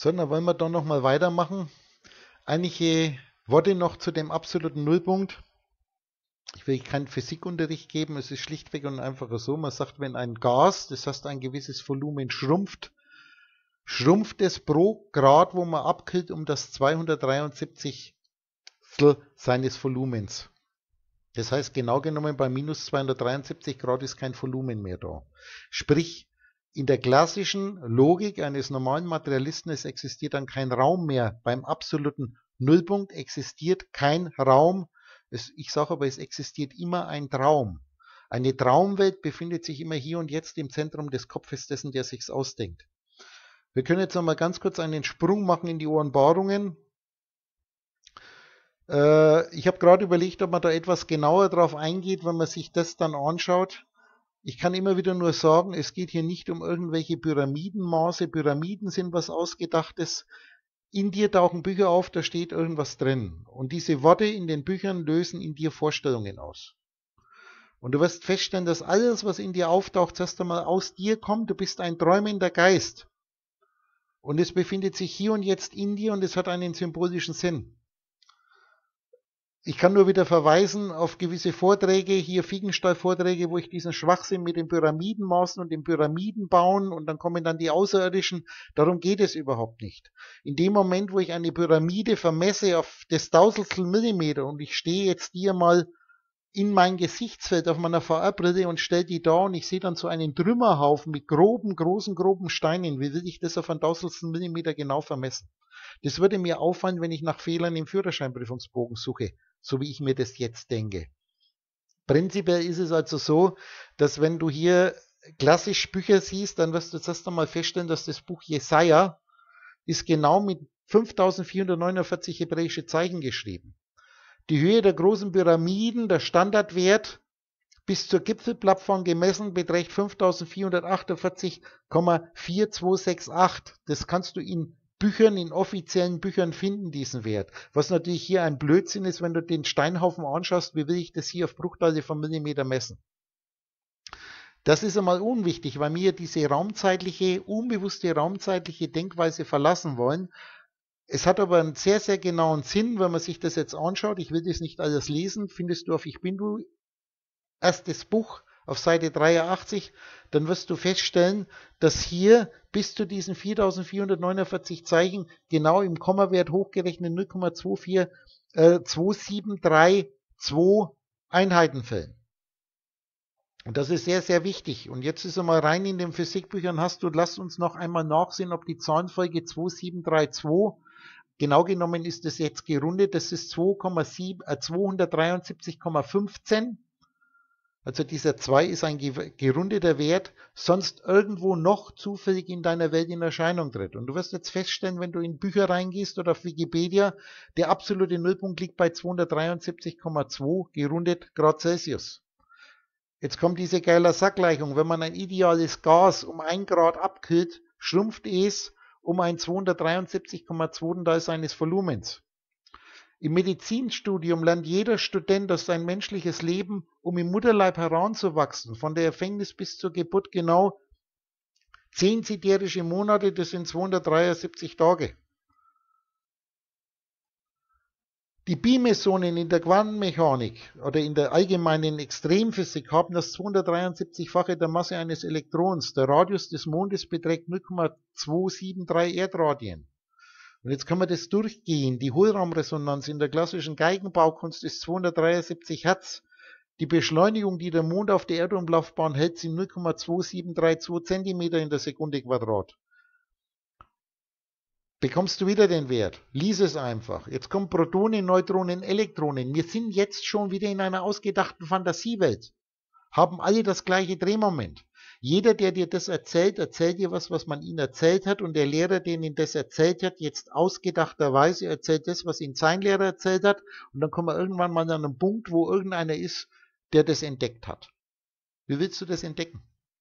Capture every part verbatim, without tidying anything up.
So, dann wollen wir dann nochmal weitermachen. Einige Worte noch zu dem absoluten Nullpunkt. Ich will keinen Physikunterricht geben, es ist schlichtweg und einfach so. Man sagt, wenn ein Gas, das heißt ein gewisses Volumen schrumpft, schrumpft es pro Grad, wo man abkühlt, um das zweihundertdreiundsiebzig seines Volumens. Das heißt, genau genommen bei minus zweihundertdreiundsiebzig Grad ist kein Volumen mehr da. Sprich, in der klassischen Logik eines normalen Materialisten, es existiert dann kein Raum mehr. Beim absoluten Nullpunkt existiert kein Raum. Es, ich sage aber, es existiert immer ein Traum. Eine Traumwelt befindet sich immer hier und jetzt im Zentrum des Kopfes dessen, der sich's ausdenkt. Wir können jetzt noch mal ganz kurz einen Sprung machen in die Offenbarungen. Äh, ich habe gerade überlegt, ob man da etwas genauer drauf eingeht, wenn man sich das dann anschaut. Ich kann immer wieder nur sagen, es geht hier nicht um irgendwelche Pyramidenmaße. Pyramiden sind was Ausgedachtes. In dir tauchen Bücher auf, da steht irgendwas drin. Und diese Worte in den Büchern lösen in dir Vorstellungen aus. Und du wirst feststellen, dass alles, was in dir auftaucht, erst einmal aus dir kommt. Du bist ein träumender Geist. Und es befindet sich hier und jetzt in dir und es hat einen symbolischen Sinn. Ich kann nur wieder verweisen auf gewisse Vorträge, hier Fiegenstall-Vorträge, wo ich diesen Schwachsinn mit den Pyramidenmaßen und den Pyramidenbauen und dann kommen dann die Außerirdischen. Darum geht es überhaupt nicht. In dem Moment, wo ich eine Pyramide vermesse auf das Tausendstel Millimeter und ich stehe jetzt hier mal in mein Gesichtsfeld auf meiner V R-Brille und stelle die da und ich sehe dann so einen Trümmerhaufen mit groben, großen, groben Steinen. Wie will ich das auf einen Tausendstel Millimeter genau vermessen? Das würde mir auffallen, wenn ich nach Fehlern im Führerscheinprüfungsbogen suche, so wie ich mir das jetzt denke. Prinzipiell ist es also so, dass wenn du hier klassisch Bücher siehst, dann wirst du jetzt erst einmal feststellen, dass das Buch Jesaja ist genau mit fünftausendvierhundertneunundvierzig hebräische Zeichen geschrieben. Die Höhe der großen Pyramiden, der Standardwert bis zur Gipfelplattform gemessen, beträgt fünftausendvierhundertachtundvierzig Komma vier zwei sechs acht. Das kannst du in Büchern, in offiziellen Büchern finden, diesen Wert. Was natürlich hier ein Blödsinn ist, wenn du den Steinhaufen anschaust, wie will ich das hier auf Bruchteile von Millimeter messen? Das ist einmal unwichtig, weil wir diese raumzeitliche, unbewusste raumzeitliche Denkweise verlassen wollen. Es hat aber einen sehr, sehr genauen Sinn, wenn man sich das jetzt anschaut. Ich will das nicht alles lesen, findest du auf Ich bin du, erstes Buch, auf Seite dreiundachtzig, dann wirst du feststellen, dass hier bis zu diesen viertausendvierhundertneunundvierzig Zeichen genau im Kommawert hochgerechnet null Komma zwei vier zwei sieben drei zwei Einheiten fällen. Und das ist sehr, sehr wichtig. Und jetzt ist einmal rein in den Physikbüchern hast du, lass uns noch einmal nachsehen, ob die Zahlenfolge zwei sieben drei zwei, genau genommen ist das jetzt gerundet, das ist zweihundertdreiundsiebzig Komma fünfzehn. Also dieser zwei ist ein gerundeter Wert, sonst irgendwo noch zufällig in deiner Welt in Erscheinung tritt. Und du wirst jetzt feststellen, wenn du in Bücher reingehst oder auf Wikipedia, der absolute Nullpunkt liegt bei zweihundertdreiundsiebzig Komma zwei gerundet Grad Celsius. Jetzt kommt diese geile Sackgleichung. Wenn man ein ideales Gas um ein Grad abkühlt, schrumpft es um ein zweihundertdreiundsiebzig Komma zwei Teil seines Volumens. Im Medizinstudium lernt jeder Student, dass sein menschliches Leben, um im Mutterleib heranzuwachsen, von der Empfängnis bis zur Geburt genau zehn siderische Monate, das sind zweihundertdreiundsiebzig Tage. Die Bimesonen in der Quantenmechanik oder in der allgemeinen Extremphysik haben das zweihundertdreiundsiebzig-fache der Masse eines Elektrons. Der Radius des Mondes beträgt null Komma zweihundertdreiundsiebzig Erdradien. Und jetzt kann man das durchgehen. Die Hohlraumresonanz in der klassischen Geigenbaukunst ist zweihundertdreiundsiebzig Hertz. Die Beschleunigung, die der Mond auf der Erdumlaufbahn hält, sind null Komma zwei sieben drei zwei Zentimeter in der Sekunde Quadrat. Bekommst du wieder den Wert. Lies es einfach. Jetzt kommen Protonen, Neutronen, Elektronen. Wir sind jetzt schon wieder in einer ausgedachten Fantasiewelt. Haben alle das gleiche Drehmoment. Jeder, der dir das erzählt, erzählt dir was, was man ihm erzählt hat, und der Lehrer, der ihm das erzählt hat, jetzt ausgedachterweise erzählt das, was ihm sein Lehrer erzählt hat, und dann kommen wir irgendwann mal an einen Punkt, wo irgendeiner ist, der das entdeckt hat. Wie willst du das entdecken?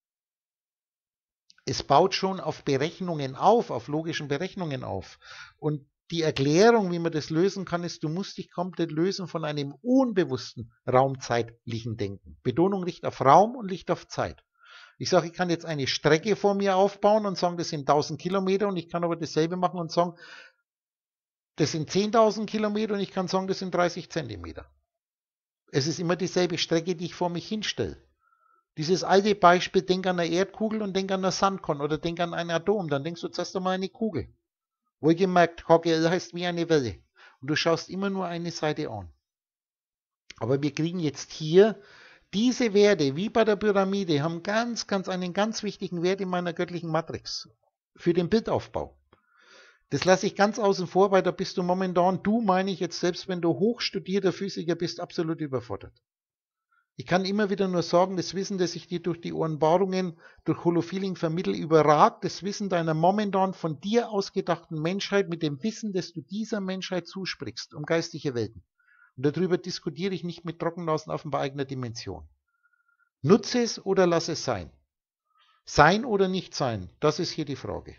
Es baut schon auf Berechnungen auf, auf logischen Berechnungen auf. Und die Erklärung, wie man das lösen kann, ist, du musst dich komplett lösen von einem unbewussten raumzeitlichen Denken. Betonung liegt auf Raum und liegt auf Zeit. Ich sage, ich kann jetzt eine Strecke vor mir aufbauen und sagen, das sind tausend Kilometer und ich kann aber dasselbe machen und sagen, das sind zehntausend Kilometer und ich kann sagen, das sind dreißig Zentimeter. Es ist immer dieselbe Strecke, die ich vor mich hinstelle. Dieses alte Beispiel, denk an eine Erdkugel und denk an eine Sandkorn oder denk an ein Atom, dann denkst du zuerst einmal eine Kugel. Wohlgemerkt, H G L heißt wie eine Welle und du schaust immer nur eine Seite an. Aber wir kriegen jetzt hier diese Werte, wie bei der Pyramide, haben ganz, ganz einen ganz wichtigen Wert in meiner göttlichen Matrix für den Bildaufbau. Das lasse ich ganz außen vor, weil da bist du momentan, du meine ich jetzt, selbst wenn du hochstudierter Physiker bist, absolut überfordert. Ich kann immer wieder nur sagen, das Wissen, das ich dir durch die Offenbarungen, durch Holofeeling vermittle, überragt das Wissen deiner momentan von dir ausgedachten Menschheit mit dem Wissen, das du dieser Menschheit zusprichst, um geistliche Welten. Und darüber diskutiere ich nicht mit Trockennasen bei eigener Dimension. Nutze es oder lass es sein. Sein oder nicht sein, das ist hier die Frage.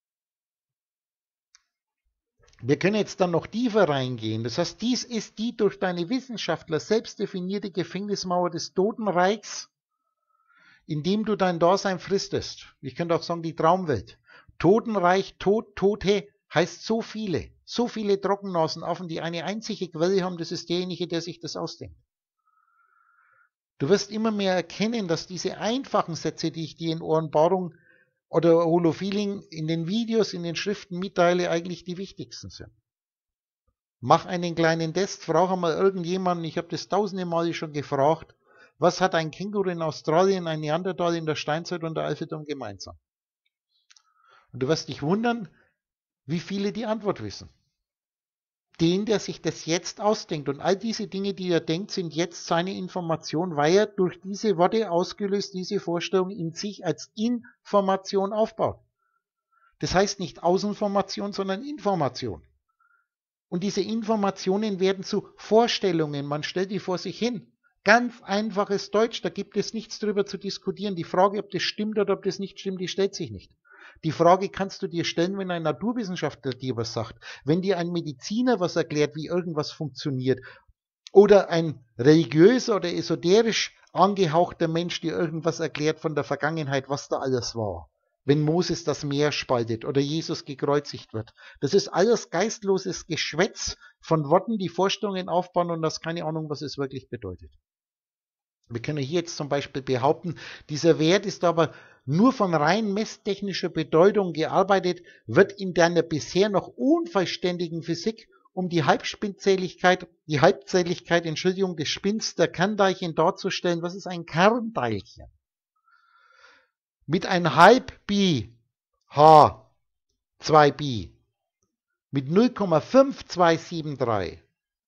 Wir können jetzt dann noch tiefer reingehen. Das heißt, dies ist die durch deine Wissenschaftler selbst definierte Gefängnismauer des Totenreichs, in dem du dein Dasein fristest. Ich könnte auch sagen, die Traumwelt. Totenreich, Tod, Tote heißt so viele, so viele Trockennasenaffen, die eine einzige Quelle haben, das ist derjenige, der sich das ausdenkt. Du wirst immer mehr erkennen, dass diese einfachen Sätze, die ich dir in Offenbarung oder Holofeeling in den Videos, in den Schriften mitteile, eigentlich die wichtigsten sind. Mach einen kleinen Test, frage mal irgendjemanden, ich habe das tausende Male schon gefragt, was hat ein Känguru in Australien, ein Neandertal in der Steinzeit und der Alpheton gemeinsam? Und du wirst dich wundern, wie viele die Antwort wissen. Den, der sich das jetzt ausdenkt. Und all diese Dinge, die er denkt, sind jetzt seine Information, weil er durch diese Worte ausgelöst diese Vorstellung in sich als Information aufbaut. Das heißt nicht Außenformation, sondern Information. Und diese Informationen werden zu Vorstellungen. Man stellt die vor sich hin. Ganz einfaches Deutsch, da gibt es nichts drüber zu diskutieren. Die Frage, ob das stimmt oder ob das nicht stimmt, die stellt sich nicht. Die Frage kannst du dir stellen, wenn ein Naturwissenschaftler dir was sagt, wenn dir ein Mediziner was erklärt, wie irgendwas funktioniert, oder ein religiöser oder esoterisch angehauchter Mensch dir irgendwas erklärt von der Vergangenheit, was da alles war. Wenn Moses das Meer spaltet oder Jesus gekreuzigt wird. Das ist alles geistloses Geschwätz von Worten, die Vorstellungen aufbauen und das keine Ahnung, was es wirklich bedeutet. Wir können hier jetzt zum Beispiel behaupten, dieser Wert ist aber nur von rein messtechnischer Bedeutung gearbeitet, wird in deiner bisher noch unvollständigen Physik um die Halbspinzähligkeit, die Halbzähligkeit, Entschuldigung, des Spins der Kernteilchen darzustellen. Was ist ein Kernteilchen? Mit ein halb Pi H zwei Pi mit null Komma fünf zwei sieben drei.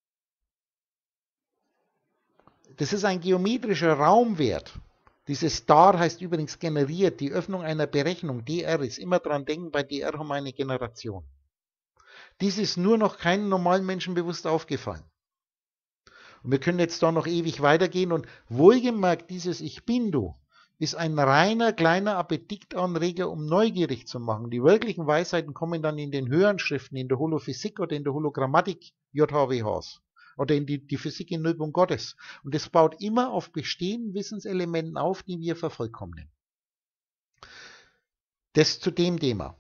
Das ist ein geometrischer Raumwert. Dieses Star heißt übrigens generiert, die Öffnung einer Berechnung. D R ist immer dran denken, bei D R haben wir eine Generation. Dies ist nur noch keinem normalen Menschen bewusst aufgefallen. Und wir können jetzt da noch ewig weitergehen und wohlgemerkt, dieses Ich bin du ist ein reiner kleiner Appetitanreger, um neugierig zu machen. Die wirklichen Weisheiten kommen dann in den höheren Schriften, in der Holophysik oder in der Hologrammatik J H W Hs. Oder in die, die Physik in Nullpunkt Gottes. Und es baut immer auf bestehenden Wissenselementen auf, die wir vervollkommnen. Das zu dem Thema.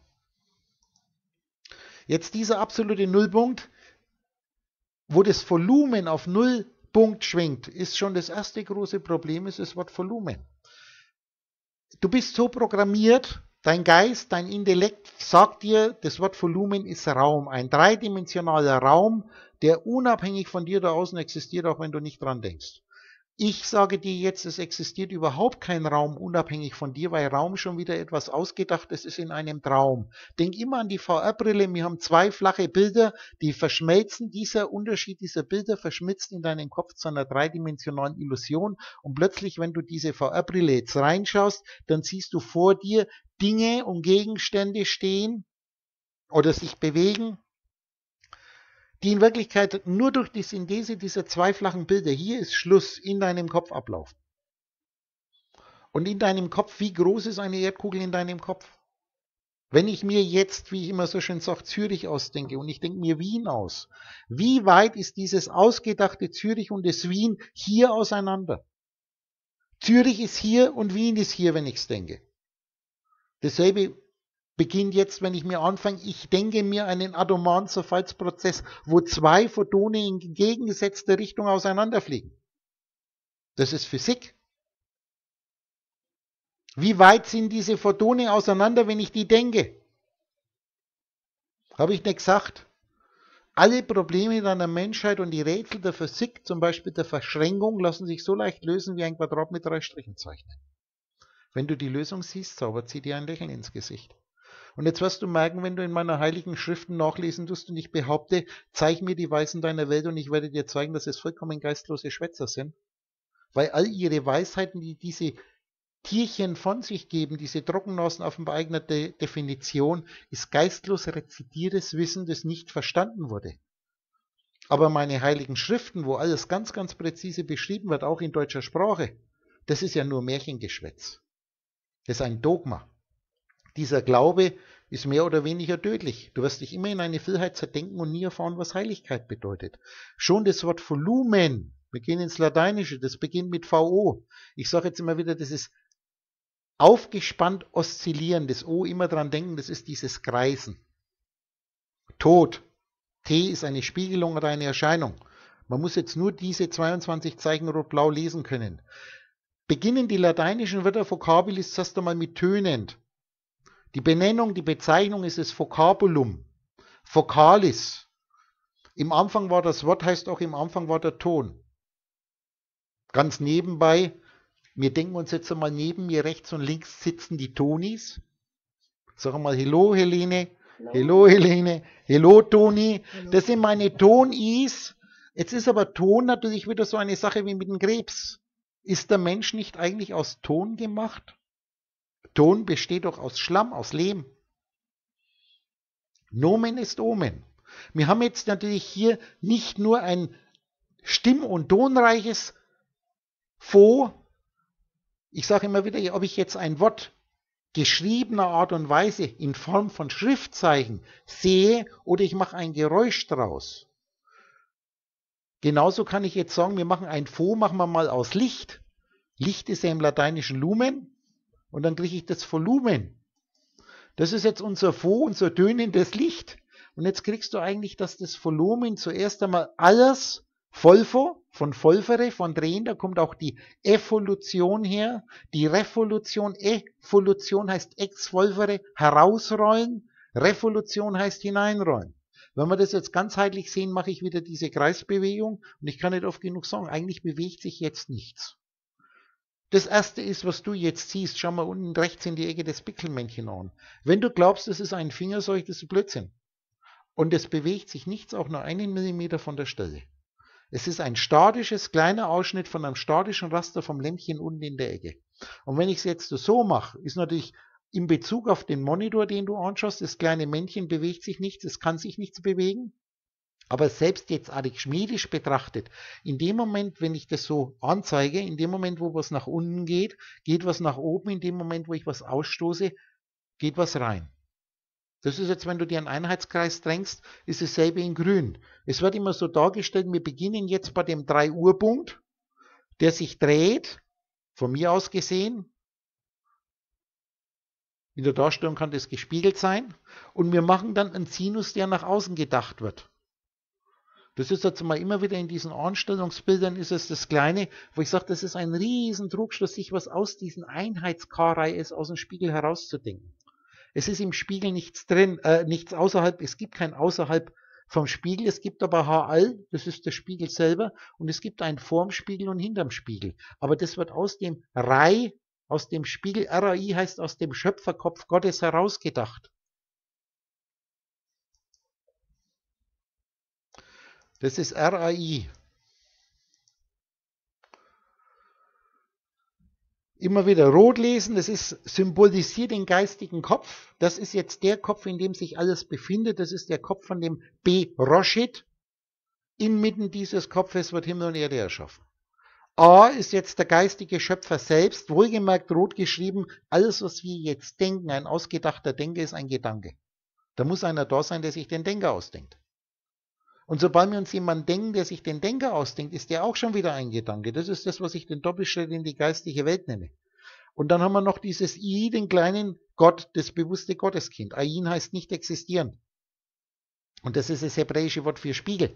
Jetzt dieser absolute Nullpunkt, wo das Volumen auf Nullpunkt schwingt, ist schon das erste große Problem, ist das Wort Volumen. Du bist so programmiert, dein Geist, dein Intellekt sagt dir, das Wort Volumen ist Raum, ein dreidimensionaler Raum, der unabhängig von dir da außen existiert, auch wenn du nicht dran denkst. Ich sage dir jetzt, es existiert überhaupt kein Raum unabhängig von dir, weil Raum schon wieder etwas Ausgedachtes ist in einem Traum. Denk immer an die V R-Brille, wir haben zwei flache Bilder, die verschmelzen, dieser Unterschied dieser Bilder verschmilzt in deinem Kopf zu einer dreidimensionalen Illusion und plötzlich, wenn du diese V R-Brille jetzt reinschaust, dann siehst du vor dir Dinge und Gegenstände stehen oder sich bewegen, die in Wirklichkeit nur durch die Synthese dieser zwei flachen Bilder, hier ist Schluss, in deinem Kopf ablaufen. Und in deinem Kopf, wie groß ist eine Erdkugel in deinem Kopf? Wenn ich mir jetzt, wie ich immer so schön sage, Zürich ausdenke und ich denke mir Wien aus, wie weit ist dieses ausgedachte Zürich und das Wien hier auseinander? Zürich ist hier und Wien ist hier, wenn ich es denke. Dasselbe beginnt jetzt, wenn ich mir anfange, ich denke mir einen atomaren Zerfallsprozess, wo zwei Photone in entgegengesetzter Richtung auseinanderfliegen. Das ist Physik. Wie weit sind diese Photone auseinander, wenn ich die denke? Habe ich nicht gesagt. Alle Probleme deiner Menschheit und die Rätsel der Physik, zum Beispiel der Verschränkung, lassen sich so leicht lösen wie ein Quadrat mit drei Strichen zeichnen. Wenn du die Lösung siehst, zaubert sie dir ein Lächeln ins Gesicht. Und jetzt wirst du merken, wenn du in meiner heiligen Schriften nachlesen tust und ich behaupte, zeig mir die Weisen deiner Welt und ich werde dir zeigen, dass es vollkommen geistlose Schwätzer sind. Weil all ihre Weisheiten, die diese Tierchen von sich geben, diese Trockennasen auf geeignete Definition, ist geistlos rezitiertes Wissen, das nicht verstanden wurde. Aber meine heiligen Schriften, wo alles ganz, ganz präzise beschrieben wird, auch in deutscher Sprache, das ist ja nur Märchengeschwätz. Das ist ein Dogma. Dieser Glaube ist mehr oder weniger tödlich. Du wirst dich immer in eine Vielheit zerdenken und nie erfahren, was Heiligkeit bedeutet. Schon das Wort Volumen, wir gehen ins Lateinische, das beginnt mit V O. Ich sage jetzt immer wieder, das ist aufgespannt oszillieren, das O immer dran denken, das ist dieses Kreisen. Tod. T ist eine Spiegelung oder eine Erscheinung. Man muss jetzt nur diese zweiundzwanzig Zeichen rot-blau lesen können. Beginnen die lateinischen Wörter Vocabilis zuerst einmal mit tönend. Die Benennung, die Bezeichnung ist das Vocabulum. Vocalis. Im Anfang war das Wort, heißt auch im Anfang war der Ton. Ganz nebenbei, wir denken uns jetzt einmal, neben mir rechts und links sitzen die Tonis. Sag mal, hello Helene, hello, hello Helene, hello Toni. Hello. Das sind meine Tonis. Jetzt ist aber Ton natürlich wieder so eine Sache wie mit dem Krebs. Ist der Mensch nicht eigentlich aus Ton gemacht? Ton besteht doch aus Schlamm, aus Lehm. Nomen ist Omen. Wir haben jetzt natürlich hier nicht nur ein stimm- und tonreiches Fo. Ich sage immer wieder, ob ich jetzt ein Wort geschriebener Art und Weise in Form von Schriftzeichen sehe oder ich mache ein Geräusch draus. Genauso kann ich jetzt sagen, wir machen ein Fo, machen wir mal aus Licht. Licht ist ja im Lateinischen Lumen. Und dann kriege ich das Volumen. Das ist jetzt unser Fo, unser tönendes Licht. Und jetzt kriegst du eigentlich, dass das Volumen zuerst einmal alles Volvo, von Volvere, von Drehen, da kommt auch die Evolution her. Die Revolution, Evolution heißt ex volvere, herausrollen. Revolution heißt hineinrollen. Wenn wir das jetzt ganzheitlich sehen, mache ich wieder diese Kreisbewegung. Und ich kann nicht oft genug sagen, eigentlich bewegt sich jetzt nichts. Das erste ist, was du jetzt siehst, schau mal unten rechts in die Ecke des Pickelmännchen an. Wenn du glaubst, das ist ein Finger, sag ich, das ist Blödsinn. Und es bewegt sich nichts auch nur einen Millimeter von der Stelle. Es ist ein statisches, kleiner Ausschnitt von einem statischen Raster vom Lämpchen unten in der Ecke. Und wenn ich es jetzt so mache, ist natürlich in Bezug auf den Monitor, den du anschaust, das kleine Männchen bewegt sich nichts, es kann sich nichts bewegen. Aber selbst jetzt arithmetisch betrachtet, in dem Moment, wenn ich das so anzeige, in dem Moment, wo was nach unten geht, geht was nach oben, in dem Moment, wo ich was ausstoße, geht was rein. Das ist jetzt, wenn du dir einen Einheitskreis drängst, ist dasselbe in grün. Es wird immer so dargestellt, wir beginnen jetzt bei dem drei Uhr Punkt, der sich dreht, von mir aus gesehen. In der Darstellung kann das gespiegelt sein. Und wir machen dann einen Sinus, der nach außen gedacht wird. Das ist jetzt mal immer wieder in diesen Anstellungsbildern ist es das Kleine, wo ich sage, das ist ein riesen Trugschluss, sich was aus diesen Einheitskarei ist, aus dem Spiegel herauszudenken. Es ist im Spiegel nichts drin, äh, nichts außerhalb, es gibt kein außerhalb vom Spiegel, es gibt aber H L, das ist der Spiegel selber, und es gibt einen vorm Spiegel und hinterm Spiegel. Aber das wird aus dem Rai, aus dem Spiegel, R A I heißt aus dem Schöpferkopf Gottes herausgedacht. Das ist R A I. Immer wieder rot lesen, das ist symbolisiert den geistigen Kopf. Das ist jetzt der Kopf, in dem sich alles befindet. Das ist der Kopf von dem Beroshit. Inmitten dieses Kopfes wird Himmel und Erde erschaffen. A ist jetzt der geistige Schöpfer selbst, wohlgemerkt rot geschrieben. Alles, was wir jetzt denken, ein ausgedachter Denker, ist ein Gedanke. Da muss einer da sein, der sich den Denker ausdenkt. Und sobald wir uns jemanden denken, der sich den Denker ausdenkt, ist der auch schon wieder ein Gedanke. Das ist das, was ich den Doppelschritt in die geistige Welt nenne. Und dann haben wir noch dieses I, den kleinen Gott, das bewusste Gotteskind. Ayin heißt nicht existieren. Und das ist das hebräische Wort für Spiegel.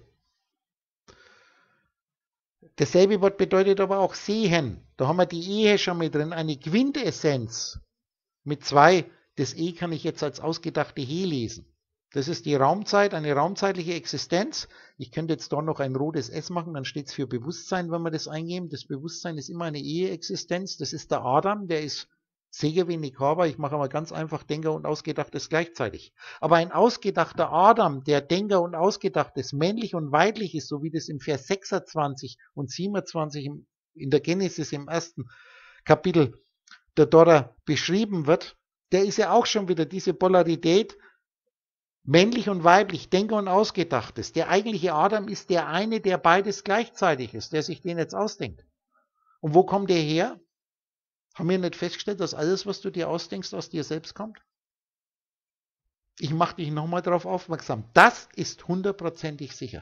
Dasselbe Wort bedeutet aber auch sehen. Da haben wir die Ehe schon mit drin, eine Quintessenz mit zwei. Das E kann ich jetzt als ausgedachte He lesen. Das ist die Raumzeit, eine raumzeitliche Existenz. Ich könnte jetzt da noch ein rotes S machen, dann steht es für Bewusstsein, wenn wir das eingeben. Das Bewusstsein ist immer eine Ehe-Existenz. Das ist der Adam, der ist sehr wenig hörbar. Ich mache aber ganz einfach Denker und Ausgedachtes gleichzeitig. Aber ein ausgedachter Adam, der Denker und Ausgedachtes, männlich und weiblich ist, so wie das im Vers sechsundzwanzig und siebenundzwanzig in der Genesis im ersten Kapitel der Tora beschrieben wird, der ist ja auch schon wieder diese Polarität, männlich und weiblich, Denker und Ausgedachtes. Der eigentliche Adam ist der eine, der beides gleichzeitig ist, der sich den jetzt ausdenkt. Und wo kommt der her? Haben wir nicht festgestellt, dass alles, was du dir ausdenkst, aus dir selbst kommt? Ich mache dich nochmal darauf aufmerksam. Das ist hundertprozentig sicher.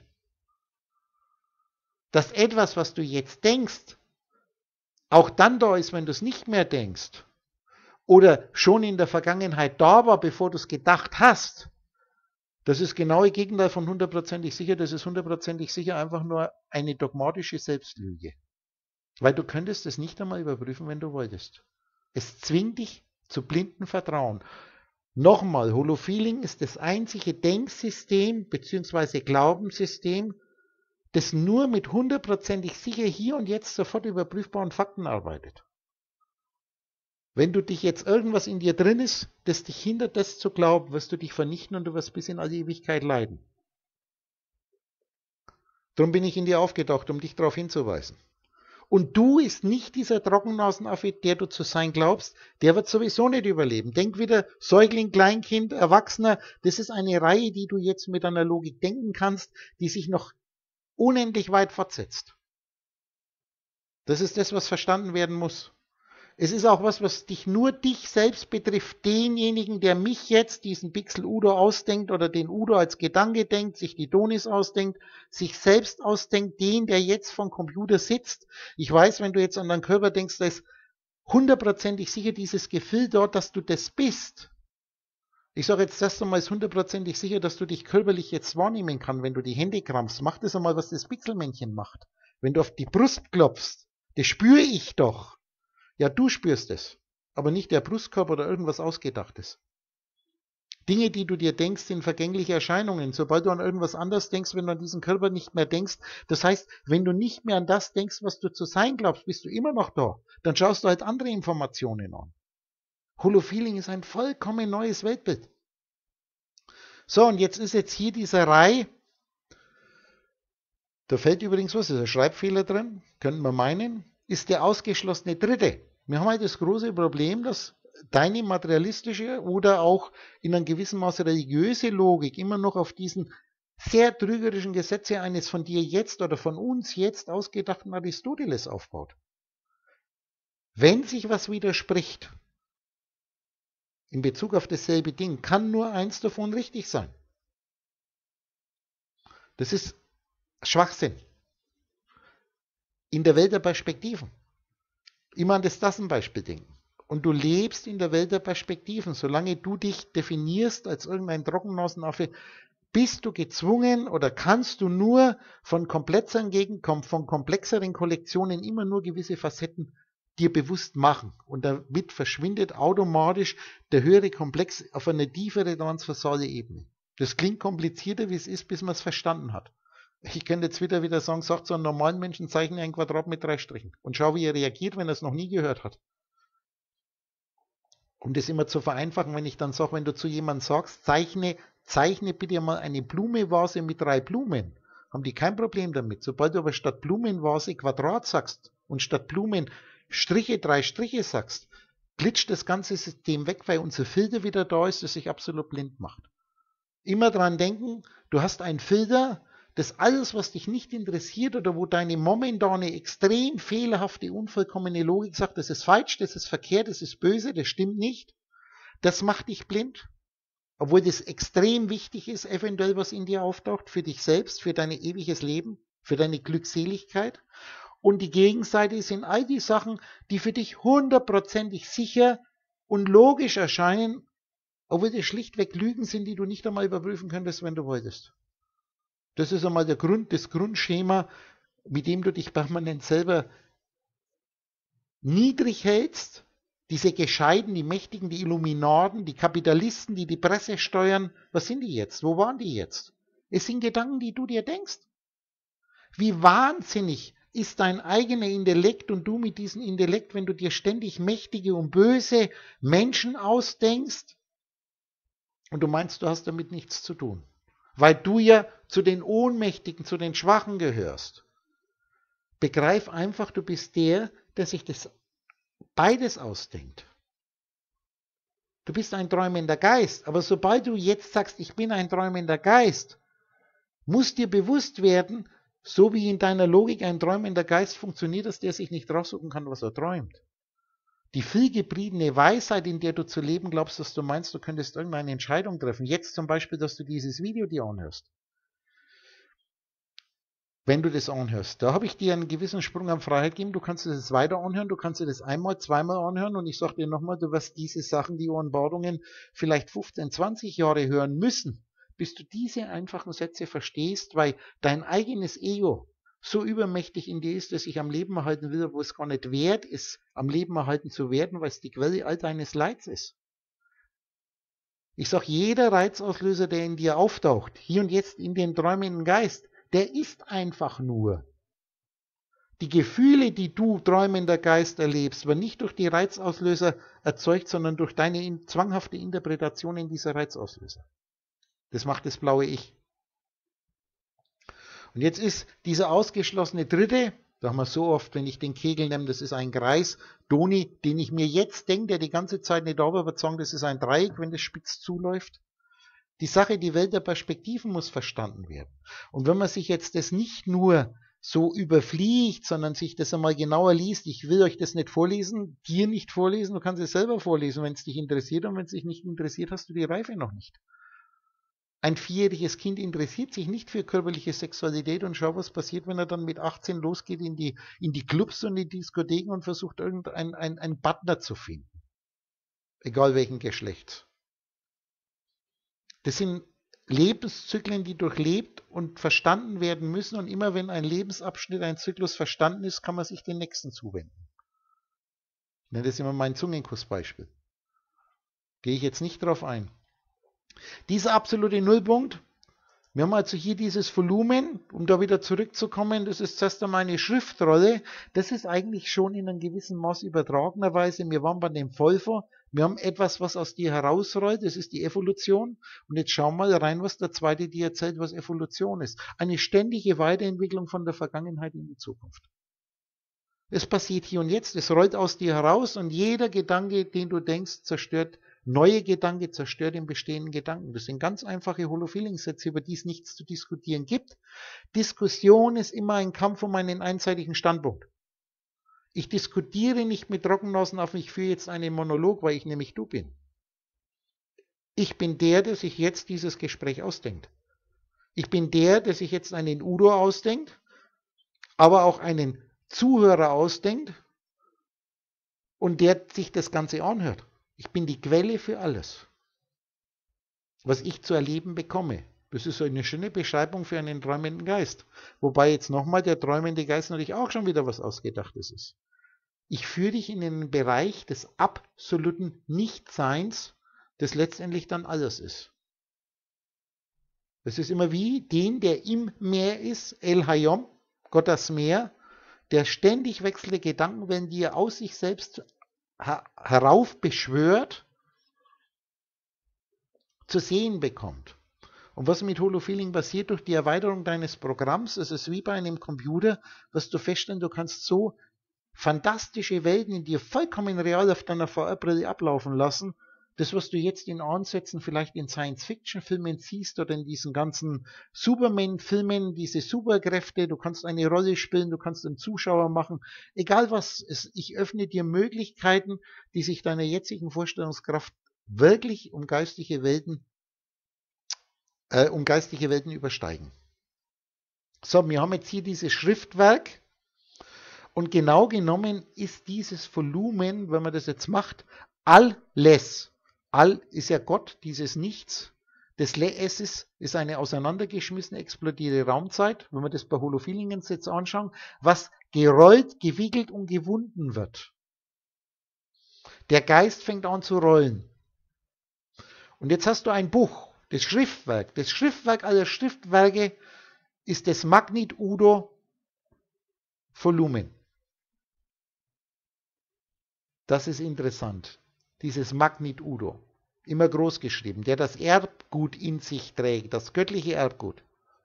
Dass etwas, was du jetzt denkst, auch dann da ist, wenn du es nicht mehr denkst, oder schon in der Vergangenheit da war, bevor du es gedacht hast, das ist genaue Gegenteil von hundertprozentig sicher. Das ist hundertprozentig sicher einfach nur eine dogmatische Selbstlüge. Weil du könntest es nicht einmal überprüfen, wenn du wolltest. Es zwingt dich zu blinden Vertrauen. Nochmal, Holofeeling ist das einzige Denksystem bzw. Glaubenssystem, das nur mit hundertprozentig sicher hier und jetzt sofort überprüfbaren Fakten arbeitet. Wenn du dich jetzt irgendwas in dir drin ist, das dich hindert, das zu glauben, wirst du dich vernichten und du wirst bis in alle Ewigkeit leiden. Darum bin ich in dir aufgetaucht, um dich darauf hinzuweisen. Und du ist nicht dieser Trockennasenaffe, der du zu sein glaubst, der wird sowieso nicht überleben. Denk wieder, Säugling, Kleinkind, Erwachsener, das ist eine Reihe, die du jetzt mit einer Logik denken kannst, die sich noch unendlich weit fortsetzt. Das ist das, was verstanden werden muss. Es ist auch was, was dich nur dich selbst betrifft, denjenigen, der mich jetzt, diesen Pixel Udo ausdenkt oder den Udo als Gedanke denkt, sich die Donis ausdenkt, sich selbst ausdenkt, den, der jetzt vom Computer sitzt. Ich weiß, wenn du jetzt an deinen Körper denkst, da ist hundertprozentig sicher dieses Gefühl dort, dass du das bist. Ich sage jetzt das einmal, ist hundertprozentig sicher, dass du dich körperlich jetzt wahrnehmen kannst, wenn du die Hände krampfst. Mach das einmal, was das Pixelmännchen macht. Wenn du auf die Brust klopfst, das spüre ich doch. Ja, du spürst es, aber nicht der Brustkörper oder irgendwas Ausgedachtes. Dinge, die du dir denkst, sind vergängliche Erscheinungen. Sobald du an irgendwas anderes denkst, wenn du an diesen Körper nicht mehr denkst, das heißt, wenn du nicht mehr an das denkst, was du zu sein glaubst, bist du immer noch da. Dann schaust du halt andere Informationen an. Holofeeling ist ein vollkommen neues Weltbild. So, und jetzt ist jetzt hier dieser Reihe, da fällt übrigens was, ist ein Schreibfehler drin, könnten wir meinen, ist der ausgeschlossene Dritte. Wir haben halt das große Problem, dass deine materialistische oder auch in einem gewissen Maße religiöse Logik immer noch auf diesen sehr trügerischen Gesetze eines von dir jetzt oder von uns jetzt ausgedachten Aristoteles aufbaut. Wenn sich was widerspricht, in Bezug auf dasselbe Ding, kann nur eins davon richtig sein. Das ist Schwachsinn. In der Welt der Perspektiven. Immer an das Tassenbeispiel denken. Und du lebst in der Welt der Perspektiven. Solange du dich definierst als irgendein Trockennasenaffe, bist du gezwungen oder kannst du nur von komplexeren Gegenkommen, von komplexeren Kollektionen immer nur gewisse Facetten dir bewusst machen. Und damit verschwindet automatisch der höhere Komplex auf eine tiefere transversale Ebene. Das klingt komplizierter, wie es ist, bis man es verstanden hat. Ich könnte jetzt wieder wieder sagen, sagt so einen normalen Menschen, zeichne ein Quadrat mit drei Strichen. Und schau, wie er reagiert, wenn er es noch nie gehört hat. Um das immer zu vereinfachen, wenn ich dann sage, wenn du zu jemandem sagst, zeichne, zeichne bitte mal eine Blumenvase mit drei Blumen, haben die kein Problem damit. Sobald du aber statt Blumenvase Quadrat sagst und statt Blumen Striche, drei Striche sagst, glitscht das ganze System weg, weil unser Filter wieder da ist, das sich absolut blind macht. Immer dran denken, du hast einen Filter, das alles, was dich nicht interessiert oder wo deine momentane, extrem fehlerhafte, unvollkommene Logik sagt, das ist falsch, das ist verkehrt, das ist böse, das stimmt nicht, das macht dich blind. obwohl das extrem wichtig ist, eventuell was in dir auftaucht, für dich selbst, für dein ewiges Leben, für deine Glückseligkeit. Und die Gegenseite sind all die Sachen, die für dich hundertprozentig sicher und logisch erscheinen, obwohl das schlichtweg Lügen sind, die du nicht einmal überprüfen könntest, wenn du wolltest. Das ist einmal der Grund, das Grundschema, mit dem du dich permanent selber niedrig hältst. Diese Gescheiten, die Mächtigen, die Illuminaten, die Kapitalisten, die die Presse steuern, was sind die jetzt? Wo waren die jetzt? Es sind Gedanken, die du dir denkst. Wie wahnsinnig ist dein eigener Intellekt und du mit diesem Intellekt, wenn du dir ständig mächtige und böse Menschen ausdenkst und du meinst, du hast damit nichts zu tun. Weil du ja zu den Ohnmächtigen, zu den Schwachen gehörst. Begreif einfach, du bist der, der sich das beides ausdenkt. Du bist ein träumender Geist, aber sobald du jetzt sagst, ich bin ein träumender Geist, muss dir bewusst werden, so wie in deiner Logik ein träumender Geist funktioniert, dass der sich nicht raussuchen kann, was er träumt. Die vielgepriesene Weisheit, in der du zu leben glaubst, dass du meinst, du könntest irgendeine Entscheidung treffen. Jetzt zum Beispiel, dass du dieses Video dir anhörst. Wenn du das anhörst, da habe ich dir einen gewissen Sprung an Freiheit gegeben, du kannst es weiter anhören, du kannst dir das einmal, zweimal anhören und ich sage dir nochmal, du wirst diese Sachen, die Offenbarungen vielleicht fünfzehn, zwanzig Jahre hören müssen, bis du diese einfachen Sätze verstehst, weil dein eigenes Ego so übermächtig in dir ist, dass sich am Leben erhalten will, wo es gar nicht wert ist, am Leben erhalten zu werden, weil es die Quelle all deines Leids ist. Ich sage, jeder Reizauslöser, der in dir auftaucht, hier und jetzt in den träumenden Geist, der ist einfach nur. Die Gefühle, die du träumender Geist erlebst, werden nicht durch die Reizauslöser erzeugt, sondern durch deine zwanghafte Interpretation in dieser Reizauslöser. Das macht das blaue Ich. Und jetzt ist dieser ausgeschlossene Dritte, sagen wir so oft, wenn ich den Kegel nehme, das ist ein Kreis, Doni, den ich mir jetzt denke, der die ganze Zeit nicht da war, wird sagen, das ist ein Dreieck, wenn das spitz zuläuft. Die Sache, die Welt der Perspektiven muss verstanden werden. Und wenn man sich jetzt das nicht nur so überfliegt, sondern sich das einmal genauer liest, ich will euch das nicht vorlesen, dir nicht vorlesen, du kannst es selber vorlesen, wenn es dich interessiert, und wenn es dich nicht interessiert, hast du die Reife noch nicht. Ein vierjähriges Kind interessiert sich nicht für körperliche Sexualität und schau, was passiert, wenn er dann mit achtzehn losgeht in die, in die Clubs und die Diskotheken und versucht, irgendeinen ein, ein Partner zu finden. Egal welchen Geschlechts. Das sind Lebenszyklen, die durchlebt und verstanden werden müssen. Und immer wenn ein Lebensabschnitt, ein Zyklus verstanden ist, kann man sich den nächsten zuwenden. Ich nenne das immer mein Zungenkussbeispiel. Gehe ich jetzt nicht drauf ein. Dieser absolute Nullpunkt, wir haben also hier dieses Volumen, um da wieder zurückzukommen, das ist zuerst einmal eine Schriftrolle, das ist eigentlich schon in einem gewissen Maß übertragenerweise, wir waren bei dem Vollver, wir haben etwas, was aus dir herausrollt, das ist die Evolution, und jetzt schauen wir mal rein, was der zweite dir erzählt, was Evolution ist. Eine ständige Weiterentwicklung von der Vergangenheit in die Zukunft. Es passiert hier und jetzt, es rollt aus dir heraus und jeder Gedanke, den du denkst, zerstört Neue Gedanke zerstört den bestehenden Gedanken. Das sind ganz einfache Holo-Feeling-Sätze, über die es nichts zu diskutieren gibt. Diskussion ist immer ein Kampf um einen einseitigen Standpunkt. Ich diskutiere nicht mit Trockennasen auf, ich führe jetzt einen Monolog, weil ich nämlich du bin. Ich bin der, der sich jetzt dieses Gespräch ausdenkt. Ich bin der, der sich jetzt einen Udo ausdenkt, aber auch einen Zuhörer ausdenkt und der sich das Ganze anhört. Ich bin die Quelle für alles, was ich zu erleben bekomme. Das ist eine schöne Beschreibung für einen träumenden Geist. Wobei jetzt nochmal der träumende Geist natürlich auch schon wieder was Ausgedachtes ist. Ich führe dich in einen Bereich des absoluten Nichtseins, das letztendlich dann alles ist. Das ist immer wie den, der im Meer ist, El Hayom, Gott das Meer, der ständig wechselnde Gedankenwellen, die er aus sich selbst herauf beschwört, zu sehen bekommt. Und was mit Holo-Feeling passiert durch die Erweiterung deines Programms, es ist wie bei einem Computer, wirst du feststellen, du kannst so fantastische Welten in dir vollkommen real auf deiner V R-Brille ablaufen lassen. Das, was du jetzt in Ansätzen vielleicht in Science-Fiction-Filmen siehst oder in diesen ganzen Superman-Filmen, diese Superkräfte, du kannst eine Rolle spielen, du kannst einen Zuschauer machen, egal was, es, ich öffne dir Möglichkeiten, die sich deiner jetzigen Vorstellungskraft wirklich um geistige Welten äh, um geistliche Welten übersteigen. So, wir haben jetzt hier dieses Schriftwerk und genau genommen ist dieses Volumen, wenn man das jetzt macht, alles. All ist ja Gott, dieses Nichts. Das Leesis ist eine auseinandergeschmissene, explodierte Raumzeit, wenn wir das bei Holofilingens jetzt anschauen, was gerollt, gewickelt und gewunden wird. Der Geist fängt an zu rollen. Und jetzt hast du ein Buch, das Schriftwerk. Das Schriftwerk aller Schriftwerke ist das Magnitudo-Volumen. Das ist interessant. Dieses Magnitudo. Immer groß geschrieben, der das Erbgut in sich trägt, das göttliche Erbgut.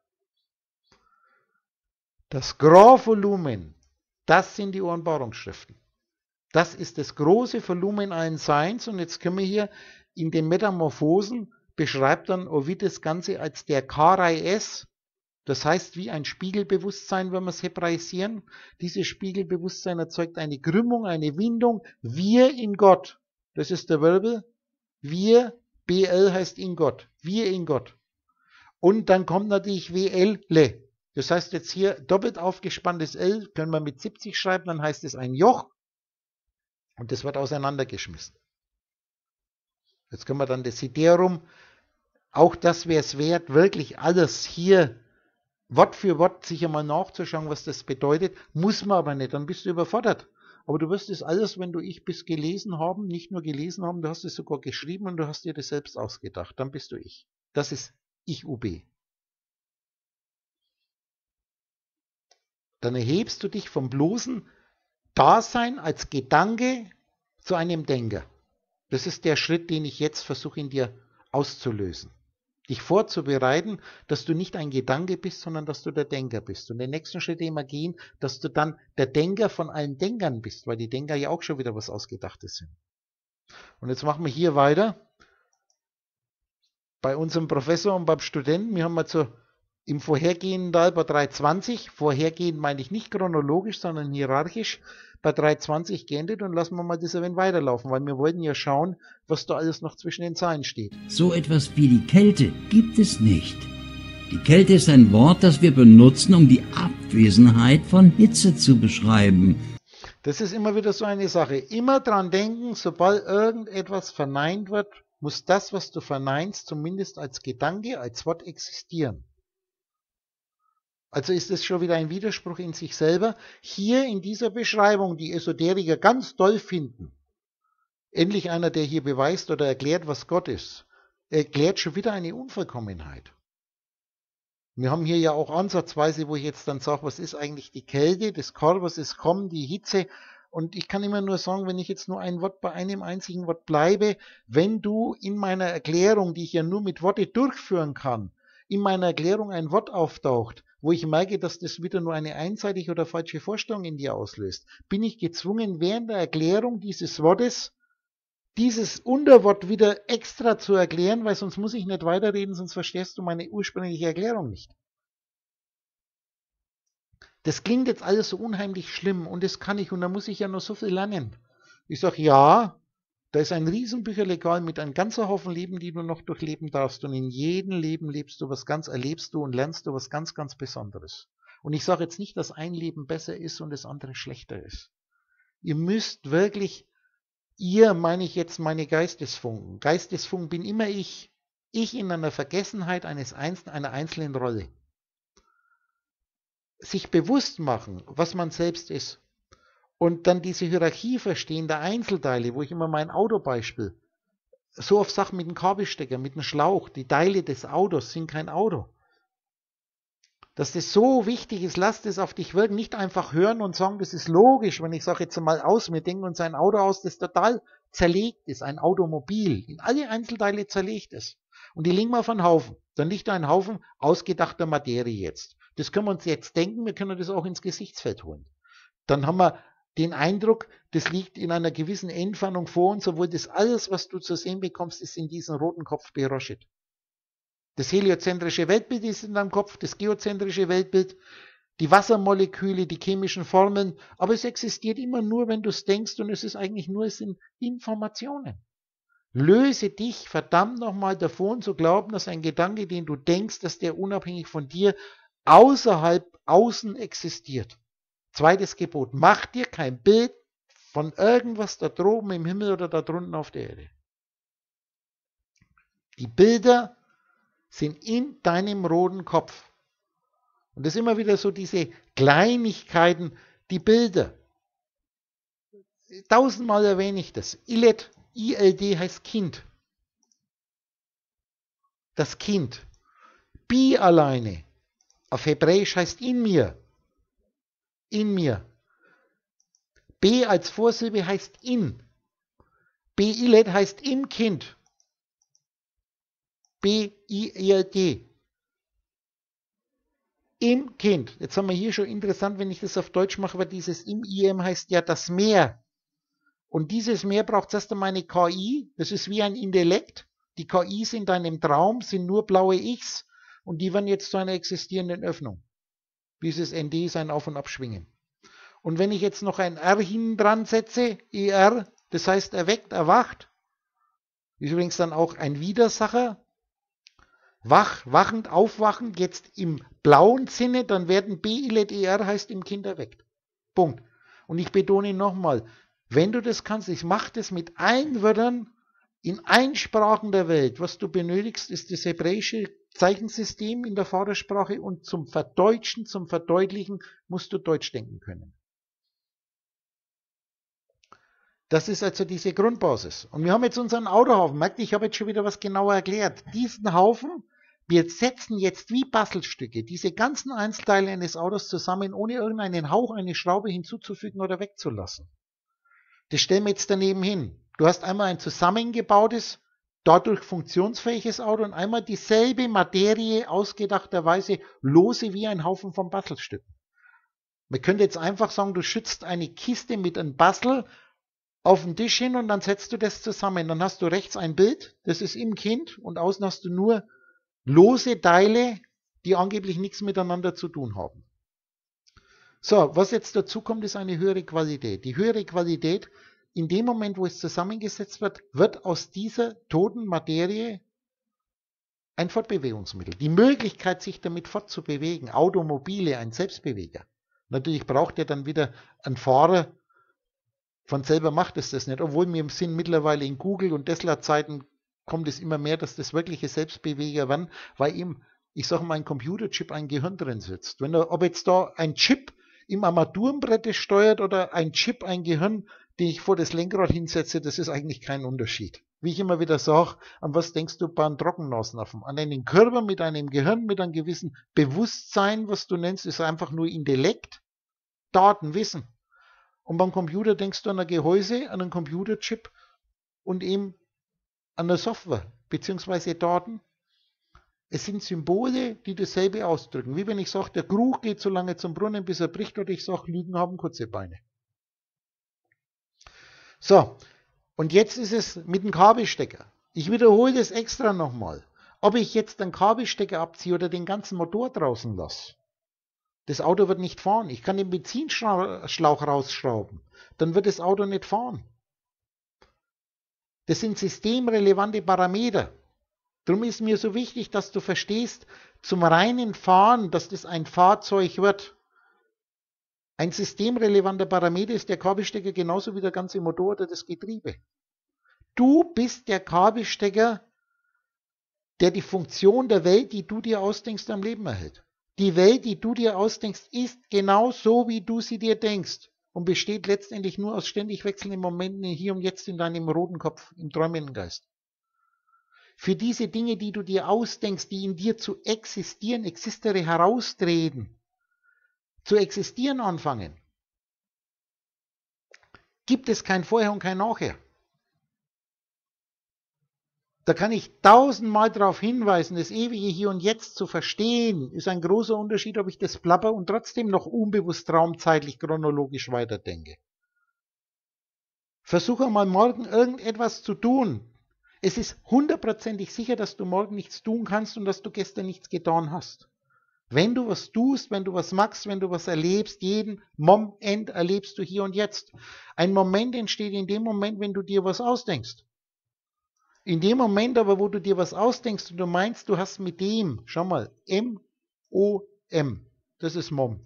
Das Grand Volumen, das sind die Offenbarungsschriften. Das ist das große Volumen allen Seins und jetzt können wir hier in den Metamorphosen, beschreibt dann Ovid das Ganze als der Charais, das heißt wie ein Spiegelbewusstsein, wenn wir es hebraisieren. Dieses Spiegelbewusstsein erzeugt eine Krümmung, eine Windung, wir in Gott. Das ist der Wirbel. Wir, B L heißt in Gott, wir in Gott. Und dann kommt natürlich W L, Le. Das heißt jetzt hier doppelt aufgespanntes L, können wir mit siebzig schreiben, dann heißt es ein Joch. Und das wird auseinandergeschmissen. Jetzt können wir dann das Siderum, auch das wäre es wert, wirklich alles hier Wort für Wort sich einmal nachzuschauen, was das bedeutet, muss man aber nicht, dann bist du überfordert. Aber du wirst es alles, wenn du Ich Bist gelesen haben, nicht nur gelesen haben, du hast es sogar geschrieben und du hast dir das selbst ausgedacht. Dann bist du Ich. Das ist Ich-U B. Dann erhebst du dich vom bloßen Dasein als Gedanke zu einem Denker. Das ist der Schritt, den ich jetzt versuche in dir auszulösen. Dich vorzubereiten, dass du nicht ein Gedanke bist, sondern dass du der Denker bist. Und den nächsten Schritt, den wir gehen, dass du dann der Denker von allen Denkern bist, weil die Denker ja auch schon wieder was Ausgedachtes sind. Und jetzt machen wir hier weiter. Bei unserem Professor und beim Studenten, wir haben mal so im vorhergehenden Teil bei drei zwanzig, vorhergehend meine ich nicht chronologisch, sondern hierarchisch, bei drei zwanzig geendet und lassen wir mal das ein wenig weiterlaufen, weil wir wollten ja schauen, was da alles noch zwischen den Zeilen steht. So etwas wie die Kälte gibt es nicht. Die Kälte ist ein Wort, das wir benutzen, um die Abwesenheit von Hitze zu beschreiben. Das ist immer wieder so eine Sache. Immer dran denken, sobald irgendetwas verneint wird, muss das, was du verneinst, zumindest als Gedanke, als Wort existieren. Also ist es schon wieder ein Widerspruch in sich selber. Hier in dieser Beschreibung, die Esoteriker ganz toll finden, endlich einer, der hier beweist oder erklärt, was Gott ist, erklärt schon wieder eine Unvollkommenheit. Wir haben hier ja auch ansatzweise, wo ich jetzt dann sage, was ist eigentlich die Kälte des Körpers, es kommt die Hitze. Und ich kann immer nur sagen, wenn ich jetzt nur ein Wort bei einem einzigen Wort bleibe, wenn du in meiner Erklärung, die ich ja nur mit Worte durchführen kann, in meiner Erklärung ein Wort auftaucht, wo ich merke, dass das wieder nur eine einseitige oder falsche Vorstellung in dir auslöst, bin ich gezwungen, während der Erklärung dieses Wortes, dieses Unterwort wieder extra zu erklären, weil sonst muss ich nicht weiterreden, sonst verstehst du meine ursprüngliche Erklärung nicht. Das klingt jetzt alles so unheimlich schlimm und das kann ich und da muss ich ja noch so viel lernen. Ich sage, ja, da ist ein Riesenbücherregal mit einem ganzen Haufen Leben, die du noch durchleben darfst. Und in jedem Leben lebst du was ganz, erlebst du und lernst du was ganz, ganz Besonderes. Und ich sage jetzt nicht, dass ein Leben besser ist und das andere schlechter ist. Ihr müsst wirklich, ihr meine ich jetzt meine Geistesfunken. Geistesfunken bin immer ich. Ich in einer Vergessenheit eines Einzelnen, einer einzelnen Rolle. Sich bewusst machen, was man selbst ist. Und dann diese Hierarchie verstehen der Einzelteile, wo ich immer mein Autobeispiel so oft sage mit dem Kabelstecker, mit dem Schlauch, die Teile des Autos sind kein Auto. Dass das so wichtig ist, lasst es auf dich wirken, nicht einfach hören und sagen, das ist logisch, wenn ich sage jetzt mal aus, wir denken uns ein Auto aus, das total zerlegt ist, ein Automobil, in alle Einzelteile zerlegt ist. Und die legen wir auf einen Haufen. Dann liegt da ein Haufen ausgedachter Materie jetzt. Das können wir uns jetzt denken, wir können das auch ins Gesichtsfeld holen. Dann haben wir den Eindruck, das liegt in einer gewissen Entfernung vor uns, obwohl das alles, was du zu sehen bekommst, ist in diesem roten Kopf beroschet. Das heliozentrische Weltbild ist in deinem Kopf, das geozentrische Weltbild, die Wassermoleküle, die chemischen Formeln, aber es existiert immer nur, wenn du es denkst und es ist eigentlich nur, es sind Informationen. Löse dich verdammt nochmal davon zu glauben, dass ein Gedanke, den du denkst, dass der unabhängig von dir außerhalb, außen existiert. Zweites Gebot, mach dir kein Bild von irgendwas da droben im Himmel oder da drunten auf der Erde. Die Bilder sind in deinem roten Kopf. Und das ist immer wieder so diese Kleinigkeiten, die Bilder. Tausendmal erwähne ich das. I L D, I L D heißt Kind. Das Kind. Bi alleine. Auf Hebräisch heißt in mir. In mir. B als Vorsilbe heißt in. B I L D heißt im Kind. B I L D. Im Kind. Jetzt haben wir hier schon interessant, wenn ich das auf Deutsch mache, weil dieses im I M heißt ja das Meer. Und dieses Meer braucht erst einmal eine K I. Das ist wie ein Intellekt. Die K Is in deinem Traum sind nur blaue Ichs und die werden jetzt zu einer existierenden Öffnung. Dieses N D ist ein Auf- und Abschwingen. Und wenn ich jetzt noch ein R hinten dran setze, E R, das heißt erweckt, erwacht, ist übrigens dann auch ein Widersacher, wach, wachend, aufwachend, jetzt im blauen Sinne, dann werden B I L D E R heißt im Kind erweckt. Punkt. Und ich betone nochmal, wenn du das kannst, ich mache das mit allen Wörtern in allen Sprachen der Welt. Was du benötigst, ist das hebräische Zeichensystem in der Vatersprache und zum Verdeutschen, zum Verdeutlichen musst du Deutsch denken können. Das ist also diese Grundbasis. Und wir haben jetzt unseren Autohaufen. Merkt, ich habe jetzt schon wieder was genauer erklärt. Diesen Haufen, wir setzen jetzt wie Bastelstücke diese ganzen Einzelteile eines Autos zusammen, ohne irgendeinen Hauch, eine Schraube hinzuzufügen oder wegzulassen. Das stellen wir jetzt daneben hin. Du hast einmal ein zusammengebautes, dadurch funktionsfähiges Auto und einmal dieselbe Materie ausgedachterweise lose wie ein Haufen von Bastelstücken. Man könnte jetzt einfach sagen, du schützt eine Kiste mit einem Bastel auf den Tisch hin und dann setzt du das zusammen. Dann hast du rechts ein Bild, das ist im Kind und außen hast du nur lose Teile, die angeblich nichts miteinander zu tun haben. So, was jetzt dazu kommt, ist eine höhere Qualität. Die höhere Qualität, in dem Moment, wo es zusammengesetzt wird, wird aus dieser toten Materie ein Fortbewegungsmittel. Die Möglichkeit, sich damit fortzubewegen, Automobile, ein Selbstbeweger. Natürlich braucht er dann wieder einen Fahrer, von selber macht es das nicht, obwohl wir sind mittlerweile in Google- und Tesla-Zeiten kommt es immer mehr, dass das wirkliche Selbstbeweger werden, weil eben, ich sage mal, ein Computerchip, ein Gehirn drin sitzt. Wenn er, ob jetzt da ein Chip im Armaturenbrett steuert oder ein Chip, ein Gehirn, den ich vor das Lenkrad hinsetze, das ist eigentlich kein Unterschied. Wie ich immer wieder sage, an was denkst du beim Trockennasenaffen? An einen Körper mit einem Gehirn, mit einem gewissen Bewusstsein, was du nennst, ist einfach nur Intellekt, Daten, Wissen. Und beim Computer denkst du an ein Gehäuse, an einen Computerchip und eben an der Software, beziehungsweise Daten. Es sind Symbole, die dasselbe ausdrücken. Wie wenn ich sage, der Krug geht so lange zum Brunnen, bis er bricht, oder ich sage, Lügen haben kurze Beine. So, und jetzt ist es mit dem Kabelstecker. Ich wiederhole das extra nochmal. Ob ich jetzt den Kabelstecker abziehe oder den ganzen Motor draußen lasse, das Auto wird nicht fahren. Ich kann den Benzinschlauch rausschrauben. Dann wird das Auto nicht fahren. Das sind systemrelevante Parameter. Darum ist mir so wichtig, dass du verstehst, zum reinen Fahren, dass das ein Fahrzeug wird. Ein systemrelevanter Parameter ist der Kabelstecker genauso wie der ganze Motor oder das Getriebe. Du bist der Kabelstecker, der die Funktion der Welt, die du dir ausdenkst, am Leben erhält. Die Welt, die du dir ausdenkst, ist genau so, wie du sie dir denkst und besteht letztendlich nur aus ständig wechselnden Momenten hier und jetzt in deinem roten Kopf, im träumenden Geist. Für diese Dinge, die du dir ausdenkst, die in dir zu existieren, existere heraustreten, zu existieren anfangen, gibt es kein Vorher und kein Nachher. Da kann ich tausendmal darauf hinweisen, das ewige Hier und Jetzt zu verstehen, ist ein großer Unterschied, ob ich das plapper und trotzdem noch unbewusst raumzeitlich chronologisch weiterdenke. Versuche mal morgen irgendetwas zu tun. Es ist hundertprozentig sicher, dass du morgen nichts tun kannst und dass du gestern nichts getan hast. Wenn du was tust, wenn du was machst, wenn du was erlebst, jeden Moment erlebst du hier und jetzt. Ein Moment entsteht in dem Moment, wenn du dir was ausdenkst. In dem Moment aber, wo du dir was ausdenkst und du meinst, du hast mit dem, schau mal, M O M, das ist Mom,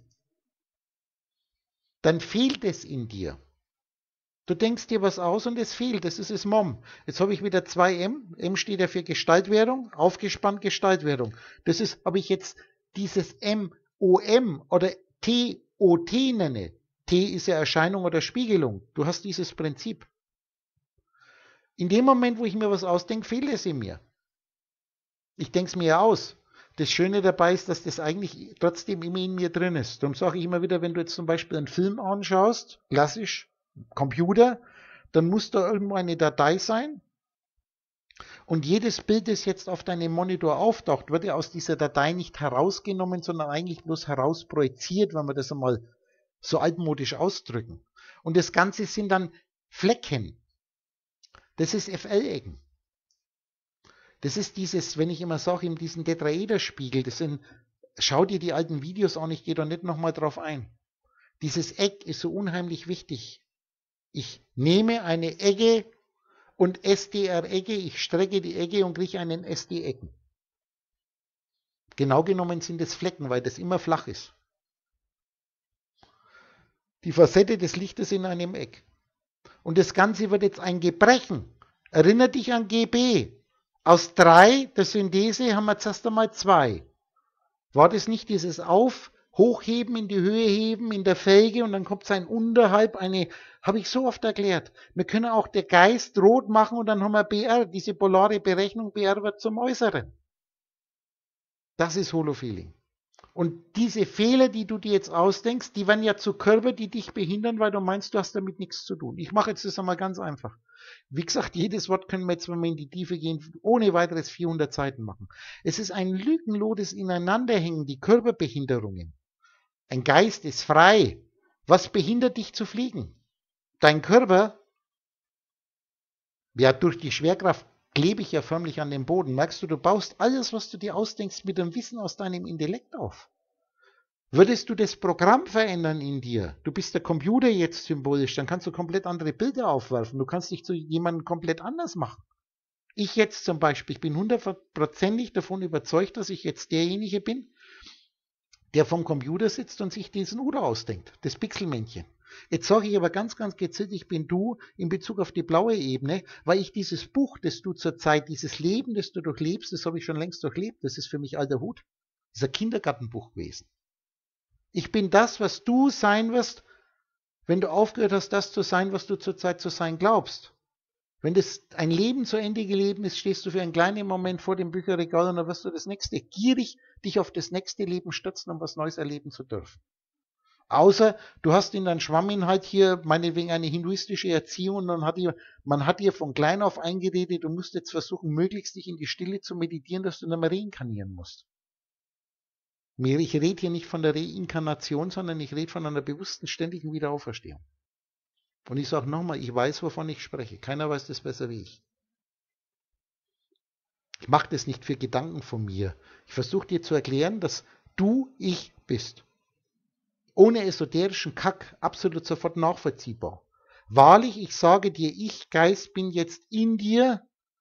dann fehlt es in dir. Du denkst dir was aus und es fehlt, das ist es Mom. Jetzt habe ich wieder zwei M, M steht ja für Gestaltwerdung, aufgespannt Gestaltwerdung. Das ist, ob ich jetzt dieses M O M oder T O T nenne. T ist ja Erscheinung oder Spiegelung. Du hast dieses Prinzip. In dem Moment, wo ich mir was ausdenke, fehlt es in mir. Ich denke es mir ja aus. Das Schöne dabei ist, dass das eigentlich trotzdem immer in mir drin ist. Darum sage ich immer wieder, wenn du jetzt zum Beispiel einen Film anschaust, klassisch, Computer, dann muss da irgendwo eine Datei sein. Und jedes Bild, das jetzt auf deinem Monitor auftaucht, wird ja aus dieser Datei nicht herausgenommen, sondern eigentlich bloß herausprojiziert, wenn wir das einmal so altmodisch ausdrücken. Und das Ganze sind dann Flecken. Das ist F L-Ecken. Das ist dieses, wenn ich immer sage, in diesen Tetraederspiegel, das sind, schau dir die alten Videos an, ich gehe da nicht nochmal drauf ein. Dieses Eck ist so unheimlich wichtig. Ich nehme eine Ecke und S D R-Ecke, ich strecke die Ecke und kriege einen S D-Ecken. Genau genommen sind es Flecken, weil das immer flach ist. Die Facette des Lichtes in einem Eck. Und das Ganze wird jetzt ein Gebrechen. Erinner dich an G B. Aus drei der Synthese haben wir zuerst einmal zwei. War das nicht dieses Auf, Hochheben, in die Höhe heben, in der Felge und dann kommt ein Unterhalb, eine, habe ich so oft erklärt. Wir können auch der Geist rot machen und dann haben wir B R, diese polare Berechnung, B R wird zum Äußeren. Das ist Holofeeling. Und diese Fehler, die du dir jetzt ausdenkst, die werden ja zu Körper, die dich behindern, weil du meinst, du hast damit nichts zu tun. Ich mache jetzt das einmal ganz einfach. Wie gesagt, jedes Wort können wir jetzt, wenn wir in die Tiefe gehen, ohne weiteres vierhundert Seiten machen. Es ist ein lückenloses Ineinanderhängen, die Körperbehinderungen. Ein Geist ist frei. Was behindert dich zu fliegen? Dein Körper, ja, durch die Schwerkraft klebe ich ja förmlich an dem Boden. Merkst du, du baust alles, was du dir ausdenkst, mit dem Wissen aus deinem Intellekt auf. Würdest du das Programm verändern in dir, du bist der Computer jetzt symbolisch, dann kannst du komplett andere Bilder aufwerfen. Du kannst dich zu jemandem komplett anders machen. Ich jetzt zum Beispiel, ich bin hundertprozentig davon überzeugt, dass ich jetzt derjenige bin, der vom Computer sitzt und sich diesen Udo ausdenkt, das Pixelmännchen. Jetzt sage ich aber ganz, ganz gezielt, ich bin du in Bezug auf die blaue Ebene, weil ich dieses Buch, das du zurzeit, dieses Leben, das du durchlebst, das habe ich schon längst durchlebt, das ist für mich alter Hut. Das ist ein Kindergartenbuch gewesen. Ich bin das, was du sein wirst, wenn du aufgehört hast, das zu sein, was du zurzeit zu sein glaubst. Wenn das ein Leben zu Ende gelebt ist, stehst du für einen kleinen Moment vor dem Bücherregal und dann wirst du das nächste, gierig dich auf das nächste Leben stürzen, um was Neues erleben zu dürfen. Außer du hast in deinem Schwamminhalt hier meinetwegen eine hinduistische Erziehung und dann hat ihr, man hat dir von klein auf eingeredet, du musst jetzt versuchen, möglichst dich in die Stille zu meditieren, dass du nicht mehr reinkarnieren musst. Ich rede hier nicht von der Reinkarnation, sondern ich rede von einer bewussten, ständigen Wiederauferstehung. Und ich sage nochmal, ich weiß, wovon ich spreche. Keiner weiß das besser wie ich. Ich mache das nicht für Gedanken von mir. Ich versuche dir zu erklären, dass du ich bist. Ohne esoterischen Kack, absolut sofort nachvollziehbar. Wahrlich, ich sage dir, ich, Geist, bin jetzt in dir,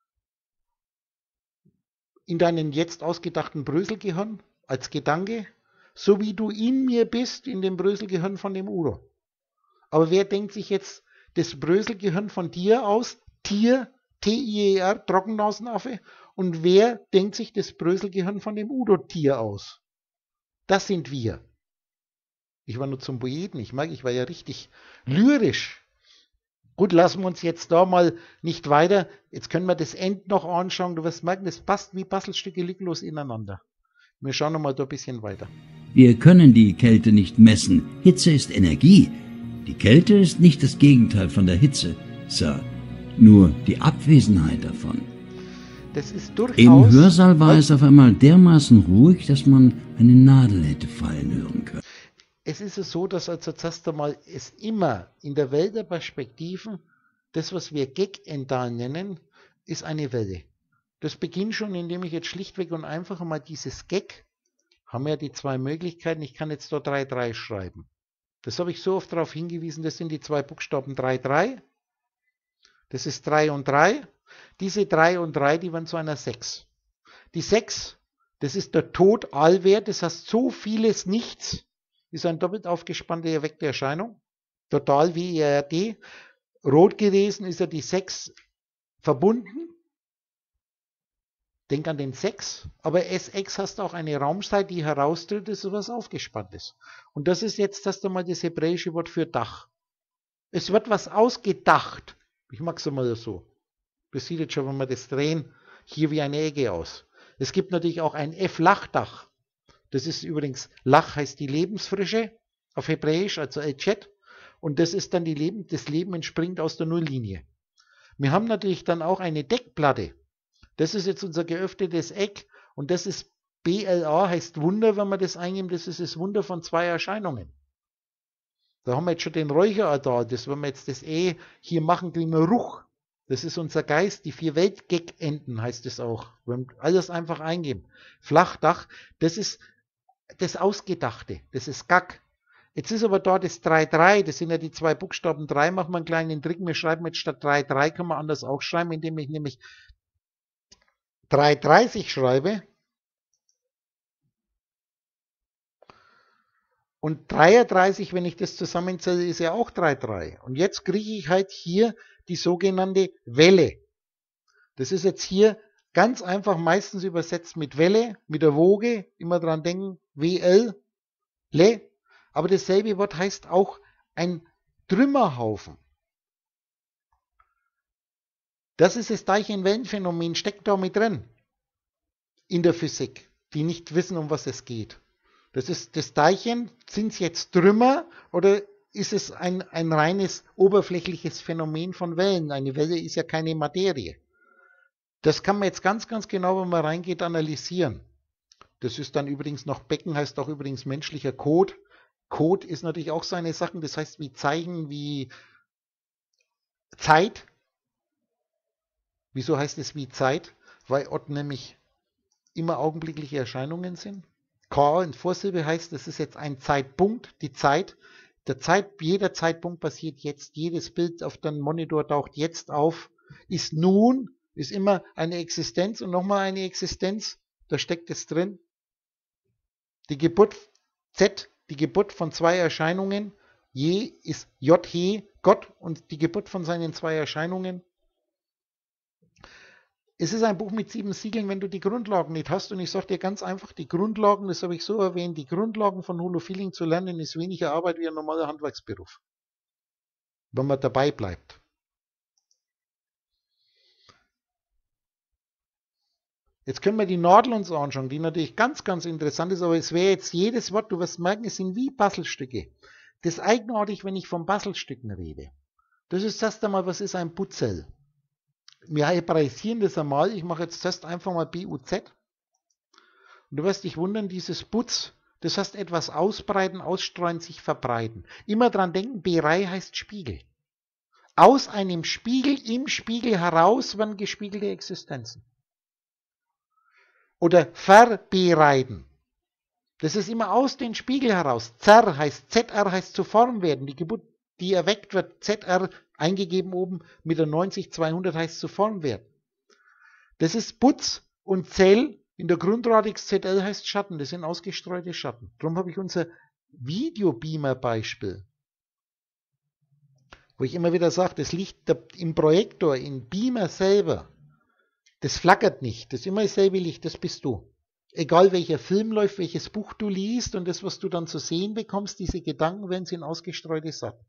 in deinem jetzt ausgedachten Bröselgehirn, als Gedanke, so wie du in mir bist, in dem Bröselgehirn von dem Udo. Aber wer denkt sich jetzt das Bröselgehirn von dir aus, Tier, T I E R, Trockennasenaffe, und wer denkt sich das Bröselgehirn von dem Udo-Tier aus? Das sind wir. Ich war nur zum Poeten, ich mag, ich war ja richtig lyrisch. Gut, lassen wir uns jetzt da mal nicht weiter, jetzt können wir das End noch anschauen, du wirst merken, das passt wie Puzzlestücke lückenlos ineinander. Wir schauen noch mal da ein bisschen weiter. Wir können die Kälte nicht messen. Hitze ist Energie. Die Kälte ist nicht das Gegenteil von der Hitze, Sir. Nur die Abwesenheit davon. Das ist durchaus... Im Hörsaal war es auf einmal dermaßen ruhig, dass man eine Nadel hätte fallen hören können. Es ist so, dass also zuerst einmal es immer in der Welt der Perspektiven, das was wir Gag-Endal nennen, ist eine Welle. Das beginnt schon, indem ich jetzt schlichtweg und einfach einmal dieses Gag, haben wir ja die zwei Möglichkeiten, ich kann jetzt da drei drei schreiben. Das habe ich so oft darauf hingewiesen, das sind die zwei Buchstaben drei drei. Das ist drei und drei. Diese drei und drei, die werden zu einer sechs. Die sechs, das ist der Totalwert, das heißt so vieles Nichts, ist eine doppelt aufgespannte erweckte Erscheinung. Total W E R D. Rot gewesen ist ja die sechs verbunden. Denk an den sechs, aber S X hast auch eine Raumzeit, die heraustritt, ist sowas Aufgespanntes. Und das ist jetzt das einmal das hebräische Wort für Dach. Es wird was ausgedacht. Ich mag es mal so. Das sieht jetzt schon, wenn wir das drehen, hier wie eine Ecke aus. Es gibt natürlich auch ein F-Lachdach. Das ist übrigens, Lach heißt die Lebensfrische auf Hebräisch, also El-Chet. Und das ist dann die Leben, das Leben entspringt aus der Nulllinie. Wir haben natürlich dann auch eine Deckplatte. Das ist jetzt unser geöffnetes Eck und das ist B L A, heißt Wunder, wenn man das eingibt, das ist das Wunder von zwei Erscheinungen. Da haben wir jetzt schon den Räucheraltar, das, wenn wir jetzt das E hier machen, kriegen wir Ruch. Das ist unser Geist, die vier Weltgeckenden heißt es auch. Wenn wir alles einfach eingeben. Flachdach, das ist das Ausgedachte, das ist Gack. Jetzt ist aber da das drei drei, das sind ja die zwei Buchstaben drei, machen wir einen kleinen Trick, wir schreiben jetzt statt drei drei, kann man anders auch schreiben, indem ich nämlich drei dreißig schreibe und dreiunddreißig, wenn ich das zusammenzähle, ist ja auch drei drei. Und jetzt kriege ich halt hier die sogenannte Welle. Das ist jetzt hier ganz einfach meistens übersetzt mit Welle, mit der Woge, immer dran denken, W L, Le. Aber dasselbe Wort heißt auch ein Trümmerhaufen. Das ist das Teilchenwellenphänomen, steckt da mit drin in der Physik, die nicht wissen, um was es geht. Das ist das Teilchen, sind es jetzt Trümmer oder ist es ein, ein reines oberflächliches Phänomen von Wellen? Eine Welle ist ja keine Materie. Das kann man jetzt ganz, ganz genau, wenn man reingeht, analysieren. Das ist dann übrigens noch Becken, heißt auch übrigens menschlicher Code. Code ist natürlich auch so eine Sache, das heißt wie Zeichen, wie Zeit. Wieso heißt es wie Zeit? Weil dort nämlich immer augenblickliche Erscheinungen sind. K in Vorsilbe heißt, das ist jetzt ein Zeitpunkt, die Zeit. Der Zeit, jeder Zeitpunkt passiert jetzt, jedes Bild auf dem Monitor taucht jetzt auf, ist nun, ist immer eine Existenz und nochmal eine Existenz, da steckt es drin. Die Geburt Z, die Geburt von zwei Erscheinungen, Je ist J He, Gott und die Geburt von seinen zwei Erscheinungen. Es ist ein Buch mit sieben Siegeln, wenn du die Grundlagen nicht hast. Und ich sage dir ganz einfach, die Grundlagen, das habe ich so erwähnt, die Grundlagen von Holofeeling zu lernen, ist weniger Arbeit wie ein normaler Handwerksberuf. Wenn man dabei bleibt. Jetzt können wir die Nadel uns anschauen, die natürlich ganz, ganz interessant ist, aber es wäre jetzt jedes Wort, du wirst merken, es sind wie Puzzlestücke. Das ist eigenartig, wenn ich von Puzzlestücken rede. Das ist erst einmal, was ist ein Putzel? Wir hebraisieren das einmal. Ich mache jetzt zuerst einfach mal B U Z. Und du wirst dich wundern, dieses Putz, das heißt etwas ausbreiten, ausstreuen, sich verbreiten. Immer dran denken, Berei heißt Spiegel. Aus einem Spiegel, im Spiegel heraus werden gespiegelte Existenzen. Oder verbereiten. Das ist immer aus dem Spiegel heraus. Zer heißt, Z R heißt zu Form werden. Die Geburt, die erweckt wird, Z R eingegeben oben mit der neunzig zweihundert heißt zu Form werden. Das ist Putz und Zell. In der Grundradix Z L heißt Schatten. Das sind ausgestreute Schatten. Darum habe ich unser Videobeamer-Beispiel, wo ich immer wieder sage, das Licht im Projektor, im Beamer selber, das flackert nicht. Das ist immer dasselbe Licht, das bist du. Egal welcher Film läuft, welches Buch du liest und das, was du dann zu sehen bekommst, diese Gedanken werden sind ausgestreute Schatten.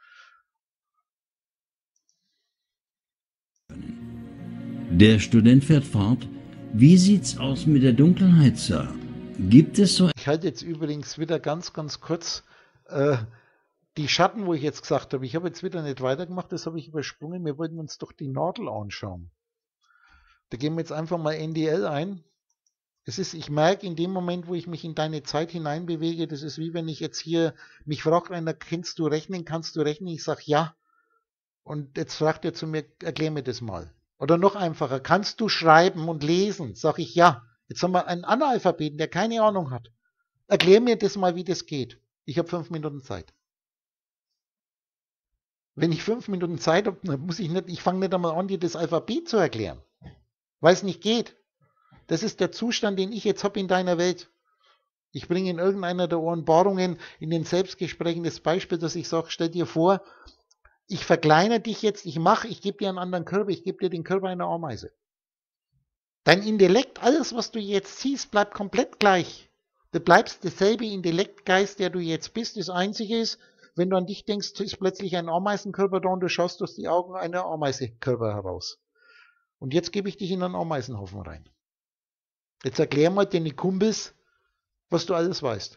Der Student fährt fort. Wie sieht's aus mit der Dunkelheit, Sir? Gibt es so... Ich halte jetzt übrigens wieder ganz, ganz kurz äh, die Schatten, wo ich jetzt gesagt habe. Ich habe jetzt wieder nicht weitergemacht, das habe ich übersprungen. Wir wollten uns doch die Nadel anschauen. Da gehen wir jetzt einfach mal N D L ein. Es ist, ich merke in dem Moment, wo ich mich in deine Zeit hineinbewege, das ist wie wenn ich jetzt hier, mich fragt einer, kennst du rechnen, kannst du rechnen? Ich sage ja. Und jetzt fragt er zu mir, erklär mir das mal. Oder noch einfacher, kannst du schreiben und lesen? Sag ich ja. Jetzt haben wir einen Analphabeten, der keine Ahnung hat. Erklär mir das mal, wie das geht. Ich habe fünf Minuten Zeit. Wenn ich fünf Minuten Zeit habe, dann muss ich nicht, ich fange nicht einmal an, dir das Alphabet zu erklären, weil es nicht geht. Das ist der Zustand, den ich jetzt habe in deiner Welt. Ich bringe in irgendeiner der Offenbarungen in den Selbstgesprächen das Beispiel, dass ich sage, stell dir vor, ich verkleinere dich jetzt, ich mache, ich gebe dir einen anderen Körper, ich gebe dir den Körper einer Ameise. Dein Intellekt, alles, was du jetzt siehst, bleibt komplett gleich. Du bleibst derselbe Intellektgeist, der du jetzt bist. Das Einzige ist, wenn du an dich denkst, ist plötzlich ein Ameisenkörper da und du schaust durch die Augen einer Ameisenkörper heraus. Und jetzt gebe ich dich in einen Ameisenhaufen rein. Jetzt erklär mal den Kumpels, was du alles weißt.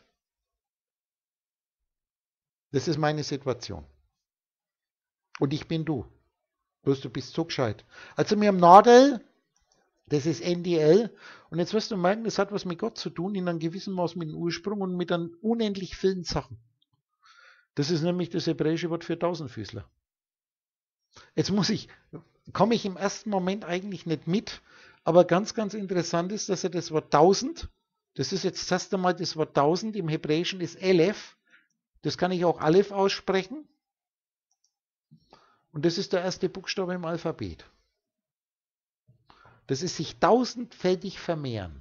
Das ist meine Situation. Und ich bin du. Bloß du bist so gescheit. Also wir haben Nadel, das ist N D L. Und jetzt wirst du merken, das hat was mit Gott zu tun, in einem gewissen Maß mit dem Ursprung und mit einem unendlich vielen Sachen. Das ist nämlich das hebräische Wort für Tausendfüßler. Jetzt muss ich, komme ich im ersten Moment eigentlich nicht mit, aber ganz, ganz interessant ist, dass er das Wort tausend, das ist jetzt das erste Mal das Wort tausend, im Hebräischen ist Elef, das kann ich auch Aleph aussprechen. Und das ist der erste Buchstabe im Alphabet. Das ist sich tausendfältig vermehren.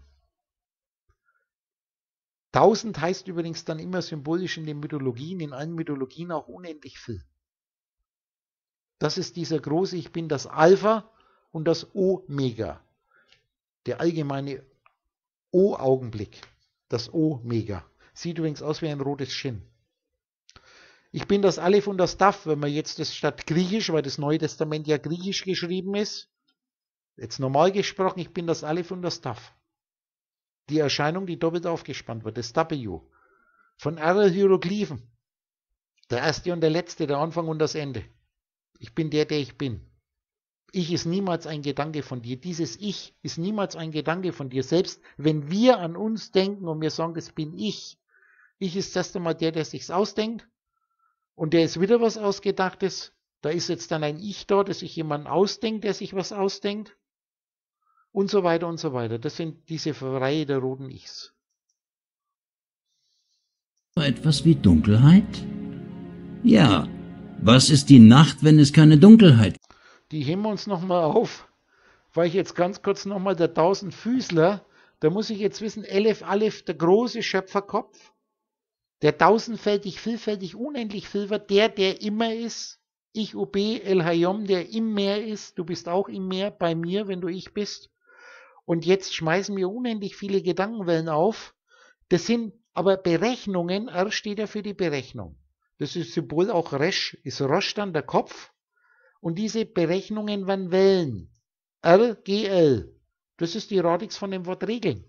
Tausend heißt übrigens dann immer symbolisch in den Mythologien, in allen Mythologien auch unendlich viel. Das ist dieser große, ich bin das Alpha und das Omega. Der allgemeine O-Augenblick. Das Omega. Sieht übrigens aus wie ein rotes Schinn. Ich bin das Aleph und das Taf, wenn man jetzt das statt Griechisch, weil das Neue Testament ja Griechisch geschrieben ist, jetzt normal gesprochen, ich bin das Aleph und das Taf. Die Erscheinung, die doppelt aufgespannt wird, das W. Von R Hieroglyphen. Der erste und der letzte, der Anfang und das Ende. Ich bin der, der ich bin. Ich ist niemals ein Gedanke von dir. Dieses Ich ist niemals ein Gedanke von dir. Selbst wenn wir an uns denken und wir sagen, das bin ich. Ich ist erst einmal der, der sich's ausdenkt. Und der ist wieder was Ausgedachtes. Da ist jetzt dann ein Ich da, dass sich jemand ausdenkt, der sich was ausdenkt. Und so weiter und so weiter. Das sind diese Reihe der roten Ichs. Etwas wie Dunkelheit? Ja. Was ist die Nacht, wenn es keine Dunkelheit gibt? Die heben wir uns nochmal auf, weil ich jetzt ganz kurz nochmal der Tausendfüßler, da muss ich jetzt wissen, Elef, Aleph, der große Schöpferkopf, der tausendfältig, vielfältig, unendlich viel wird, der, der immer ist, ich, U B, El Hayom, der im Meer ist, du bist auch im Meer, bei mir, wenn du ich bist. Und jetzt schmeißen wir unendlich viele Gedankenwellen auf. Das sind aber Berechnungen, R steht ja für die Berechnung. Das ist Symbol auch Resh, ist Rosh dann der Kopf. Und diese Berechnungen waren Wellen. R, G, L. Das ist die Radix von dem Wort Regeln.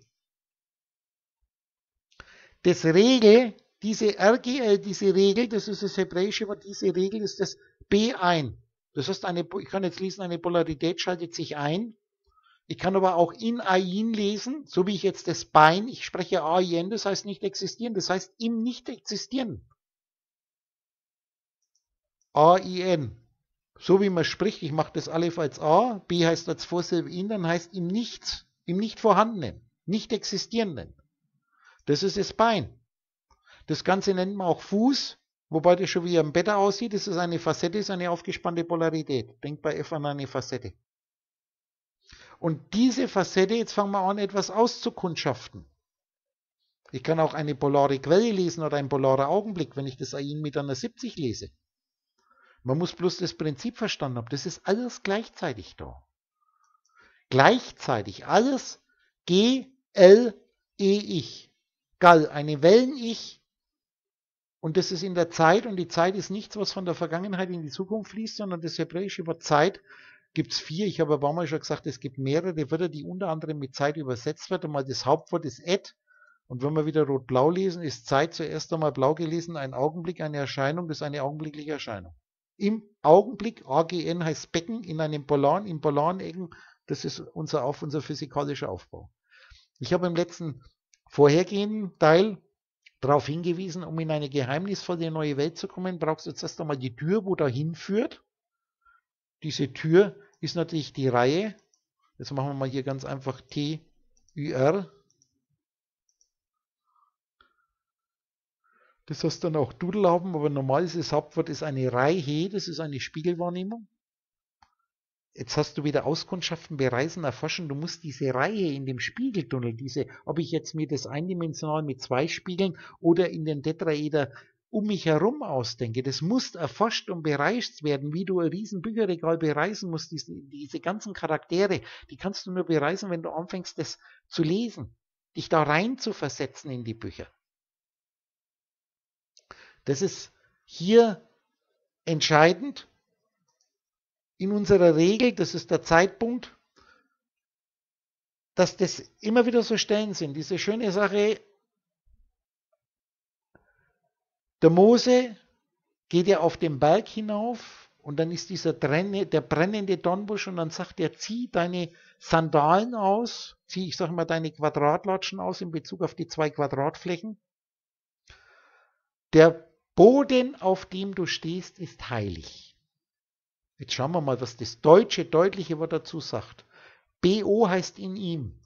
Das Regel, diese R, G, L, diese Regel, das ist das hebräische Wort, diese Regel ist das B ein. Das heißt, eine, ich kann jetzt lesen, eine Polarität schaltet sich ein. Ich kann aber auch in Ain lesen, so wie ich jetzt das Bein, ich spreche A I N, das heißt nicht existieren, das heißt im Nicht-Existieren. A I N. So wie man spricht, ich mache das Aleph als A, B heißt als Vorsilbe in, dann heißt im Nichts, im Nicht-Vorhandenen, Nicht-Existierenden. Das ist das Bein. Das Ganze nennt man auch Fuß, wobei das schon wie ein Bett aussieht. Das ist eine Facette, ist eine aufgespannte Polarität. Denkt bei F an eine Facette. Und diese Facette, jetzt fangen wir an, etwas auszukundschaften. Ich kann auch eine polare Quelle lesen oder ein polarer Augenblick, wenn ich das Ain mit einer siebzig lese. Man muss bloß das Prinzip verstanden haben. Das ist alles gleichzeitig da. Gleichzeitig alles G, L, E, Ich. Gal, eine Wellen-Ich. Und das ist in der Zeit. Und die Zeit ist nichts, was von der Vergangenheit in die Zukunft fließt, sondern das hebräische Wort Zeit gibt es vier. Ich habe ein paar Mal schon gesagt, es gibt mehrere Wörter, die unter anderem mit Zeit übersetzt werden. Einmal das Hauptwort ist Et. Und wenn wir wieder rot-blau lesen, ist Zeit zuerst einmal blau gelesen. Ein Augenblick, eine Erscheinung, das ist eine augenblickliche Erscheinung. Im Augenblick, A G N heißt Becken, in einem Polaren, in Polarenecken, das ist unser, auf, unser physikalischer Aufbau. Ich habe im letzten vorhergehenden Teil darauf hingewiesen, um in eine geheimnisvolle neue Welt zu kommen, brauchst du jetzt erst einmal die Tür, wo dahin führt. Diese Tür ist natürlich die Reihe. Jetzt machen wir mal hier ganz einfach T, Ü, R. Das heißt dann auch Dudelhaben, aber normal ist das Hauptwort ist eine Reihe, das ist eine Spiegelwahrnehmung. Jetzt hast du wieder Auskundschaften, bereisen, erforschen. Du musst diese Reihe in dem Spiegeltunnel, diese, ob ich jetzt mir das eindimensional mit zwei Spiegeln oder in den Tetraeder um mich herum ausdenke, das muss erforscht und bereist werden, wie du ein riesen Bücherregal bereisen musst. Diese, diese ganzen Charaktere, die kannst du nur bereisen, wenn du anfängst, das zu lesen, dich da rein zu versetzen in die Bücher. Das ist hier entscheidend. In unserer Regel, das ist der Zeitpunkt, dass das immer wieder so Stellen sind. Diese schöne Sache, der Mose geht ja auf den Berg hinauf und dann ist dieser Trenne, der brennende Dornbusch und dann sagt er, zieh deine Sandalen aus, zieh, ich sage mal, deine Quadratlatschen aus in Bezug auf die zwei Quadratflächen. Der Boden, auf dem du stehst, ist heilig. Jetzt schauen wir mal, was das deutsche, deutliche Wort dazu sagt. B O heißt in ihm.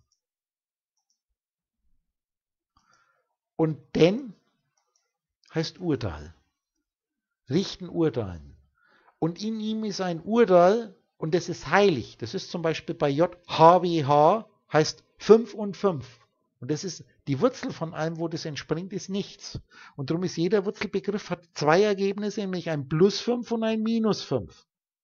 Und denn heißt Urteil. Richten, urteilen. Und in ihm ist ein Urteil und das ist heilig. Das ist zum Beispiel bei J H W H, heißt fünf und fünf. Und das ist die Wurzel von allem, wo das entspringt, ist nichts. Und darum ist jeder Wurzelbegriff, hat zwei Ergebnisse, nämlich ein Plus fünf und ein Minus fünf.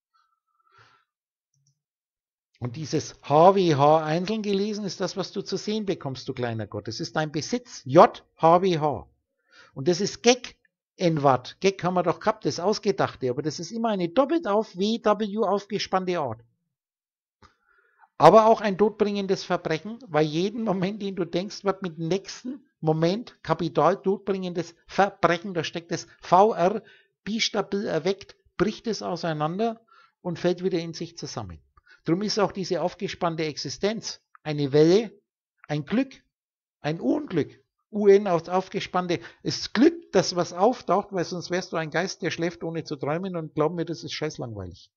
Und dieses H W H einzeln gelesen ist das, was du zu sehen bekommst, du kleiner Gott. Das ist dein Besitz, J H W H. Und das ist Geg N-Watt. Geg haben wir doch gehabt, das Ausgedachte, aber das ist immer eine doppelt auf W W aufgespannte Art. Aber auch ein todbringendes Verbrechen, weil jeden Moment, den du denkst, wird mit dem nächsten Moment kapital todbringendes Verbrechen, da steckt das V R, bistabil erweckt, bricht es auseinander und fällt wieder in sich zusammen. Darum ist auch diese aufgespannte Existenz eine Welle, ein Glück, ein Unglück. U N aufgespannte, ist Glück, dass was auftaucht, weil sonst wärst du ein Geist, der schläft ohne zu träumen und glaub mir, das ist scheiß langweilig.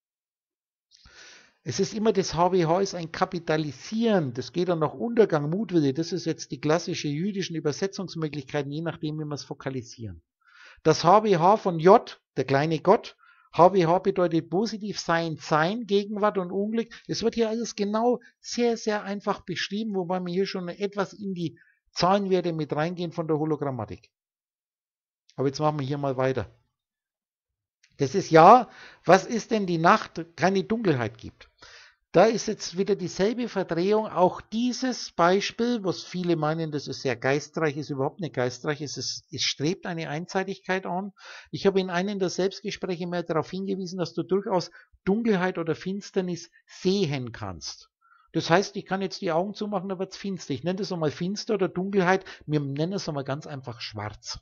Es ist immer das H W H ist ein Kapitalisieren, das geht dann nach Untergang, Mutwille, das ist jetzt die klassische jüdischen Übersetzungsmöglichkeiten, je nachdem, wie wir es fokalisieren. Das H W H von J, der kleine Gott, H W H bedeutet positiv sein, sein, Gegenwart und Unglück. Es wird hier alles genau sehr, sehr einfach beschrieben, wobei wir hier schon etwas in die Zahlenwerte mit reingehen von der Hologrammatik. Aber jetzt machen wir hier mal weiter. Das ist ja, was ist denn die Nacht, keine Dunkelheit gibt? Da ist jetzt wieder dieselbe Verdrehung, auch dieses Beispiel, was viele meinen, das ist sehr geistreich, ist überhaupt nicht geistreich, es, ist, es strebt eine Einseitigkeit an. Ich habe in einem der Selbstgespräche mehr darauf hingewiesen, dass du durchaus Dunkelheit oder Finsternis sehen kannst. Das heißt, ich kann jetzt die Augen zumachen, da wird es finster. Ich nenne das einmal finster oder Dunkelheit, wir nennen es einmal ganz einfach schwarz.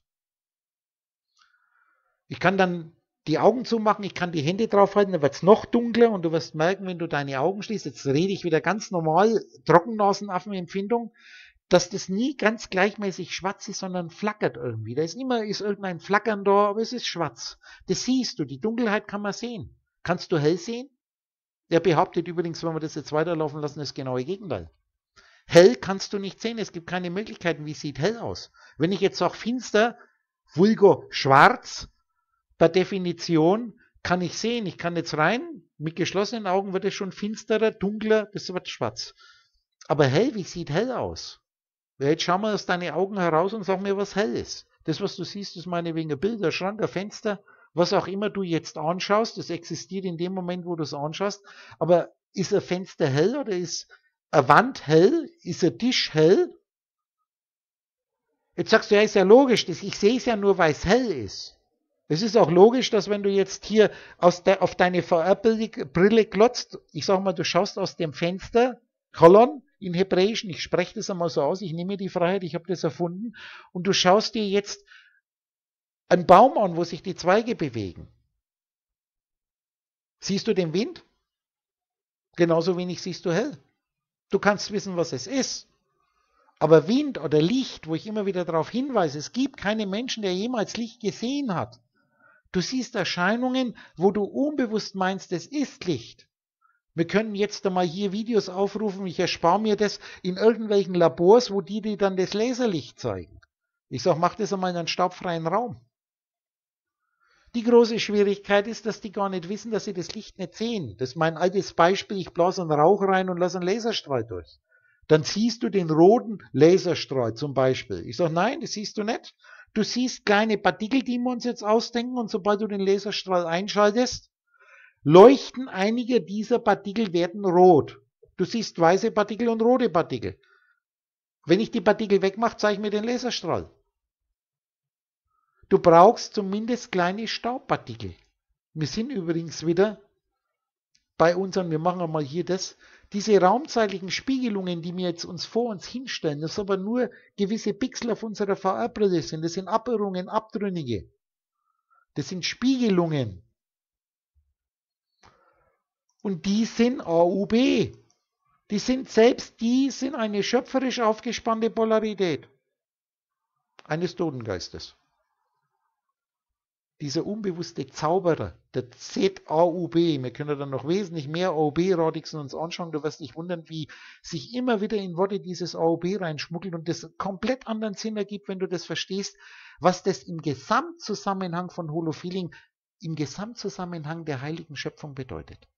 Ich kann dann die Augen zumachen, ich kann die Hände draufhalten, dann wird es noch dunkler und du wirst merken, wenn du deine Augen schließt, jetzt rede ich wieder ganz normal, Trockennasenaffenempfindung, dass das nie ganz gleichmäßig schwarz ist, sondern flackert irgendwie. Da ist immer ist irgendein Flackern da, aber es ist schwarz. Das siehst du, die Dunkelheit kann man sehen. Kannst du hell sehen? Er behauptet übrigens, wenn wir das jetzt weiterlaufen lassen, das genaue Gegenteil. Hell kannst du nicht sehen, es gibt keine Möglichkeiten, wie sieht hell aus. Wenn ich jetzt sage finster, vulgo schwarz, per Definition kann ich sehen, ich kann jetzt rein, mit geschlossenen Augen wird es schon finsterer, dunkler, das wird schwarz. Aber hell, wie sieht hell aus? Ja, jetzt schau mal aus deinen Augen heraus und sag mir, was hell ist. Das, was du siehst, ist meinetwegen ein Bild, ein Schrank, ein Fenster, was auch immer du jetzt anschaust, das existiert in dem Moment, wo du es anschaust, aber ist ein Fenster hell oder ist eine Wand hell? Ist ein Tisch hell? Jetzt sagst du, ja, ist ja logisch, ich sehe es ja nur, weil es hell ist. Es ist auch logisch, dass wenn du jetzt hier aus der, auf deine V R-Brille glotzt, ich sag mal, du schaust aus dem Fenster, Kolon in Hebräischen, ich spreche das einmal so aus, ich nehme mir die Freiheit, ich habe das erfunden, und du schaust dir jetzt einen Baum an, wo sich die Zweige bewegen. Siehst du den Wind? Genauso wenig siehst du hell. Du kannst wissen, was es ist. Aber Wind oder Licht, wo ich immer wieder darauf hinweise, es gibt keinen Menschen, der jemals Licht gesehen hat. Du siehst Erscheinungen, wo du unbewusst meinst, es ist Licht. Wir können jetzt einmal hier Videos aufrufen, ich erspare mir das, in irgendwelchen Labors, wo die dir dann das Laserlicht zeigen. Ich sage, mach das einmal in einen staubfreien Raum. Die große Schwierigkeit ist, dass die gar nicht wissen, dass sie das Licht nicht sehen. Das ist mein altes Beispiel, ich blase einen Rauch rein und lasse einen Laserstrahl durch. Dann siehst du den roten Laserstrahl zum Beispiel. Ich sage, nein, das siehst du nicht. Du siehst kleine Partikel, die wir uns jetzt ausdenken, und sobald du den Laserstrahl einschaltest, leuchten einige dieser Partikel, werden rot. Du siehst weiße Partikel und rote Partikel. Wenn ich die Partikel wegmache, zeige ich mir den Laserstrahl. Du brauchst zumindest kleine Staubpartikel. Wir sind übrigens wieder bei unseren, wir machen einmal hier das, diese raumzeitlichen Spiegelungen, die wir jetzt uns vor uns hinstellen, das aber nur gewisse Pixel auf unserer V R-Brille sind, das sind Abirrungen, Abtrünnige. Das sind Spiegelungen. Und die sind A U B. Die sind selbst, die sind eine schöpferisch aufgespannte Polarität eines Totengeistes. Dieser unbewusste Zauberer, der Z A U B, wir können dann noch wesentlich mehr A U B-Radixen uns anschauen, du wirst dich wundern, wie sich immer wieder in Worte dieses A U B reinschmuggelt und das komplett anderen Sinn ergibt, wenn du das verstehst, was das im Gesamtzusammenhang von Holofeeling, im Gesamtzusammenhang der heiligen Schöpfung bedeutet.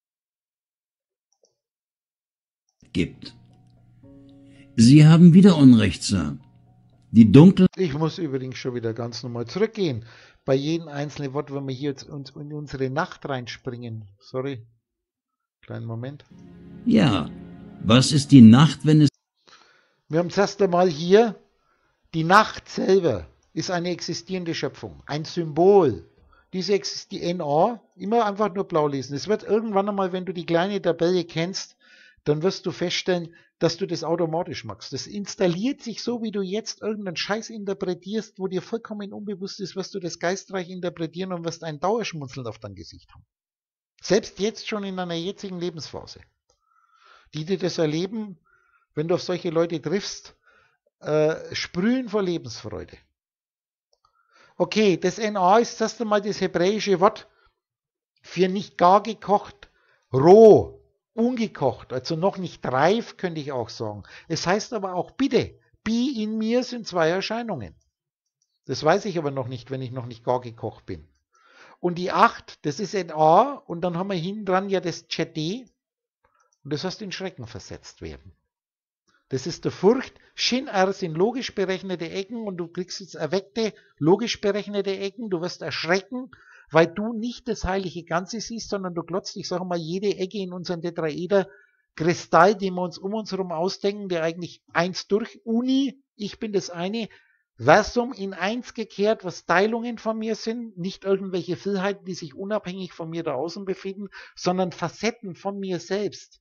Gibt. Sie haben wieder Unrecht, Sir. Die dunklen... Ich muss übrigens schon wieder ganz normal zurückgehen. Bei jedem einzelnen Wort, wenn wir hier jetzt in unsere Nacht reinspringen. Sorry. Kleinen Moment. Ja. Was ist die Nacht, wenn es... Wir haben zuerst einmal hier, die Nacht selber ist eine existierende Schöpfung. Ein Symbol. Diese existiert N A, immer einfach nur blau lesen. Es wird irgendwann einmal, wenn du die kleine Tabelle kennst, dann wirst du feststellen, dass du das automatisch machst. Das installiert sich so, wie du jetzt irgendeinen Scheiß interpretierst, wo dir vollkommen unbewusst ist, wirst du das geistreich interpretieren und wirst ein Dauerschmunzeln auf dein Gesicht haben. Selbst jetzt schon in deiner jetzigen Lebensphase. Die, die das erleben, wenn du auf solche Leute triffst, äh, sprühen vor Lebensfreude. Okay, das N A ist das erste Mal das hebräische Wort für nicht gar gekocht, roh. Ungekocht, also noch nicht reif, könnte ich auch sagen. Es heißt aber auch bitte, Bi in mir sind zwei Erscheinungen. Das weiß ich aber noch nicht, wenn ich noch nicht gar gekocht bin. Und die acht, das ist N A, und dann haben wir hinten dran ja das Chedi, und das heißt in Schrecken versetzt werden. Das ist der Furcht, Shin R sind logisch berechnete Ecken, und du kriegst jetzt erweckte, logisch berechnete Ecken, du wirst erschrecken, weil du nicht das heilige Ganze siehst, sondern du glotzt, ich sage mal, jede Ecke in unserem Tetraeder-Kristall, den wir uns um uns herum ausdenken, der eigentlich eins durch, Uni, ich bin das eine, Versum in eins gekehrt, was Teilungen von mir sind, nicht irgendwelche Vielheiten, die sich unabhängig von mir da außen befinden, sondern Facetten von mir selbst.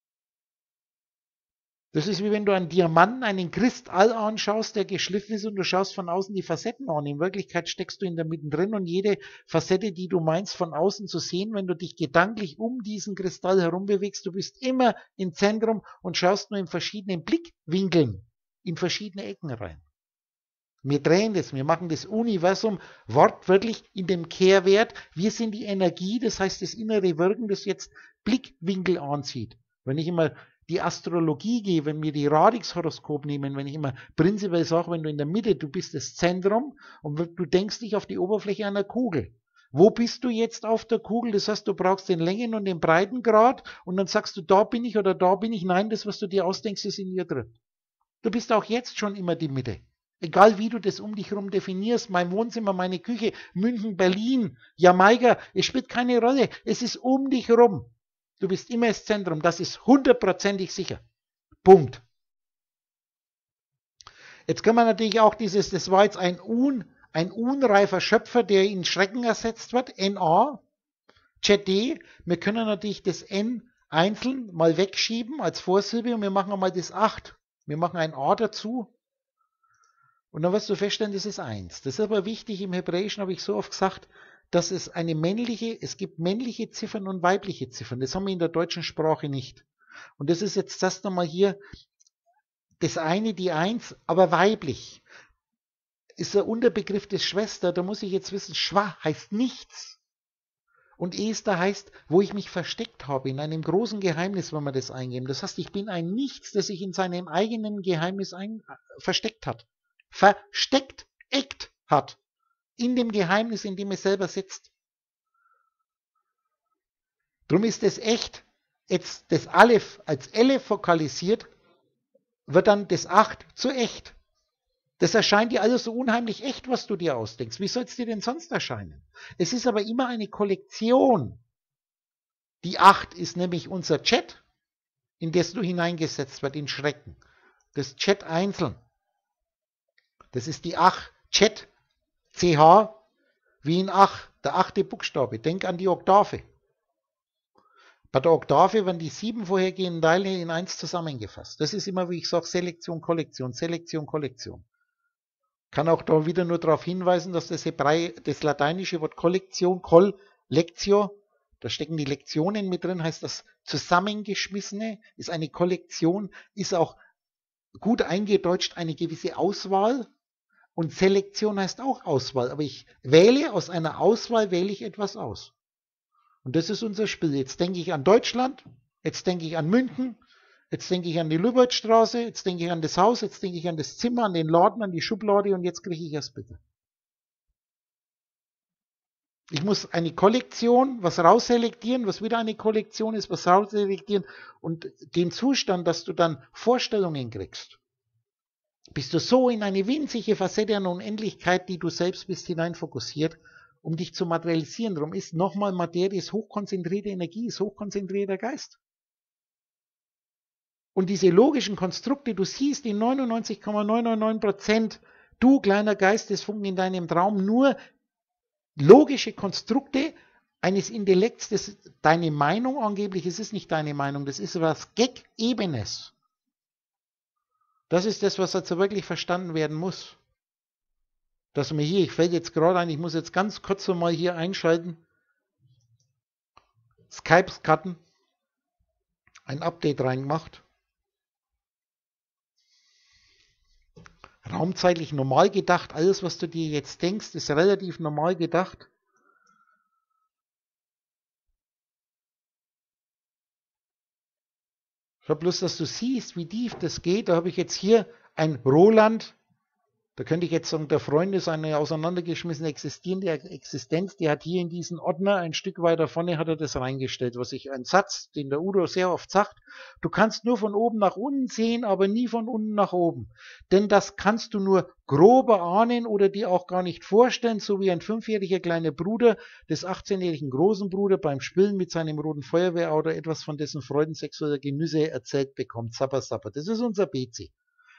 Das ist wie wenn du einen Diamanten, einen Kristall anschaust, der geschliffen ist, und du schaust von außen die Facetten an. In Wirklichkeit steckst du in der Mitte drin, und jede Facette, die du meinst von außen zu sehen, wenn du dich gedanklich um diesen Kristall herum bewegst, du bist immer im Zentrum und schaust nur in verschiedenen Blickwinkeln, in verschiedene Ecken rein. Wir drehen das, wir machen das Universum wortwörtlich in dem Kehrwert. Wir sind die Energie, das heißt das innere Wirken, das jetzt Blickwinkel anzieht. Wenn ich immer die Astrologie gehe, wenn wir die Radix-Horoskop nehmen, wenn ich immer prinzipiell sage, wenn du in der Mitte, du bist das Zentrum und du denkst dich auf die Oberfläche einer Kugel. Wo bist du jetzt auf der Kugel? Das heißt, du brauchst den Längen- und den Breitengrad, und dann sagst du, da bin ich oder da bin ich. Nein, das, was du dir ausdenkst, ist in dir drin. Du bist auch jetzt schon immer die Mitte. Egal wie du das um dich herum definierst, mein Wohnzimmer, meine Küche, München, Berlin, Jamaika, es spielt keine Rolle. Es ist um dich herum. Du bist immer das Zentrum, das ist hundertprozentig sicher. Punkt. Jetzt kann man natürlich auch dieses, das war jetzt ein, un, ein unreifer Schöpfer, der in Schrecken ersetzt wird, N A, Chedi. Wir können natürlich das N einzeln mal wegschieben als Vorsilbe, und wir machen einmal das acht. Wir machen ein A dazu. Und dann wirst du feststellen, das ist eins. Das ist aber wichtig, im Hebräischen habe ich so oft gesagt, dass es eine männliche, es gibt männliche Ziffern und weibliche Ziffern. Das haben wir in der deutschen Sprache nicht. Und das ist jetzt das nochmal hier, das eine, die eins, aber weiblich. Ist der Unterbegriff des Schwester, da muss ich jetzt wissen, Schwa heißt nichts. Und Esther heißt, wo ich mich versteckt habe, in einem großen Geheimnis, wenn wir das eingeben. Das heißt, ich bin ein Nichts, das sich in seinem eigenen Geheimnis ein, versteckt hat. versteckt, echt hat. In dem Geheimnis, in dem es selber sitzt. Drum ist das Echt, jetzt das Aleph als Elle fokalisiert, wird dann das Acht zu Echt. Das erscheint dir alles so unheimlich echt, was du dir ausdenkst. Wie soll es dir denn sonst erscheinen? Es ist aber immer eine Kollektion. Die Acht ist nämlich unser Chat, in das du hineingesetzt wird, in Schrecken. Das Chat einzeln. Das ist die Ach, Chat, C H, wie in Ach, der achte Buchstabe. Denk an die Oktave. Bei der Oktave werden die sieben vorhergehenden Teile in eins zusammengefasst. Das ist immer, wie ich sage, Selektion, Kollektion, Selektion, Kollektion. Kann auch da wieder nur darauf hinweisen, dass das Hebräi, das lateinische Wort Kollektion, Kol, Lectio, da stecken die Lektionen mit drin, heißt das Zusammengeschmissene, ist eine Kollektion, ist auch gut eingedeutscht eine gewisse Auswahl. Und Selektion heißt auch Auswahl. Aber ich wähle aus einer Auswahl, wähle ich etwas aus. Und das ist unser Spiel. Jetzt denke ich an Deutschland, jetzt denke ich an München, jetzt denke ich an die Lübertstraße, jetzt denke ich an das Haus, jetzt denke ich an das Zimmer, an den Laden, an die Schublade und jetzt kriege ich es bitte. Ich muss eine Kollektion, was rausselektieren, was wieder eine Kollektion ist, was rausselektieren und den Zustand, dass du dann Vorstellungen kriegst. Bist du so in eine winzige Facette an Unendlichkeit, die du selbst bist, hineinfokussiert, um dich zu materialisieren. Darum ist nochmal Materie, ist hochkonzentrierte Energie, ist hochkonzentrierter Geist. Und diese logischen Konstrukte, du siehst in neunundneunzig Komma neunundneunzig Prozent, du kleiner Geistesfunken in deinem Traum, nur logische Konstrukte eines Intellekts, das ist deine Meinung angeblich, es ist nicht deine Meinung, das ist was Gag-Ebenes. Das ist das, was also wirklich verstanden werden muss. Dass mir hier, ich fällt jetzt gerade ein, ich muss jetzt ganz kurz so mal hier einschalten. Skype-Karten. Ein Update reingemacht. Raumzeitlich normal gedacht. Alles, was du dir jetzt denkst, ist relativ normal gedacht. Schau bloß, dass du siehst, wie tief das geht. Da habe ich jetzt hier ein Roland. Da könnte ich jetzt sagen, der Freund ist eine auseinandergeschmissene existierende Existenz. Die hat hier in diesen Ordner, ein Stück weiter vorne, hat er das reingestellt. Was ich, ein Satz, den der Udo sehr oft sagt. Du kannst nur von oben nach unten sehen, aber nie von unten nach oben. Denn das kannst du nur grober ahnen oder dir auch gar nicht vorstellen, so wie ein fünfjähriger kleiner Bruder des achtzehnjährigen großen Bruder beim Spielen mit seinem roten Feuerwehrauto etwas von dessen Freuden sexueller Genüsse erzählt bekommt. Sapper, sapper. Das ist unser B C.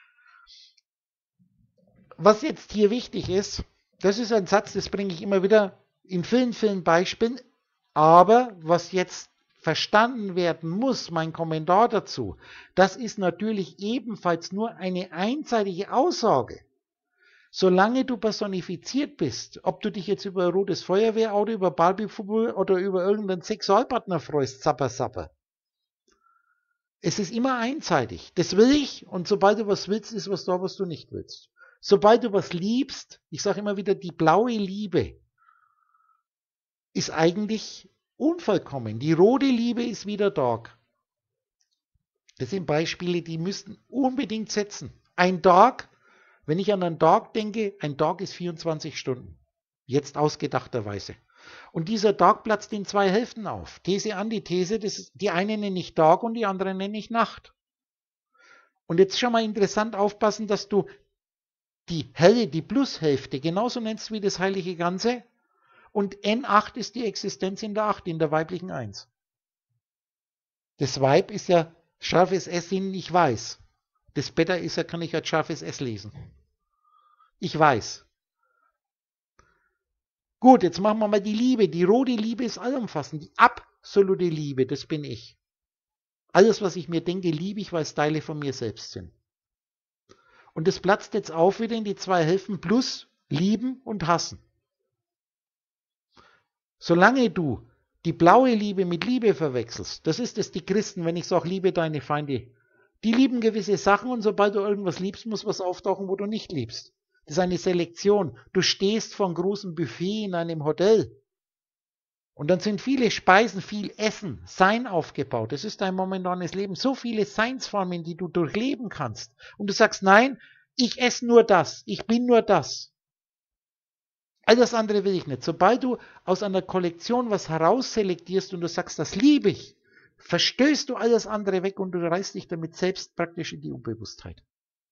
Was jetzt hier wichtig ist, das ist ein Satz, das bringe ich immer wieder in vielen, vielen Beispielen, aber was jetzt verstanden werden muss, mein Kommentar dazu, das ist natürlich ebenfalls nur eine einseitige Aussage. Solange du personifiziert bist, ob du dich jetzt über ein rotes Feuerwehrauto, über Barbie-Fußball oder über irgendeinen Sexualpartner freust, sapper, sapper. Es ist immer einseitig. Das will ich und sobald du was willst, ist was da, was du nicht willst. Sobald du was liebst, ich sage immer wieder, die blaue Liebe ist eigentlich unvollkommen. Die rote Liebe ist wieder da. Das sind Beispiele, die müssten unbedingt setzen. Ein Tag, wenn ich an einen Tag denke, ein Tag ist vierundzwanzig Stunden. Jetzt ausgedachterweise. Und dieser Tag platzt in zwei Hälften auf. These, Antithese, das, die eine nenne ich Tag und die andere nenne ich Nacht. Und jetzt schon mal interessant aufpassen, dass du die helle, die Plushälfte, genauso nennst wie das heilige Ganze. Und N acht ist die Existenz in der acht, in der weiblichen eins. Das Weib ist ja scharfes S in ich weiß. Das Beta ist ja, kann ich als scharfes S lesen. Ich weiß. Gut, jetzt machen wir mal die Liebe. Die rote Liebe ist allumfassend. Die absolute Liebe, das bin ich. Alles, was ich mir denke, liebe ich, weil es Teile von mir selbst sind. Und das platzt jetzt auf wieder in die zwei Hälften plus lieben und hassen. Solange du die blaue Liebe mit Liebe verwechselst, das ist es die Christen, wenn ich sage, liebe deine Feinde, die lieben gewisse Sachen und sobald du irgendwas liebst, muss was auftauchen, wo du nicht liebst. Das ist eine Selektion. Du stehst vor einem großen Buffet in einem Hotel und dann sind viele Speisen, viel Essen, Sein aufgebaut. Das ist dein momentanes Leben. So viele Seinsformen, die du durchleben kannst. Und du sagst, nein, Ich esse nur das, ich bin nur das. All das andere will ich nicht. Sobald du aus einer Kollektion was herausselektierst und du sagst, das liebe ich, verstößt du alles andere weg und du reißt dich damit selbst praktisch in die Unbewusstheit.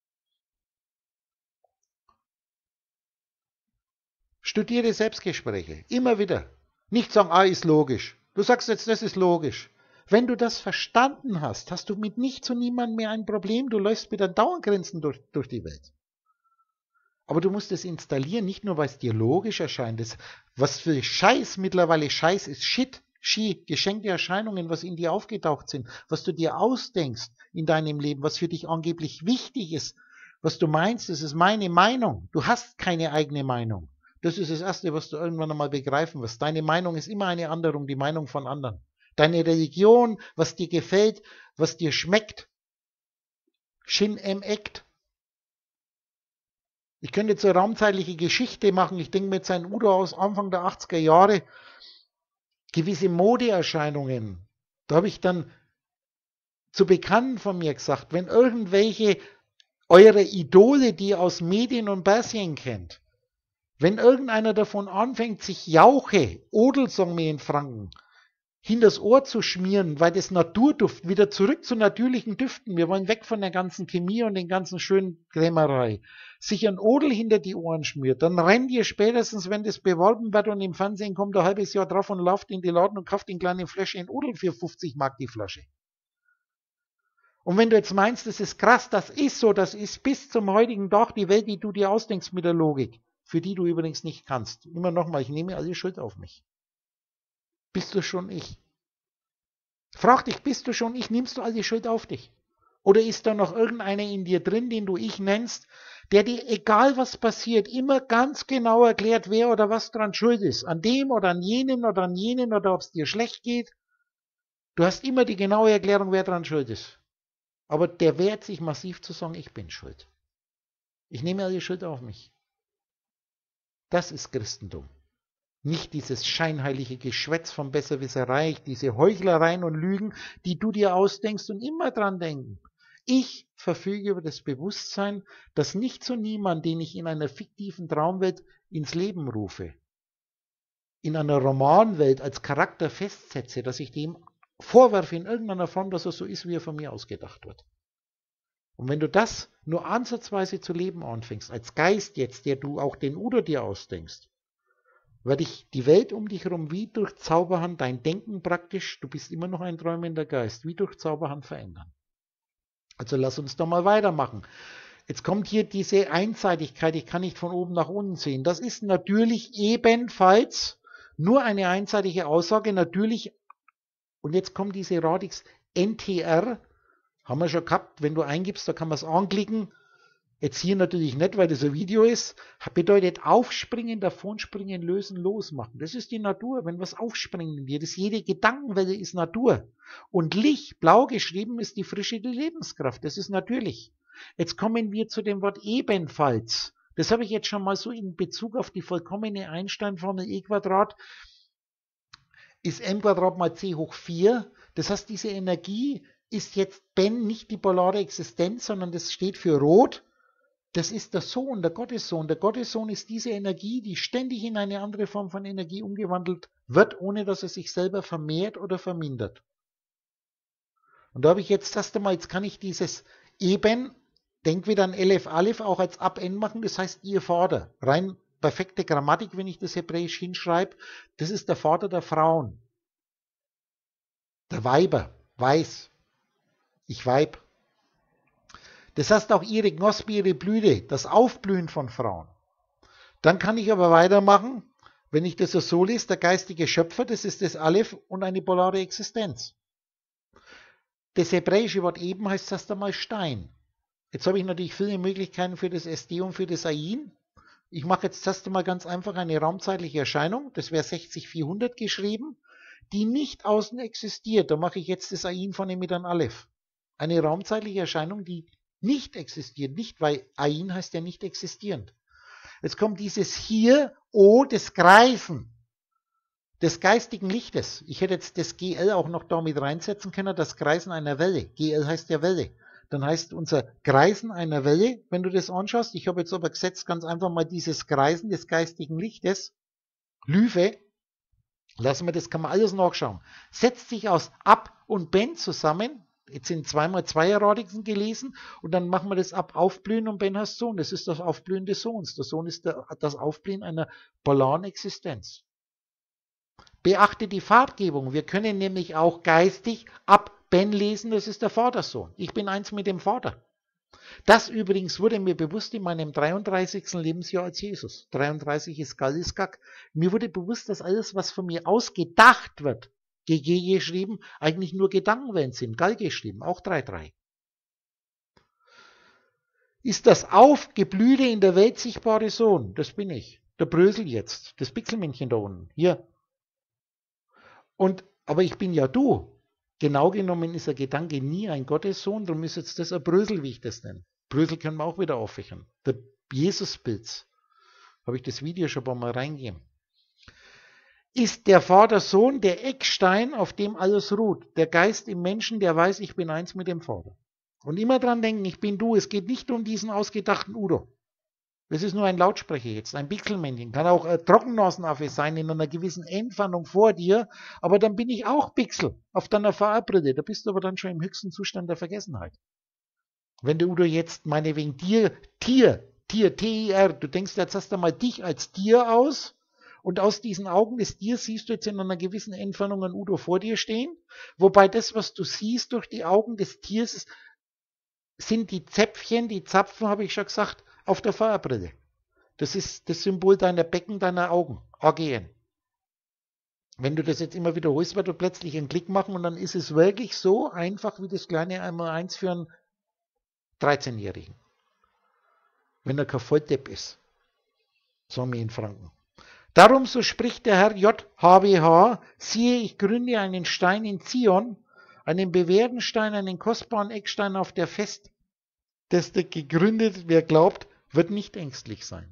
Studiere Selbstgespräche, immer wieder. Nicht sagen, ah, ist logisch. Du sagst jetzt, das ist logisch. Wenn du das verstanden hast, hast du mit nichts und niemandem mehr ein Problem. Du läufst mit deinen Dauergrenzen durch, durch die Welt. Aber du musst es installieren, nicht nur, weil es dir logisch erscheint. Das, was für Scheiß mittlerweile Scheiß ist, Shit, Ski, geschenkte Erscheinungen, was in dir aufgetaucht sind, was du dir ausdenkst in deinem Leben, was für dich angeblich wichtig ist, was du meinst, das ist meine Meinung. Du hast keine eigene Meinung. Das ist das Erste, was du irgendwann einmal begreifen wirst. Deine Meinung ist immer eine Anderung, die Meinung von anderen. Deine Religion, was dir gefällt, was dir schmeckt. Shin em ekt. Ich könnte jetzt eine raumzeitliche Geschichte machen. Ich denke mir jetzt ein Udo aus Anfang der achtziger Jahre. Gewisse Modeerscheinungen. Da habe ich dann zu Bekannten von mir gesagt, wenn irgendwelche eure Idole, die ihr aus Medien und Persien kennt, wenn irgendeiner davon anfängt, sich Jauche, Odel, sagen wir in Franken, hinters Ohr zu schmieren, weil das Naturduft, wieder zurück zu natürlichen Düften, wir wollen weg von der ganzen Chemie und den ganzen schönen Krämerei, sich ein Odel hinter die Ohren schmiert, dann rennt ihr spätestens, wenn das beworben wird und im Fernsehen kommt ein halbes Jahr drauf und lauft in die Laden und kauft in kleine Flasche in Odel für fünfzig Mark die Flasche. Und wenn du jetzt meinst, das ist krass, das ist so, das ist bis zum heutigen Tag die Welt, die du dir ausdenkst mit der Logik, für die du übrigens nicht kannst. Immer nochmal, ich nehme alle Schuld auf mich. Bist du schon ich? Frag dich, bist du schon ich? Nimmst du all die Schuld auf dich? Oder ist da noch irgendeiner in dir drin, den du ich nennst, der dir, egal was passiert, immer ganz genau erklärt, wer oder was dran schuld ist? An dem oder an jenen oder an jenen oder ob es dir schlecht geht? Du hast immer die genaue Erklärung, wer dran schuld ist. Aber der wehrt sich massiv zu sagen, ich bin schuld. Ich nehme all die Schuld auf mich. Das ist Christentum. Nicht dieses scheinheilige Geschwätz von Besserwisserei, diese Heuchlereien und Lügen, die du dir ausdenkst und immer dran denken. Ich verfüge über das Bewusstsein, dass nicht so niemand, den ich in einer fiktiven Traumwelt ins Leben rufe, in einer Romanwelt als Charakter festsetze, dass ich dem vorwerfe in irgendeiner Form, dass er so ist, wie er von mir ausgedacht wird. Und wenn du das nur ansatzweise zu leben anfängst, als Geist jetzt, der du auch den Udo dir ausdenkst, wird dich die Welt um dich herum wie durch Zauberhand, dein Denken praktisch, du bist immer noch ein träumender Geist, wie durch Zauberhand verändern. Also lass uns doch mal weitermachen. Jetzt kommt hier diese Einseitigkeit, ich kann nicht von oben nach unten sehen. Das ist natürlich ebenfalls nur eine einseitige Aussage, natürlich, und jetzt kommt diese Radix N T R, haben wir schon gehabt, wenn du eingibst, da kann man es anklicken. Jetzt hier natürlich nicht, weil das ein Video ist. Bedeutet aufspringen, davonspringen, lösen, losmachen. Das ist die Natur, wenn was aufspringen wird. Das jede Gedankenwelle ist Natur. Und Licht, blau geschrieben, ist die Frische, die Lebenskraft. Das ist natürlich. Jetzt kommen wir zu dem Wort ebenfalls. Das habe ich jetzt schon mal so in Bezug auf die vollkommene Einstein-Formel E Quadrat ist m Quadrat mal c hoch vier. Das heißt, diese Energie ist jetzt Ben nicht die polare Existenz, sondern das steht für Rot. Das ist der Sohn, der Gottessohn. Der Gottessohn ist diese Energie, die ständig in eine andere Form von Energie umgewandelt wird, ohne dass er sich selber vermehrt oder vermindert. Und da habe ich jetzt erst einmal, jetzt kann ich dieses Eben, denk wieder an Elef Aleph, auch als Ab-N machen, das heißt ihr Vater. Rein perfekte Grammatik, wenn ich das Hebräisch hinschreibe, das ist der Vater der Frauen. Der Weiber, weiß. Ich Weib. Das heißt auch ihre Gnospi, ihre Blüte, das Aufblühen von Frauen. Dann kann ich aber weitermachen, wenn ich das so lese, der geistige Schöpfer, das ist das Aleph und eine polare Existenz. Das hebräische Wort eben heißt erst einmal Stein. Jetzt habe ich natürlich viele Möglichkeiten für das S D und für das Ain. Ich mache jetzt erst einmal ganz einfach eine raumzeitliche Erscheinung, das wäre sechzig vierhundert geschrieben, die nicht außen existiert. Da mache ich jetzt das Ain von dem mit einem Aleph. Eine raumzeitliche Erscheinung, die nicht existiert, nicht, weil Ain heißt ja nicht existierend. Jetzt kommt dieses hier, O, des Greifen, des geistigen Lichtes. Ich hätte jetzt das G L auch noch da mit reinsetzen können, das Kreisen einer Welle. G L heißt ja Welle. dann heißt unser Kreisen einer Welle, wenn du das anschaust, ich habe jetzt aber gesetzt ganz einfach mal dieses Kreisen des geistigen Lichtes, Lyphe, lassen wir, das kann man alles nachschauen, setzt sich aus Ab und Ben zusammen, jetzt sind zweimal Zweierradigen gelesen und dann machen wir das ab Aufblühen und Ben heißt Sohn, das ist das Aufblühen des Sohns, der Sohn ist der, das Aufblühen einer polaren Existenz. Beachte die Farbgebung, wir können nämlich auch geistig ab Ben lesen, das ist der Vatersohn, ich bin eins mit dem Vater. Das übrigens wurde mir bewusst in meinem dreiunddreißigsten Lebensjahr als Jesus. dreiunddreißig ist Galliskak. Mir wurde bewusst, dass alles, was von mir ausgedacht wird, G G geschrieben, eigentlich nur Gedankenwellen sind. Gall geschrieben, auch drei drei. Ist das Aufgeblühte in der Welt sichtbare Sohn? Das bin ich. Der Brösel jetzt. Das Pixelmännchen da unten. Hier. Und, aber ich bin ja du. Genau genommen ist der Gedanke nie ein Gottessohn, darum ist jetzt das ein Brösel, wie ich das nenne. Brösel können wir auch wieder auffächern. Der Jesuspilz. Habe ich das Video schon ein paar Mal reingegeben. Ist der Vater Sohn der Eckstein, auf dem alles ruht. Der Geist im Menschen, der weiß, ich bin eins mit dem Vater. Und immer dran denken, ich bin du. Es geht nicht um diesen ausgedachten Udo. Das ist nur ein Lautsprecher jetzt, ein Pixelmännchen. Kann auch ein Trockennasenaffe sein in einer gewissen Entfernung vor dir, aber dann bin ich auch Pixel auf deiner V R-Brille. Da bist du aber dann schon im höchsten Zustand der Vergessenheit. Wenn der Udo jetzt meinetwegen dir, Tier, Tier, T I R, du denkst, jetzt hast du mal dich als Tier aus und aus diesen Augen des Tiers siehst du jetzt in einer gewissen Entfernung ein Udo vor dir stehen, wobei das, was du siehst durch die Augen des Tiers, sind die Zäpfchen, die Zapfen, habe ich schon gesagt, auf der V R-Brille. Das ist das Symbol deiner Becken, deiner Augen, A G N. Wenn du das jetzt immer wiederholst, wird du plötzlich einen Klick machen und dann ist es wirklich so einfach wie das kleine einmal eins für einen dreizehnjährigen. Wenn er kein Volldepp ist. Sagen wir in Franken. Darum, so spricht der Herr J H W H, siehe, ich gründe einen Stein in Zion, einen bewährten Stein, einen kostbaren Eckstein, auf der fest, dass der gegründet, wer glaubt, wird nicht ängstlich sein.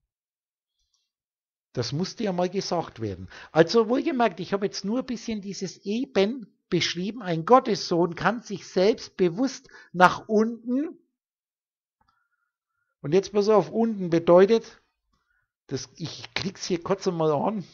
Das musste ja mal gesagt werden. Also wohlgemerkt, ich habe jetzt nur ein bisschen dieses Eben beschrieben. Ein Gottessohn kann sich selbst bewusst nach unten, und jetzt pass auf, unten bedeutet, das, ich klicke es hier kurz einmal an,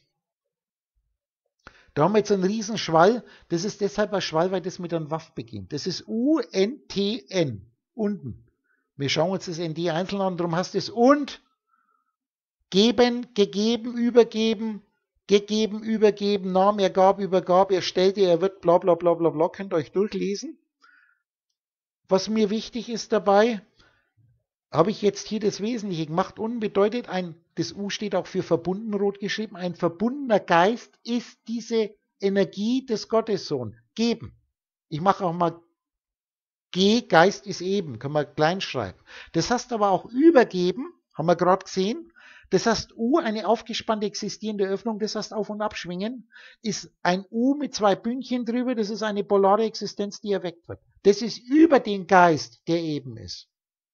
da haben wir jetzt einen riesen Schwall, das ist deshalb ein Schwall, weil das mit einem Waff beginnt. Das ist U N T N, unten. Wir schauen uns das N D einzeln an, darum hast du es und, geben, gegeben, übergeben, gegeben, übergeben, nahm, er gab, übergab, er stellte, er wird, bla bla bla bla bla, könnt ihr euch durchlesen. Was mir wichtig ist dabei, habe ich jetzt hier das Wesentliche gemacht. Unten bedeutet, ein, das U steht auch für verbunden, rot geschrieben, ein verbundener Geist ist diese Energie des Gottessohn. Geben. Ich mache auch mal G, Geist ist eben, können wir klein schreiben. Das heißt aber auch übergeben, haben wir gerade gesehen. Das heißt U, eine aufgespannte existierende Öffnung, das heißt auf- und abschwingen, ist ein U mit zwei Bündchen drüber, das ist eine polare Existenz, die erweckt wird. Das ist über den Geist, der eben ist.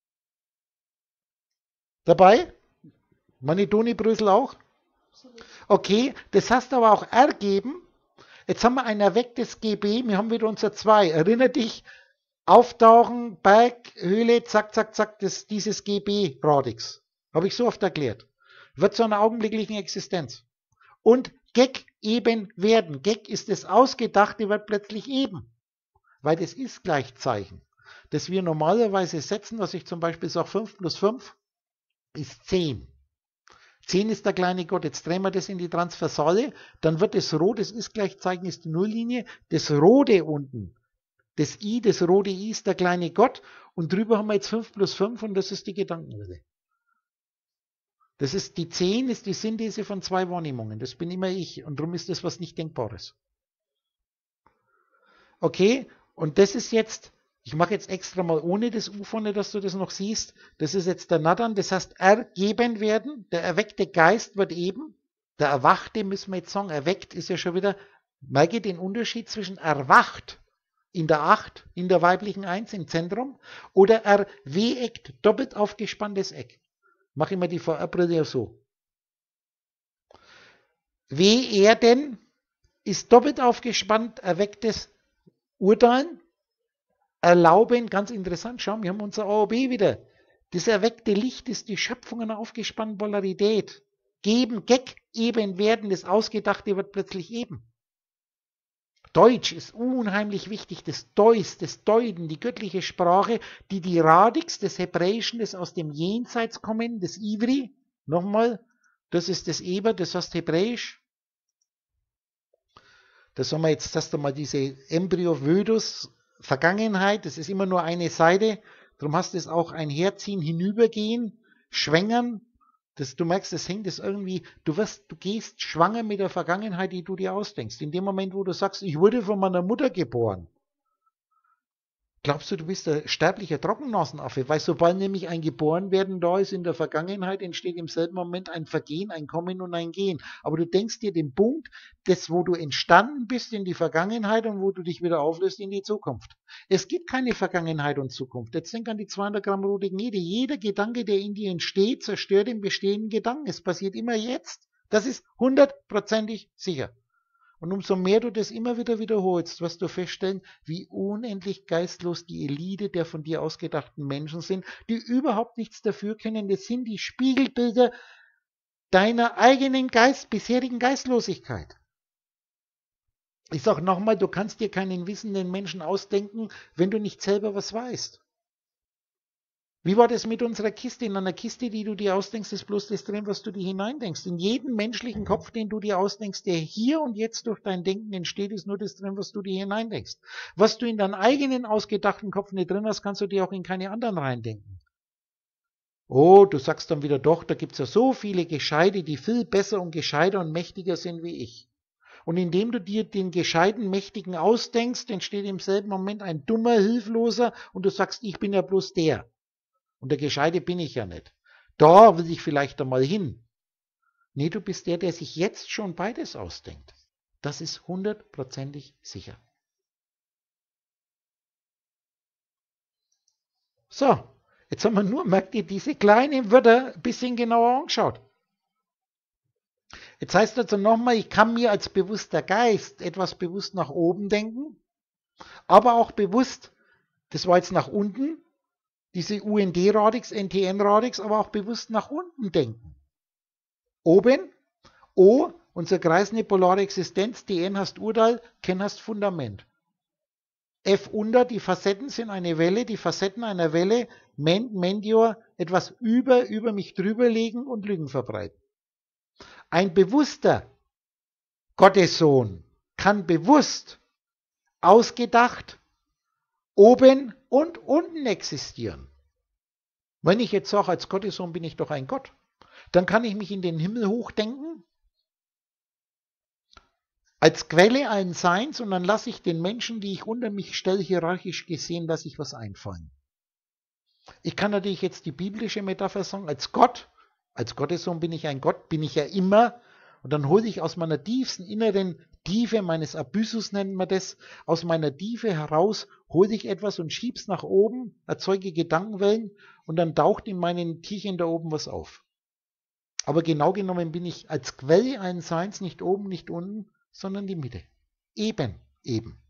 Dabei? Meine Toni Brösel auch? Okay, das heißt aber auch ergeben. Jetzt haben wir ein erwecktes G B, wir haben wieder unser zwei. Erinner dich, Auftauchen, Berg, Höhle, zack, zack, zack, das, dieses G B-Radix. Habe ich so oft erklärt. Wird zu einer augenblicklichen Existenz. Und Geg eben werden. Geg ist das Ausgedachte, wird plötzlich eben. Weil das ist Gleichzeichen. Das wir normalerweise setzen, was ich zum Beispiel sage, fünf plus fünf ist zehn. zehn ist der kleine Gott. Jetzt drehen wir das in die Transversale. Dann wird das Rot, das Ist-Gleichzeichen ist die Nulllinie. Das Rote unten, das I, das rote I ist der kleine Gott. Und drüber haben wir jetzt fünf plus fünf und das ist die Gedankenwelle. Das ist die zehn, ist die Synthese von zwei Wahrnehmungen. Das bin immer ich. Und darum ist das was nicht Denkbares. Okay, und das ist jetzt, ich mache jetzt extra mal ohne das U vorne, dass du das noch siehst. Das ist jetzt der Nadan, das heißt ergeben werden. Der erweckte Geist wird eben. Der Erwachte müssen wir jetzt sagen, erweckt ist ja schon wieder, merke den Unterschied zwischen erwacht in der acht, in der weiblichen eins im Zentrum oder erweckt, doppelt aufgespanntes Eck. Mache immer die V R-Brille so. W-Erden ist doppelt aufgespannt, erwecktes Urteilen. erlauben, ganz interessant, schau, wir haben unser A O B wieder. Das erweckte Licht ist die Schöpfung einer aufgespannten Polarität. Geben, Gag, eben werden, das Ausgedachte wird plötzlich eben. Deutsch ist unheimlich wichtig, das Deus, das Deuten, die göttliche Sprache, die die Radix des Hebräischen, das aus dem Jenseits kommen, das Ivri, nochmal, das ist das Eber, das heißt Hebräisch. Das haben wir jetzt erst einmal diese Embryo-Vödus, Vergangenheit, das ist immer nur eine Seite, darum hast du es auch ein Herziehen, hinübergehen, schwängern, das, du merkst, das hängt das irgendwie, du wirst, du gehst schwanger mit der Vergangenheit, die du dir ausdenkst. In dem Moment, wo du sagst, ich wurde von meiner Mutter geboren, glaubst du, du bist ein sterblicher Trockennasenaffe, weil sobald nämlich ein Geborenwerden da ist in der Vergangenheit, entsteht im selben Moment ein Vergehen, ein Kommen und ein Gehen. Aber du denkst dir den Punkt, das, wo du entstanden bist in die Vergangenheit und wo du dich wieder auflöst in die Zukunft. Es gibt keine Vergangenheit und Zukunft. Jetzt denk an die zweihundert Gramm rote Gnede. Jeder Gedanke, der in dir entsteht, zerstört den bestehenden Gedanken. Es passiert immer jetzt. Das ist hundertprozentig sicher. Und umso mehr du das immer wieder wiederholst, wirst du feststellen, wie unendlich geistlos die Elite der von dir ausgedachten Menschen sind, die überhaupt nichts dafür können. Das sind die Spiegelbilder deiner eigenen Geist, bisherigen Geistlosigkeit. Ich sage nochmal, du kannst dir keinen wissenden Menschen ausdenken, wenn du nicht selber was weißt. Wie war das mit unserer Kiste? In einer Kiste, die du dir ausdenkst, ist bloß das drin, was du dir hineindenkst. In jedem menschlichen Kopf, den du dir ausdenkst, der hier und jetzt durch dein Denken entsteht, ist nur das drin, was du dir hineindenkst. Was du in deinem eigenen ausgedachten Kopf nicht drin hast, kannst du dir auch in keine anderen reindenken. Oh, du sagst dann wieder, doch, da gibt es ja so viele Gescheite, die viel besser und gescheiter und mächtiger sind wie ich. Und indem du dir den gescheiten Mächtigen ausdenkst, entsteht im selben Moment ein dummer, hilfloser und du sagst, ich bin ja bloß der. Und der Gescheite bin ich ja nicht. Da will ich vielleicht einmal hin. Nee, du bist der, der sich jetzt schon beides ausdenkt. Das ist hundertprozentig sicher. So, jetzt haben wir nur, merkt ihr, diese kleinen Wörter ein bisschen genauer angeschaut. Jetzt heißt also nochmal, ich kann mir als bewusster Geist etwas bewusst nach oben denken, aber auch bewusst, das war jetzt nach unten, diese U N D-Radix, N T N-Radix, aber auch bewusst nach unten denken. Oben, O, unser Kreis eine polare Existenz, D N hast Urteil, Ken hast Fundament. F unter, die Facetten sind eine Welle, die Facetten einer Welle, Ment, Mendior, etwas über, über mich drüber legen und Lügen verbreiten. Ein bewusster Gottessohn kann bewusst, ausgedacht, oben und unten existieren. Wenn ich jetzt sage, als Gottessohn bin ich doch ein Gott, dann kann ich mich in den Himmel hochdenken, als Quelle allen Seins, und dann lasse ich den Menschen, die ich unter mich stelle, hierarchisch gesehen, lasse ich was einfallen. Ich kann natürlich jetzt die biblische Metapher sagen, als Gott, als Gottessohn bin ich ein Gott, bin ich ja immer, und dann hole ich aus meiner tiefsten inneren Tiefe meines Abyssus, nennt man das, aus meiner Tiefe heraus, hole ich etwas und schieb's nach oben, erzeuge Gedankenwellen, und dann taucht in meinen Tierchen da oben was auf. Aber genau genommen bin ich als Quelle allen Seins nicht oben, nicht unten, sondern die Mitte. Eben, eben.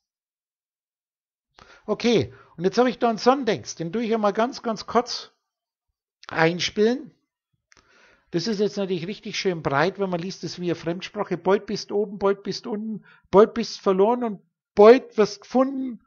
Okay, und jetzt habe ich da einen Sonnentext, den tue ich ja mal ganz, ganz kurz einspielen. Das ist jetzt natürlich richtig schön breit, wenn man liest das wie eine Fremdsprache. Bald bist oben, bald bist unten, bald bist verloren und bald wirst gefunden.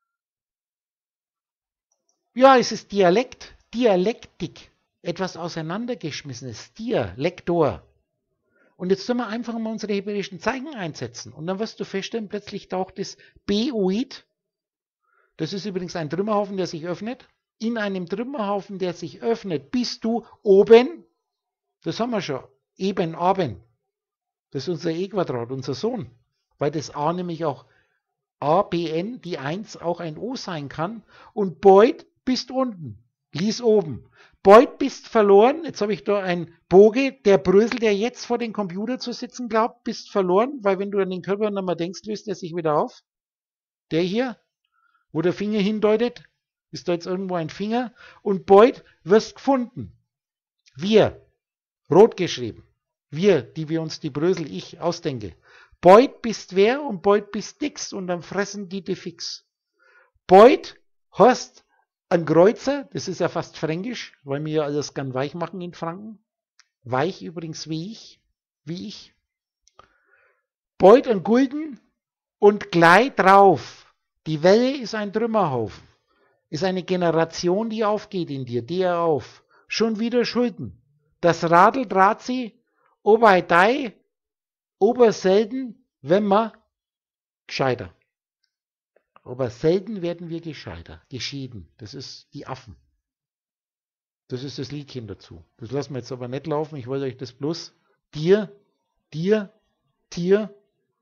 Ja, es ist Dialekt, Dialektik, etwas auseinandergeschmissenes, Dia, Lektor. Und jetzt sollen wir einfach mal unsere hebräischen Zeichen einsetzen. Und dann wirst du feststellen, plötzlich taucht das Beoid, das ist übrigens ein Trümmerhaufen, der sich öffnet. In einem Trümmerhaufen, der sich öffnet, bist du oben. Das haben wir schon. Eben, Aben. Das ist unser E-Quadrat, unser Sohn. Weil das A nämlich auch A, B, N, die eins auch ein O sein kann. Und Beut bist unten. Lies oben. Beut bist verloren. Jetzt habe ich da einen Boge. Der Brösel, der jetzt vor dem Computer zu sitzen glaubt, bist verloren. Weil wenn du an den Körper nochmal denkst, löst er sich wieder auf. Der hier, wo der Finger hindeutet, ist da jetzt irgendwo ein Finger. Und Beut wirst gefunden. Wir. Rot geschrieben. Wir, die wir uns die Brösel, ich, ausdenke. Beut bist wer und Beut bist nix und dann fressen die die fix. Beut heißt ein Kreuzer, das ist ja fast fränkisch, weil wir ja alles gern weich machen in Franken. Weich übrigens wie ich, wie ich. Beut ein Gulden und gleich drauf. Die Welle ist ein Trümmerhaufen. Ist eine Generation, die aufgeht in dir, die er auf. Schon wieder Schulden. Das Radl draht sie, obeidei, oberselten, wenn man gescheiter. Aber selten werden wir gescheiter, geschieden. Das ist die Affen. Das ist das Liedchen dazu. Das lassen wir jetzt aber nicht laufen. Ich wollte euch das bloß dir, dir, Tier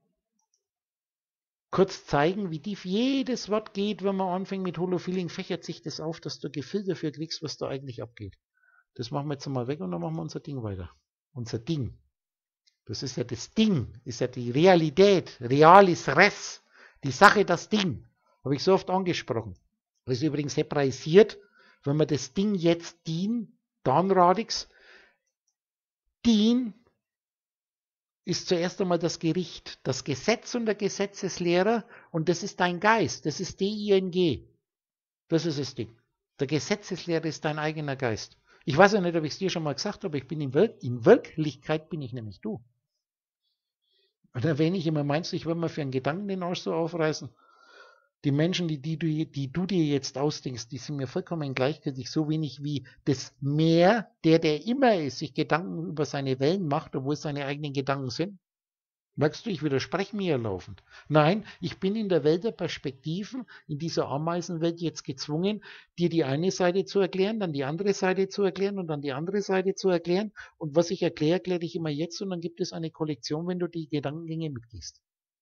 kurz zeigen, wie tief jedes Wort geht, wenn man anfängt mit Holofeeling, fächert sich das auf, dass du Gefühl dafür kriegst, was da eigentlich abgeht. Das machen wir jetzt mal weg und dann machen wir unser Ding weiter. Unser Ding. Das ist ja das Ding, ist ja die Realität. Realis res. Die Sache, das Ding. Habe ich so oft angesprochen. Das ist übrigens hebraisiert, wenn man das Ding jetzt dien, dann radix. Dien ist zuerst einmal das Gericht, das Gesetz und der Gesetzeslehrer und das ist dein Geist, das ist D I N G. Das ist das Ding. Der Gesetzeslehrer ist dein eigener Geist. Ich weiß ja nicht, ob ich es dir schon mal gesagt habe, ich bin in, Wir in Wirklichkeit bin ich nämlich du. Und da erwähne ich immer, meinst du, ich will mal für einen Gedanken den Arsch so aufreißen? Die Menschen, die, die, du, die du dir jetzt ausdenkst, die sind mir vollkommen gleichgültig, so wenig wie das Meer, der, der immer ist, sich Gedanken über seine Wellen macht, obwohl es seine eigenen Gedanken sind. Merkst du, ich widerspreche mir ja laufend. Nein, ich bin in der Welt der Perspektiven, in dieser Ameisenwelt jetzt gezwungen, dir die eine Seite zu erklären, dann die andere Seite zu erklären und dann die andere Seite zu erklären. Und was ich erkläre, erkläre ich immer jetzt und dann gibt es eine Kollektion, wenn du die Gedankengänge mitgehst.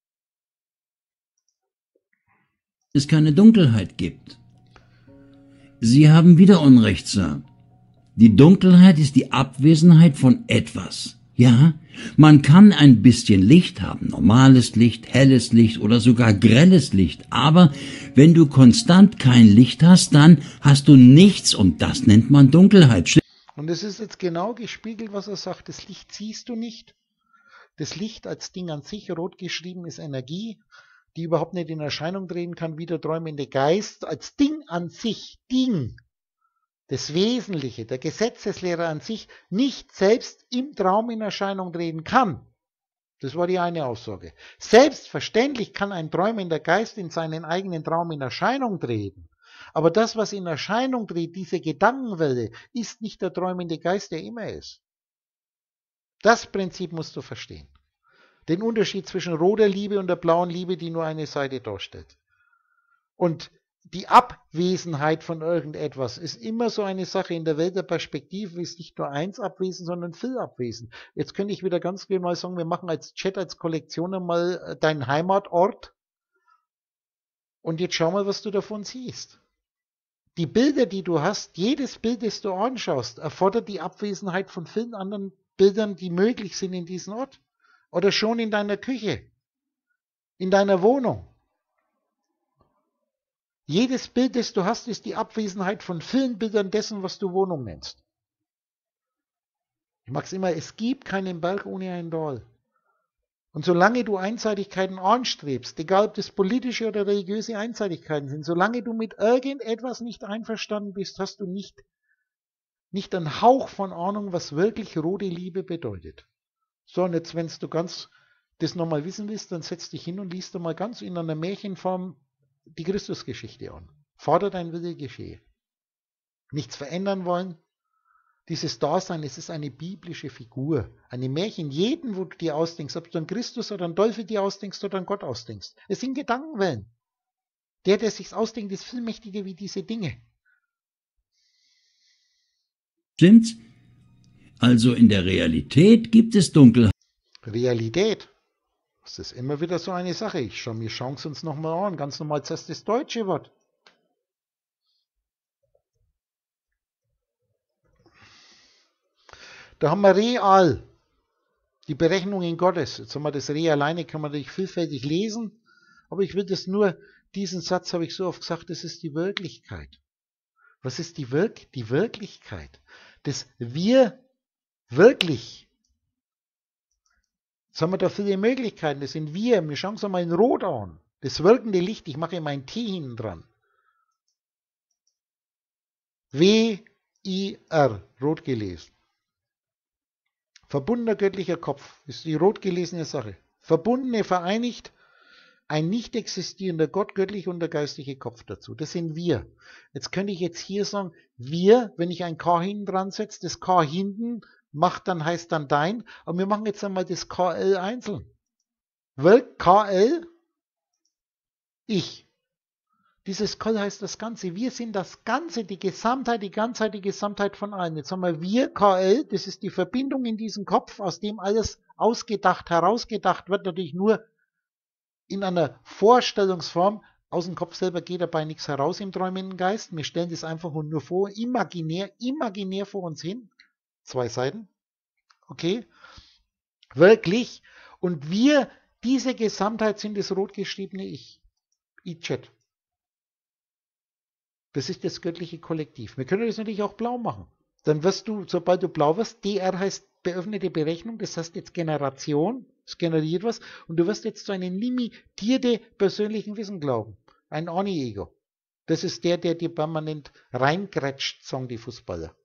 Es keine Dunkelheit gibt. Sie haben wieder Unrecht, Sir. Die Dunkelheit ist die Abwesenheit von etwas. Ja, man kann ein bisschen Licht haben, normales Licht, helles Licht oder sogar grelles Licht, aber wenn du konstant kein Licht hast, dann hast du nichts und das nennt man Dunkelheit. Und es ist jetzt genau gespiegelt, was er sagt, das Licht siehst du nicht. Das Licht als Ding an sich, rot geschrieben, ist Energie, die überhaupt nicht in Erscheinung treten kann, wie der träumende Geist, als Ding an sich, Ding, das Wesentliche, der Gesetzeslehrer an sich, nicht selbst im Traum in Erscheinung treten kann. Das war die eine Aussage. Selbstverständlich kann ein träumender Geist in seinen eigenen Traum in Erscheinung treten. Aber das, was in Erscheinung tritt, diese Gedankenwelle, ist nicht der träumende Geist, der immer ist. Das Prinzip musst du verstehen. Den Unterschied zwischen roter Liebe und der blauen Liebe, die nur eine Seite darstellt. Und die Abwesenheit von irgendetwas ist immer so eine Sache. In der Welt der Perspektive ist nicht nur eins abwesend, sondern viel abwesend. Jetzt könnte ich wieder ganz genau sagen, wir machen als Chat, als Kollektion einmal deinen Heimatort. Und jetzt schau mal, was du davon siehst. Die Bilder, die du hast, jedes Bild, das du anschaust, erfordert die Abwesenheit von vielen anderen Bildern, die möglich sind in diesem Ort. Oder schon in deiner Küche, in deiner Wohnung. Jedes Bild, das du hast, ist die Abwesenheit von vielen Bildern dessen, was du Wohnung nennst. Ich mag es immer, es gibt keinen Berg ohne ein Tal. Und solange du Einseitigkeiten anstrebst, egal ob das politische oder religiöse Einseitigkeiten sind, solange du mit irgendetwas nicht einverstanden bist, hast du nicht, nicht einen Hauch von Ahnung, was wirklich rote Liebe bedeutet. So, und jetzt, wenn du ganz das nochmal wissen willst, dann setz dich hin und liest mal ganz in einer Märchenform die Christusgeschichte an. Vater, dein Wille geschehe. Nichts verändern wollen. Dieses Dasein, es ist eine biblische Figur. Eine Märchen, jeden, wo du dir ausdenkst, ob du einen Christus oder einen Teufel dir ausdenkst oder einen Gott ausdenkst. Es sind Gedankenwellen. Der, der sich's ausdenkt, ist viel mächtiger wie diese Dinge. Stimmt's? Also in der Realität gibt es Dunkelheit. Realität? Das ist immer wieder so eine Sache. Ich schaue mir schauen uns nochmal an. Ganz normal zuerst das deutsche Wort. Da haben wir real. Die Berechnungen Gottes. Jetzt haben wir das Re alleine, kann man natürlich vielfältig lesen. Aber ich will das nur, diesen Satz habe ich so oft gesagt, das ist die Wirklichkeit. Was ist die, Wirk die Wirklichkeit? Das wir wirklich. Jetzt haben wir da viele Möglichkeiten. Das sind wir. Wir schauen uns mal in Rot an. Das wirkende Licht. Ich mache immer ein T hinten dran. W I R, rot gelesen. Verbundener göttlicher Kopf ist die rot gelesene Sache. Verbundene, vereinigt, ein nicht existierender Gott, göttlich und der geistliche Kopf dazu. Das sind wir. Jetzt könnte ich jetzt hier sagen, wir, wenn ich ein K hinten dran setze, das K hinten macht dann, heißt dann dein, aber wir machen jetzt einmal das K L einzeln. Weil K L, ich. Dieses K heißt das Ganze. Wir sind das Ganze, die Gesamtheit, die Ganzheit, die Gesamtheit von allen. Jetzt haben wir wir, K L, das ist die Verbindung in diesem Kopf, aus dem alles ausgedacht, herausgedacht wird, natürlich nur in einer Vorstellungsform. Aus dem Kopf selber geht dabei nichts heraus im träumenden Geist. Wir stellen das einfach nur vor, imaginär, imaginär vor uns hin. Zwei Seiten. Okay? Wirklich. Und wir, diese Gesamtheit sind das rot geschriebene Ich. I-Chat. Das ist das göttliche Kollektiv. Wir können das natürlich auch blau machen. Dann wirst du, sobald du blau wirst, D R heißt beöffnete Berechnung, das heißt jetzt Generation, es generiert was, und du wirst jetzt zu einem limitierte persönlichen Wissen glauben. Ein Oni-Ego. Das ist der, der dir permanent reingrätscht, sagen die Fußballer.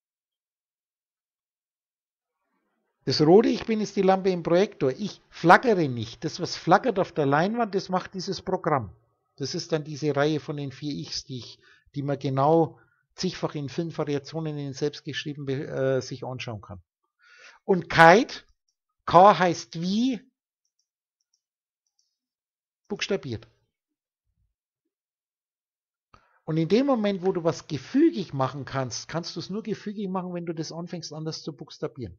Das rote Ich Bin ist die Lampe im Projektor. Ich flackere nicht. Das, was flackert auf der Leinwand, das macht dieses Programm. Das ist dann diese Reihe von den vier Ichs, die, ich, die man genau zigfach in fünf Variationen in den selbstgeschrieben äh, sich anschauen kann. Und Kite, K heißt wie, buchstabiert. Und in dem Moment, wo du was gefügig machen kannst, kannst du es nur gefügig machen, wenn du das anfängst, anders zu buchstabieren.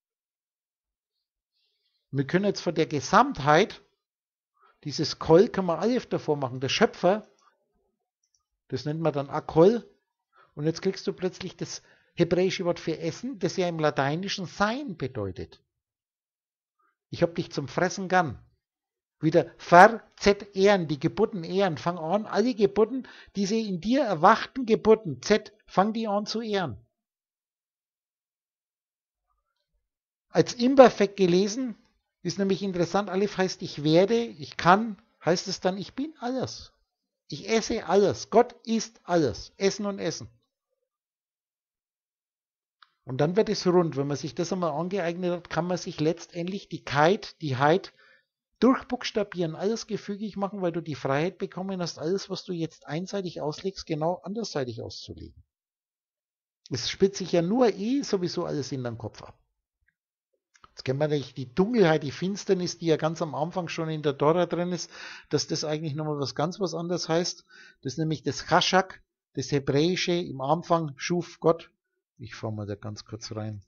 Wir können jetzt von der Gesamtheit, dieses Kol kann man Alef davor machen, der Schöpfer, das nennt man dann Akol, und jetzt kriegst du plötzlich das hebräische Wort für Essen, das ja im Lateinischen Sein bedeutet. Ich habe dich zum Fressen gern. Wieder ver, z, ehren, die Geburten ehren, fang an, alle Geburten, diese in dir erwachten Geburten, z, fang die an zu ehren. Als Imperfekt gelesen, ist nämlich interessant, Aleph heißt ich werde, ich kann, heißt es dann ich bin alles. Ich esse alles. Gott ist alles. Essen und Essen. Und dann wird es rund. Wenn man sich das einmal angeeignet hat, kann man sich letztendlich die Kite, die Heit durchbuchstabieren, alles gefügig machen, weil du die Freiheit bekommen hast, alles, was du jetzt einseitig auslegst, genau andersseitig auszulegen. Es spielt sich ja nur eh sowieso alles in deinem Kopf ab. Jetzt kennen wir natürlich die Dunkelheit, die Finsternis, die ja ganz am Anfang schon in der Tora drin ist, dass das eigentlich nochmal was ganz was anderes heißt. Das ist nämlich das Chashak, das Hebräische, im Anfang schuf Gott. Ich fahre mal da ganz kurz rein.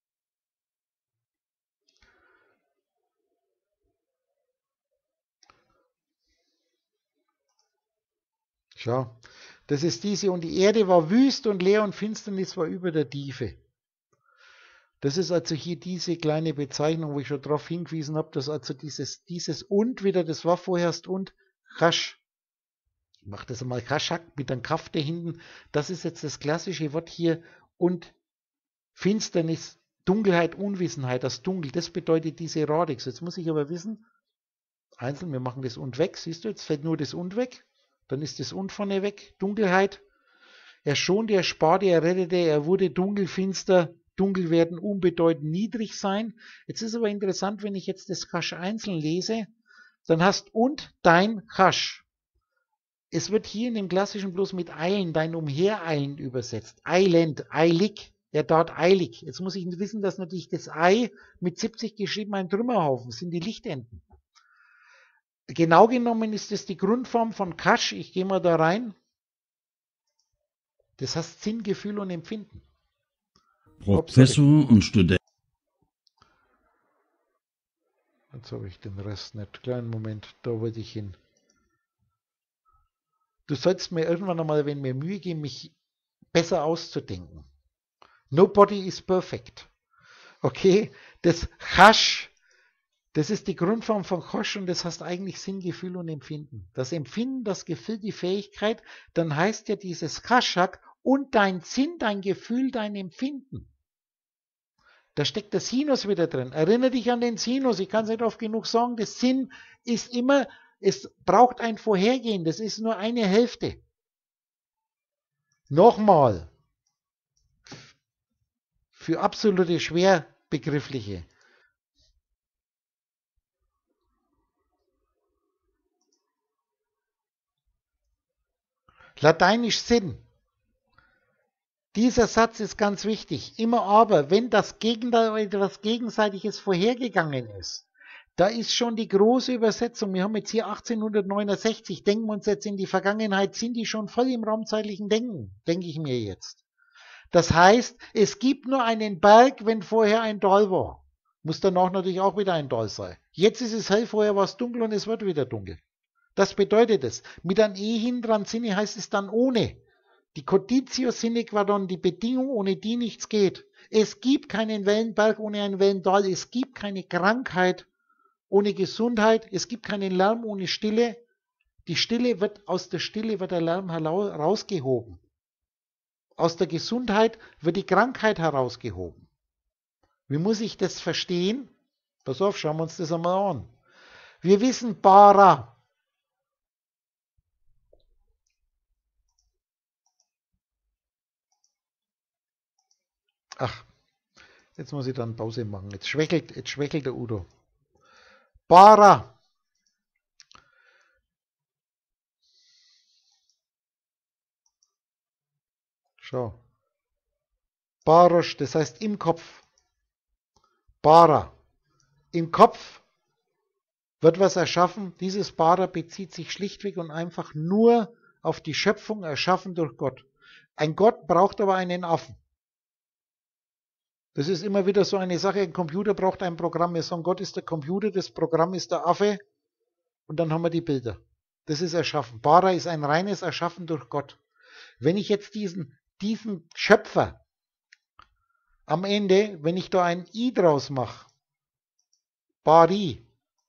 Schau, das ist diese, und die Erde war wüst und leer und Finsternis war über der Tiefe. Das ist also hier diese kleine Bezeichnung, wo ich schon darauf hingewiesen habe, dass also dieses, dieses und wieder, das war vorerst und, Chash. Ich mache das einmal Chashak mit einem Kaff dahinten. Das ist jetzt das klassische Wort hier, und Finsternis, Dunkelheit, Unwissenheit, das Dunkel, das bedeutet diese Radix. Jetzt muss ich aber wissen, einzeln, wir machen das und weg, siehst du, jetzt fällt nur das und weg, dann ist das und vorne weg, Dunkelheit. Er schonte, er sparte, er rettete, er wurde dunkel, finster, dunkel werden, unbedeutend, niedrig sein. Jetzt ist aber interessant, wenn ich jetzt das Chash einzeln lese, dann hast und dein Chash. Es wird hier in dem Klassischen bloß mit eilen, dein Umhereilen übersetzt. Eilend, eilig, er dort eilig. Jetzt muss ich wissen, dass natürlich das Ei mit siebzig geschrieben ein Trümmerhaufen, sind die Lichtenden. Genau genommen ist es die Grundform von Chash, ich gehe mal da rein. Das heißt Sinn, Gefühl und Empfinden. Professor und Student. Jetzt habe ich den Rest nicht. Kleinen Moment, da wollte ich hin. Du sollst mir irgendwann einmal, wenn mir Mühe geben, mich besser auszudenken. Nobody is perfect. Okay, das Chash, das ist die Grundform von Chosh und das heißt eigentlich Sinn, Gefühl und Empfinden. Das Empfinden, das Gefühl, die Fähigkeit, dann heißt ja dieses Chashak und dein Sinn, dein Gefühl, dein Empfinden. Da steckt der Sinus wieder drin. Erinnere dich an den Sinus, ich kann es nicht oft genug sagen, das Sinn ist immer, es braucht ein Vorhergehen, das ist nur eine Hälfte. Nochmal, für absolute Schwerbegriffliche. Lateinisch Sinn. Dieser Satz ist ganz wichtig. Immer aber, wenn das Gegenteil etwas Gegenseitiges vorhergegangen ist, da ist schon die große Übersetzung. Wir haben jetzt hier achtzehnhundertneunundsechzig, denken wir uns jetzt in die Vergangenheit, sind die schon voll im raumzeitlichen Denken, denke ich mir jetzt. Das heißt, es gibt nur einen Berg, wenn vorher ein Tal war. Muss danach natürlich auch wieder ein Tal sein. Jetzt ist es hell, vorher war es dunkel und es wird wieder dunkel. Das bedeutet es. Mit einem E hin dran Sinne heißt es dann ohne. Die Conditio sine qua non, die Bedingung, ohne die nichts geht. Es gibt keinen Wellenberg ohne einen Wellental. Es gibt keine Krankheit ohne Gesundheit. Es gibt keinen Lärm ohne Stille. Die Stille wird, aus der Stille wird der Lärm herausgehoben. Aus der Gesundheit wird die Krankheit herausgehoben. Wie muss ich das verstehen? Pass auf, schauen wir uns das einmal an. Wir wissen Para. Ach, jetzt muss ich dann Pause machen. Jetzt schwächelt, jetzt schwächelt der Udo. Para. Schau. Paros, das heißt im Kopf. Para. Im Kopf wird was erschaffen. Dieses Para bezieht sich schlichtweg und einfach nur auf die Schöpfung, erschaffen durch Gott. Ein Gott braucht aber einen Affen. Das ist immer wieder so eine Sache, ein Computer braucht ein Programm. Wir sagen, Gott ist der Computer, das Programm ist der Affe und dann haben wir die Bilder. Das ist Erschaffen. Para ist ein reines Erschaffen durch Gott. Wenn ich jetzt diesen, diesen Schöpfer am Ende, wenn ich da ein I draus mache, Bari,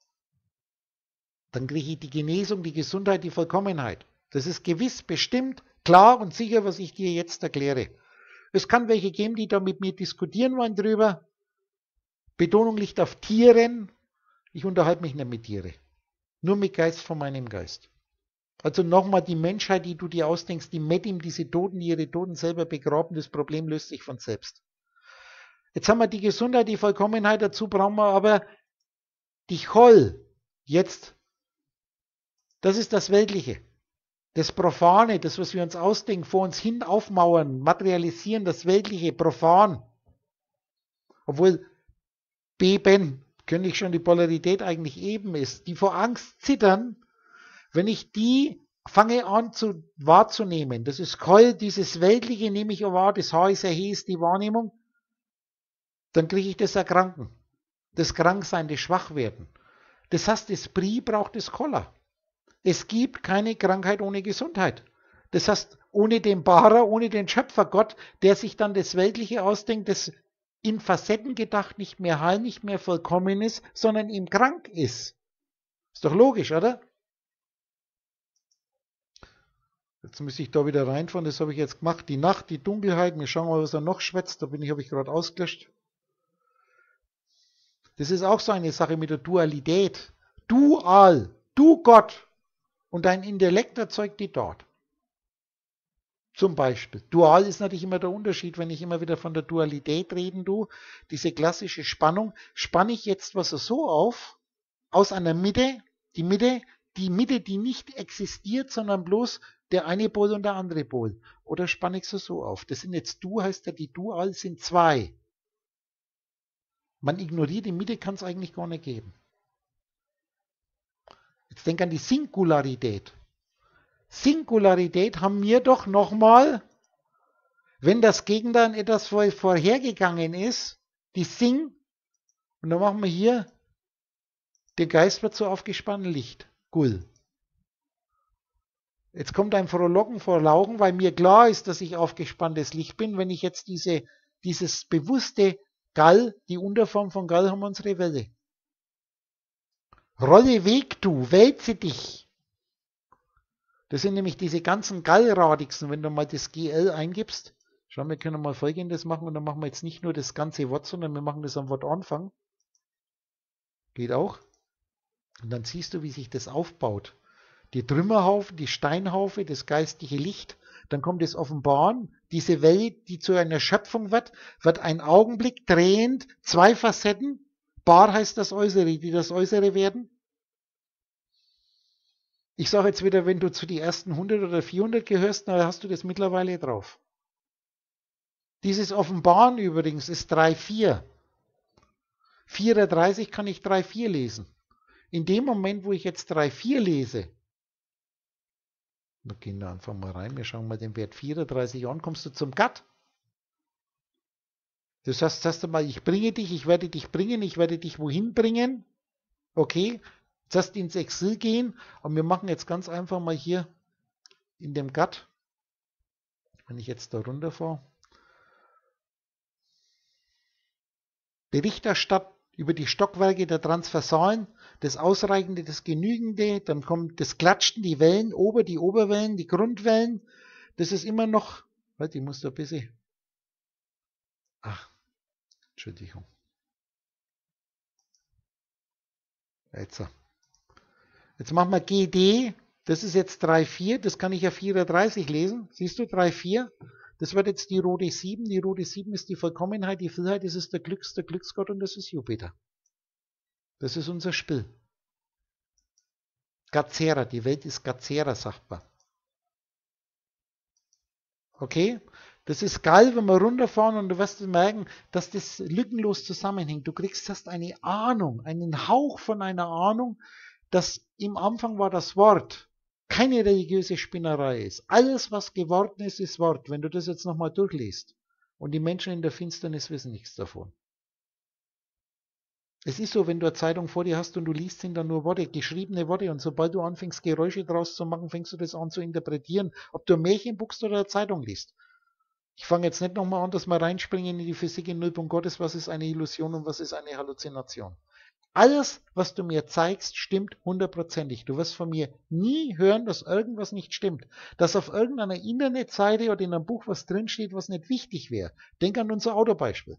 dann kriege ich die Genesung, die Gesundheit, die Vollkommenheit. Das ist gewiss, bestimmt, klar und sicher, was ich dir jetzt erkläre. Es kann welche geben, die da mit mir diskutieren wollen drüber. Betonung liegt auf Tieren. Ich unterhalte mich nicht mit Tieren. Nur mit Geist von meinem Geist. Also nochmal die Menschheit, die du dir ausdenkst, die Medim, diese Toten, die ihre Toten selber begraben, das Problem löst sich von selbst. Jetzt haben wir die Gesundheit, die Vollkommenheit, dazu brauchen wir aber die Chol. Jetzt. Das ist das Weltliche. Das Profane, das, was wir uns ausdenken, vor uns hin aufmauern, materialisieren, das Weltliche, profan. Obwohl beben, könnte ich schon die Polarität eigentlich eben ist, die vor Angst zittern, wenn ich die fange an zu wahrzunehmen. Das ist Keul, dieses Weltliche nehme ich wahr, das Haar ist erhe, ist die Wahrnehmung, dann kriege ich das Erkranken, das Kranksein, das Schwachwerden. Das heißt, das Pri braucht das Koller. Es gibt keine Krankheit ohne Gesundheit. Das heißt, ohne den Bara, ohne den Schöpfergott, der sich dann das Weltliche ausdenkt, das in Facetten gedacht nicht mehr heil, nicht mehr vollkommen ist, sondern ihm krank ist. Ist doch logisch, oder? Jetzt muss ich da wieder reinfahren, das habe ich jetzt gemacht. Die Nacht, die Dunkelheit, wir schauen mal, was er noch schwätzt, da bin ich, habe ich gerade ausgelöscht. Das ist auch so eine Sache mit der Dualität. Dual, du Gott. Und dein Intellekt erzeugt die dort. Zum Beispiel. Dual ist natürlich immer der Unterschied, wenn ich immer wieder von der Dualität reden tue. Diese klassische Spannung, spanne ich jetzt was so auf, aus einer Mitte, die Mitte, die Mitte, die nicht existiert, sondern bloß der eine Pol und der andere Pol. Oder spanne ich sie so auf. Das sind jetzt Du, heißt ja, die Dual sind zwei. Man ignoriert, die Mitte kann es eigentlich gar nicht geben. Jetzt denk an die Singularität. Singularität haben wir doch nochmal, wenn das Gegenteil etwas vorhergegangen ist, die Sing, und dann machen wir hier, der Geist wird so aufgespannt, Licht, Gull. Jetzt kommt ein Frohlocken vor Lauchen, weil mir klar ist, dass ich aufgespanntes Licht bin, wenn ich jetzt diese, dieses bewusste Gall, die Unterform von Gall haben wir unsere Welle. Rolle weg, du, wälze dich. Das sind nämlich diese ganzen Gallradixen, wenn du mal das G L eingibst. Schau, wir können mal Folgendes machen und dann machen wir jetzt nicht nur das ganze Wort, sondern wir machen das am Wortanfang. Geht auch. Und dann siehst du, wie sich das aufbaut. Die Trümmerhaufen, die Steinhaufe, das geistliche Licht, dann kommt das Offenbaren, diese Welt, die zu einer Schöpfung wird, wird ein Augenblick drehend, zwei Facetten, Bar heißt das Äußere, die das Äußere werden. Ich sage jetzt wieder, wenn du zu die ersten hundert oder vierhundert gehörst, dann hast du das mittlerweile drauf. Dieses Offenbaren übrigens ist drei vier. vierunddreißig kann ich drei vier lesen. In dem Moment, wo ich jetzt drei vier lese, wir gehen da einfach mal rein, wir schauen mal den Wert vierunddreißig an, kommst du zum Gatt. Das heißt, sagst du mal, ich bringe dich, ich werde dich bringen, ich werde dich wohin bringen. Okay, jetzt hast du ins Exil gehen, und wir machen jetzt ganz einfach mal hier in dem Gatt, wenn ich jetzt da runterfahre, Berichterstatten über die Stockwerke der Transversalen, das Ausreichende, das Genügende, dann kommt das Klatschen, die Wellen, Ober-, die Oberwellen, die Grundwellen. Das ist immer noch, warte, ich muss da ein bisschen, ach, Entschuldigung. Jetzt, jetzt machen wir G D, das ist jetzt drei vier, das kann ich ja vierunddreißig lesen, siehst du, drei vier. Das wird jetzt die rote sieben. Die rote sieben ist die Vollkommenheit, die Vielheit, das ist der Glücks, der Glücksgott und das ist Jupiter. Das ist unser Spiel. Gazera, die Welt ist Gazera, sagt man. Okay? Das ist geil, wenn wir runterfahren und du wirst merken, dass das lückenlos zusammenhängt. Du kriegst erst eine Ahnung, einen Hauch von einer Ahnung, dass im Anfang war das Wort. Keine religiöse Spinnerei ist. Alles, was geworden ist, ist Wort. Wenn du das jetzt nochmal durchliest. Und die Menschen in der Finsternis wissen nichts davon. Es ist so, wenn du eine Zeitung vor dir hast und du liest, sind da nur Worte, geschriebene Worte. Und sobald du anfängst, Geräusche draus zu machen, fängst du das an zu interpretieren. Ob du ein Märchen buchst oder eine Zeitung liest. Ich fange jetzt nicht nochmal an, dass wir reinspringen in die Physik in Nullpunkt Gottes. Was ist eine Illusion und was ist eine Halluzination? Alles, was du mir zeigst, stimmt hundertprozentig. Du wirst von mir nie hören, dass irgendwas nicht stimmt. Dass auf irgendeiner Internetseite oder in einem Buch was drinsteht, was nicht wichtig wäre. Denk an unser Autobeispiel.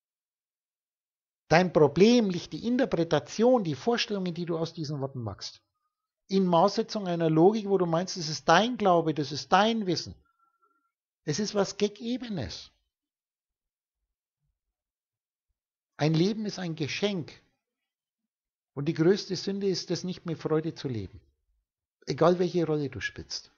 Dein Problem liegt die Interpretation, die Vorstellungen, die du aus diesen Worten machst. In Maßsetzung einer Logik, wo du meinst, das ist dein Glaube, das ist dein Wissen. Es ist was Gag-Ebenes. Ein Leben ist ein Geschenk. Und die größte Sünde ist es, nicht mit Freude zu leben. Egal welche Rolle du spielst.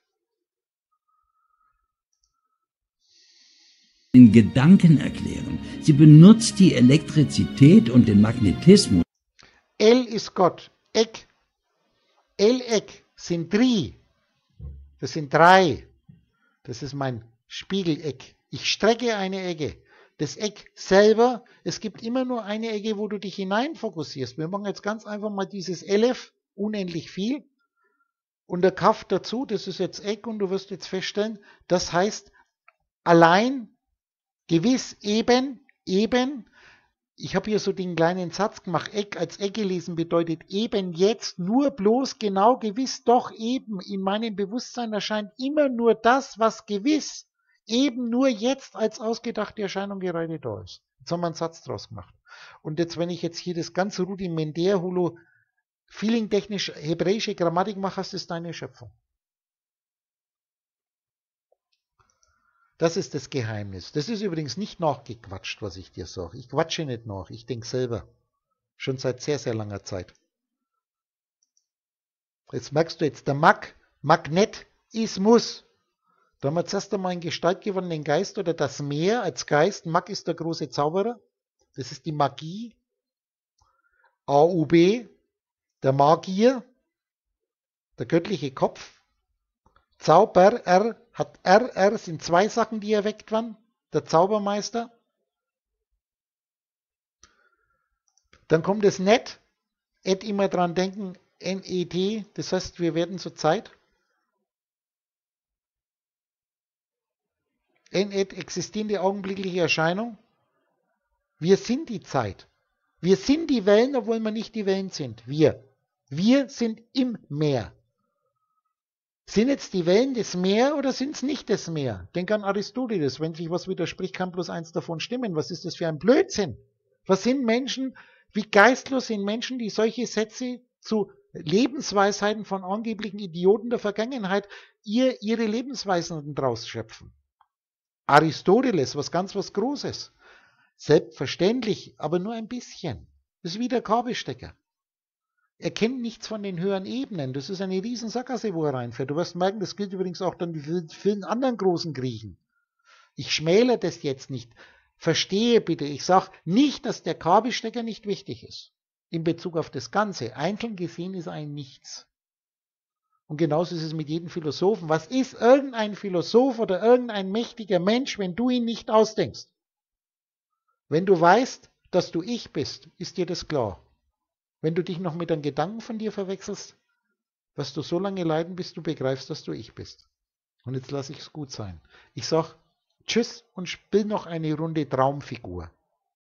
In Gedanken erklären. Sie benutzt die Elektrizität und den Magnetismus. L ist Gott. Eck. L-Eck sind drei. Das sind drei. Das ist mein Spiegeleck. Ich strecke eine Ecke. Das Eck selber, es gibt immer nur eine Ecke, wo du dich hinein fokussierst. Wir machen jetzt ganz einfach mal dieses Elef, unendlich viel, und der Kaff dazu, das ist jetzt Eck, und du wirst jetzt feststellen, das heißt allein, gewiss, eben, eben. Ich habe hier so den kleinen Satz gemacht, Eck als Ecke lesen bedeutet eben jetzt, nur bloß, genau, gewiss, doch eben. In meinem Bewusstsein erscheint immer nur das, was gewiss eben nur jetzt als ausgedachte Erscheinung gerade da ist. Jetzt haben wir einen Satz draus gemacht. Und jetzt, wenn ich jetzt hier das ganze rudimentär, holo, feeling-technisch hebräische Grammatik mache, hast du das deine Schöpfung. Das ist das Geheimnis. Das ist übrigens nicht nachgequatscht, was ich dir sage. Ich quatsche nicht nach, ich denke selber. Schon seit sehr, sehr langer Zeit. Jetzt merkst du jetzt, der Mag, Magnetismus. Da haben wir zuerst einmal einen gestaltgewandenen Geist oder das Meer als Geist. Mag ist der große Zauberer. Das ist die Magie. A U B, der Magier, der göttliche Kopf. Zauber, R, hat R, R sind zwei Sachen, die erweckt werden. Der Zaubermeister. Dann kommt das Net. Et immer dran denken, N E T, das heißt, wir werden zur Zeit. N-Et, existierende augenblickliche Erscheinung. Wir sind die Zeit. Wir sind die Wellen, obwohl wir nicht die Wellen sind. Wir. Wir sind im Meer. Sind jetzt die Wellen das Meer oder sind es nicht das Meer? Denk an Aristoteles. Wenn sich was widerspricht, kann bloß eins davon stimmen. Was ist das für ein Blödsinn? Was sind Menschen, wie geistlos sind Menschen, die solche Sätze zu Lebensweisheiten von angeblichen Idioten der Vergangenheit ihr ihre Lebensweisen draus schöpfen. Aristoteles, was ganz was Großes. Selbstverständlich, aber nur ein bisschen. Das ist wie der Kabelstecker. Er kennt nichts von den höheren Ebenen. Das ist eine riesen Sackgasse, wo er reinfährt. Du wirst merken, das gilt übrigens auch dann für vielen anderen großen Griechen. Ich schmäle das jetzt nicht. Verstehe bitte, ich sage nicht, dass der Kabelstecker nicht wichtig ist. In Bezug auf das Ganze. Einzeln gesehen ist ein Nichts. Und genauso ist es mit jedem Philosophen. Was ist irgendein Philosoph oder irgendein mächtiger Mensch, wenn du ihn nicht ausdenkst? Wenn du weißt, dass du ich bist, ist dir das klar. Wenn du dich noch mit einem Gedanken von dir verwechselst, wirst du so lange leiden, bis du begreifst, dass du ich bist. Und jetzt lasse ich es gut sein. Ich sage Tschüss und spiel noch eine Runde Traumfigur.